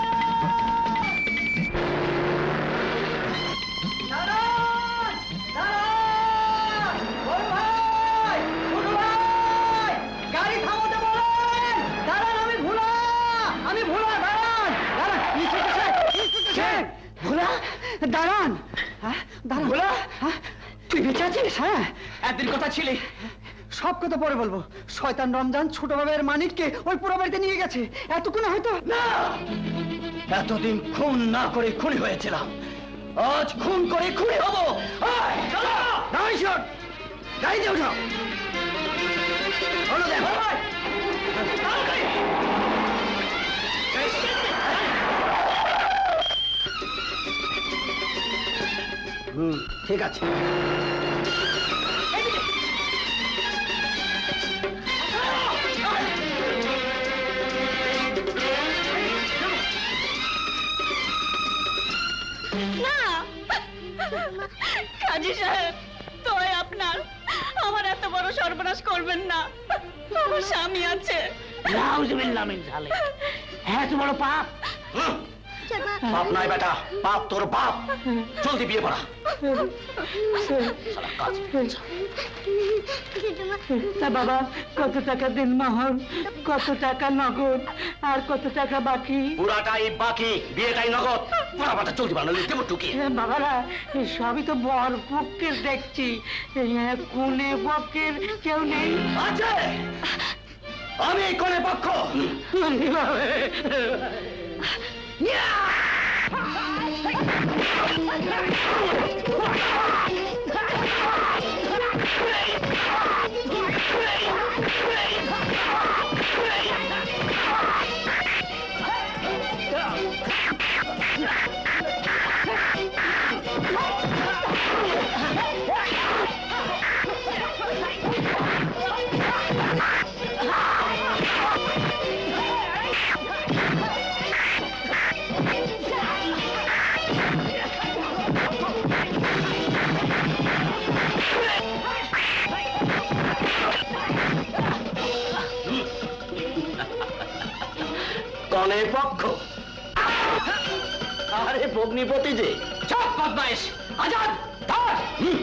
[SPEAKER 8] দাঁড়ান! দাঁড়ান! ওই ভাই! ছোট ভাই! গাড়ি থামাতে বলেন! দাঁড়ান, আমি ভোলা! আমি ভোলা! দাঁড়ান! দাঁড়ান! ইন্সপেক্টর সাহেব! ইন্সপেক্টর সাহেব! ভোলা! দাঁড়ান! দাঁড়ান! ভোলা! তুই বেঁচে আছিস? হ্যাঁ, একদিন কথা ছিলি। সব কথা পরে বলবো। শয়তান রমজান ছোট বাবার মানিককে ওই পুরো বাড়িতে নিয়ে গেছে। এতক্ষণ হয়তো না, এতদিন খুন না করে খুনি হয়েছিলাম, আজ খুন করে খুনি হবো। গাড়িতে উঠো। ঠিক আছে।
[SPEAKER 5] কাজী সাহেব, তোই আপনার আমার এত বড় সর্বনাশ করবেন না। আমার স্বামী আছে।
[SPEAKER 6] নাউজুবিল্লাহ মিন যালিক। এত বড় পাপ? পাপ নয় বেটা, পাপ তোর বাপ। জলদি বিয়ে পড়া।
[SPEAKER 7] তা বাবা, কত টাকা দিন মোহর, কত টাকা নগদ, আর কত টাকা বাকি?
[SPEAKER 6] পুরাটাই বাকি, বিয়েটাই নগদ। পুরা বাটা জলদি বানালে দেবো টুকি।
[SPEAKER 7] বাবারা, সবই তো বর পক্ষের দেখছি, কোনে পক্ষের কেউ নেই।
[SPEAKER 6] আছে, আমি কোনে পক্ষ। কনে পক্ষ? আরে ভগ্নিপতি যে।
[SPEAKER 8] চপ বদমাইশ! আজাদ, ধর!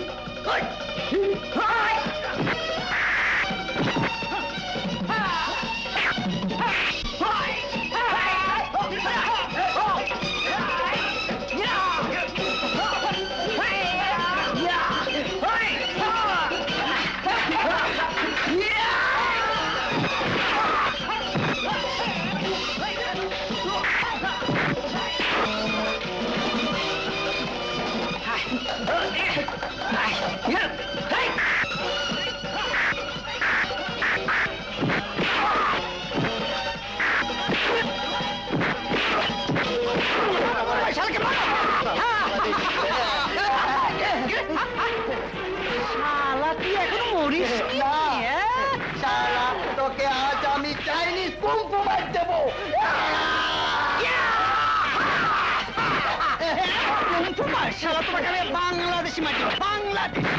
[SPEAKER 3] তোকে আজ আমি চাইনিজ কুম্ফু মার দেবো। কুম্ফু মার?
[SPEAKER 8] শালা তোমাকে আমি বাংলাদেশি মাটি বাংলাদেশি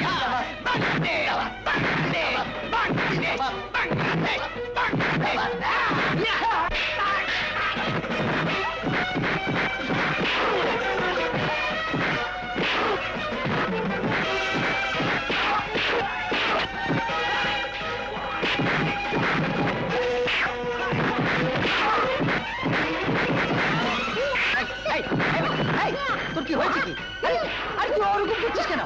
[SPEAKER 3] তোর কি হয়েছে কি? আরে তুই ওরকম করছিস কেন?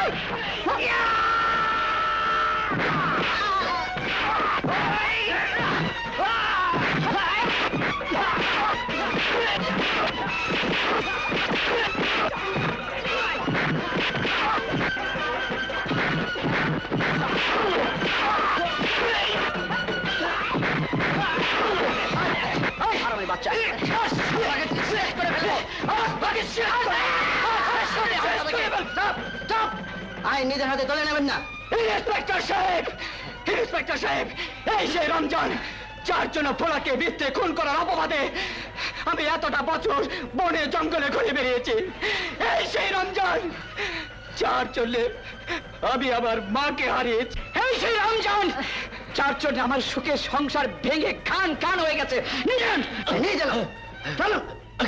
[SPEAKER 3] বাচ্চা আইন নিজের হাতে তুলে নেবেন না।
[SPEAKER 8] ইন্সপেক্টর সাহেব, ইন্সপেক্টর সাহেব, এই সেই রমজান যার জন্য ফোলাকে বৃত্তে খুন করার অপবাদে আমি এতটা বছর বনে জঙ্গলে ঘুরে বেরিয়েছি। এই সেই রমজান যার জন্য আমি আমার মাকে হারিয়েছি। এই সেই রমজান যার জন্য আমার সুখের সংসার ভেঙে খান খান হয়ে গেছে। নিয়ে গেল চলো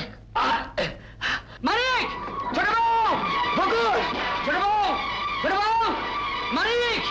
[SPEAKER 8] মানিক, ছোট বউ, বকুল, ছোট বউ, ছোট বউ, মানিক,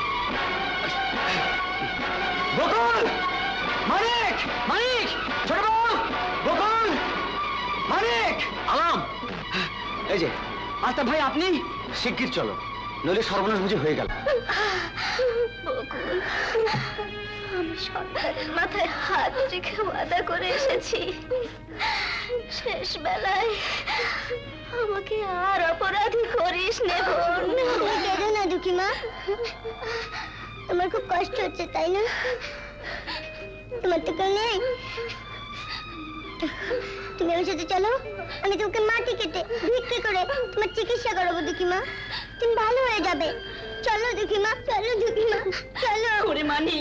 [SPEAKER 8] বকুল, মানিক, মানিক, ছোট বউ, বকুল, মানিক,
[SPEAKER 2] আলাম, এই যে
[SPEAKER 8] আলতাফ ভাই আপনি
[SPEAKER 2] শিগগির চলো, নইলে সর্বনাশ বুঝে হয়ে গেল।
[SPEAKER 5] বকুল, আমি সন্তানের মাথায় হাত রেখে ওয়াদা করে এসেছি শেষ বেলায় আমাকে আর অপরাধী করিস নে বোন।
[SPEAKER 1] কেঁদো না দুঃখী মা, তোমার খুব কষ্ট হচ্ছে তাই না? তোমার তো কেউ নেই, তুমি আমার সাথে চলো, আমি তোমাকে মাটি কেটে ভিক্ষে করে তোমার চিকিৎসা করাবো দুঃখী মা, তুমি ভালো হয়ে যাবে। চলো দুঃখী মা, চলো দুঃখী মা, চলো।
[SPEAKER 5] ওরে মানি,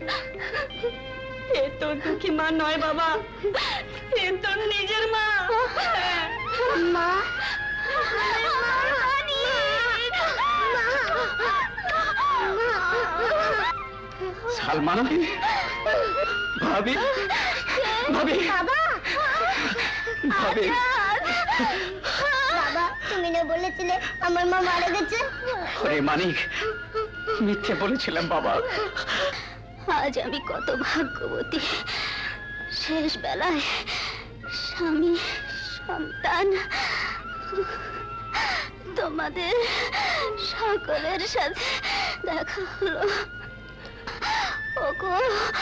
[SPEAKER 5] এ তো দুঃখী মা নয় বাবা, এ তোর নিজের মা।
[SPEAKER 1] মা,
[SPEAKER 8] সালমান, ভাবি, ভাবি,
[SPEAKER 1] বাবা,
[SPEAKER 8] ভাবি,
[SPEAKER 1] বাবা তুমি না বলেছিলে আমার মা মারা গেছে?
[SPEAKER 8] ওরে মানিক, মিথ্যে বলেছিলাম বাবা।
[SPEAKER 5] আজ আমি কত ভাগ্যবতী, শেষ বেলায় স্বামী সন্তান তোমাদের সকলের সাথে দেখা হলো। ওগো,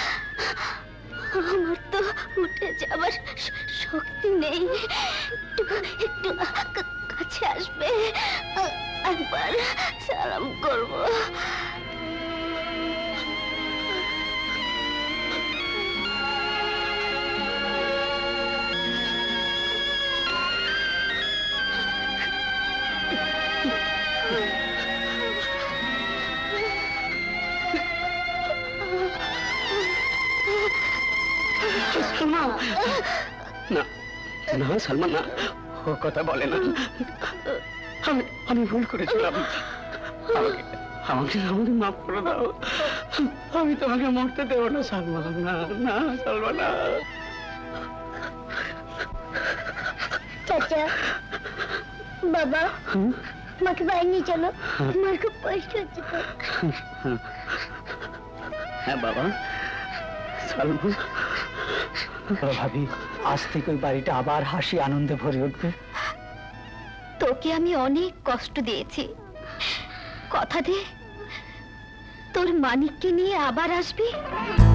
[SPEAKER 5] আমার তো উঠে যাবার শক্তি নেই, একটু কাছে আসবে, একবার সালাম করবো।
[SPEAKER 8] না না সালমান, না, ও কথা বলে না। আমি ভুল করেছিলাম, আমাকে আমাকে আমাকে মাফ করে দাও। আমি তোমাকে মরতে দেবো না সালমান, না না সালমান, না।
[SPEAKER 1] চাচা, বাবা, মাকে বাইরে নিয়ে চলো, আমার খুব কষ্ট হচ্ছে তো।
[SPEAKER 8] হ্যাঁ বাবা, সালমান, ভাবি আজ থেকে ওই বাড়িটা আবার হাসি আনন্দে ভরে উঠবে।
[SPEAKER 5] তোকে আমি অনেক কষ্ট দিয়েছি, কথা দে তোর মানিককে নিয়ে আবার আসবি।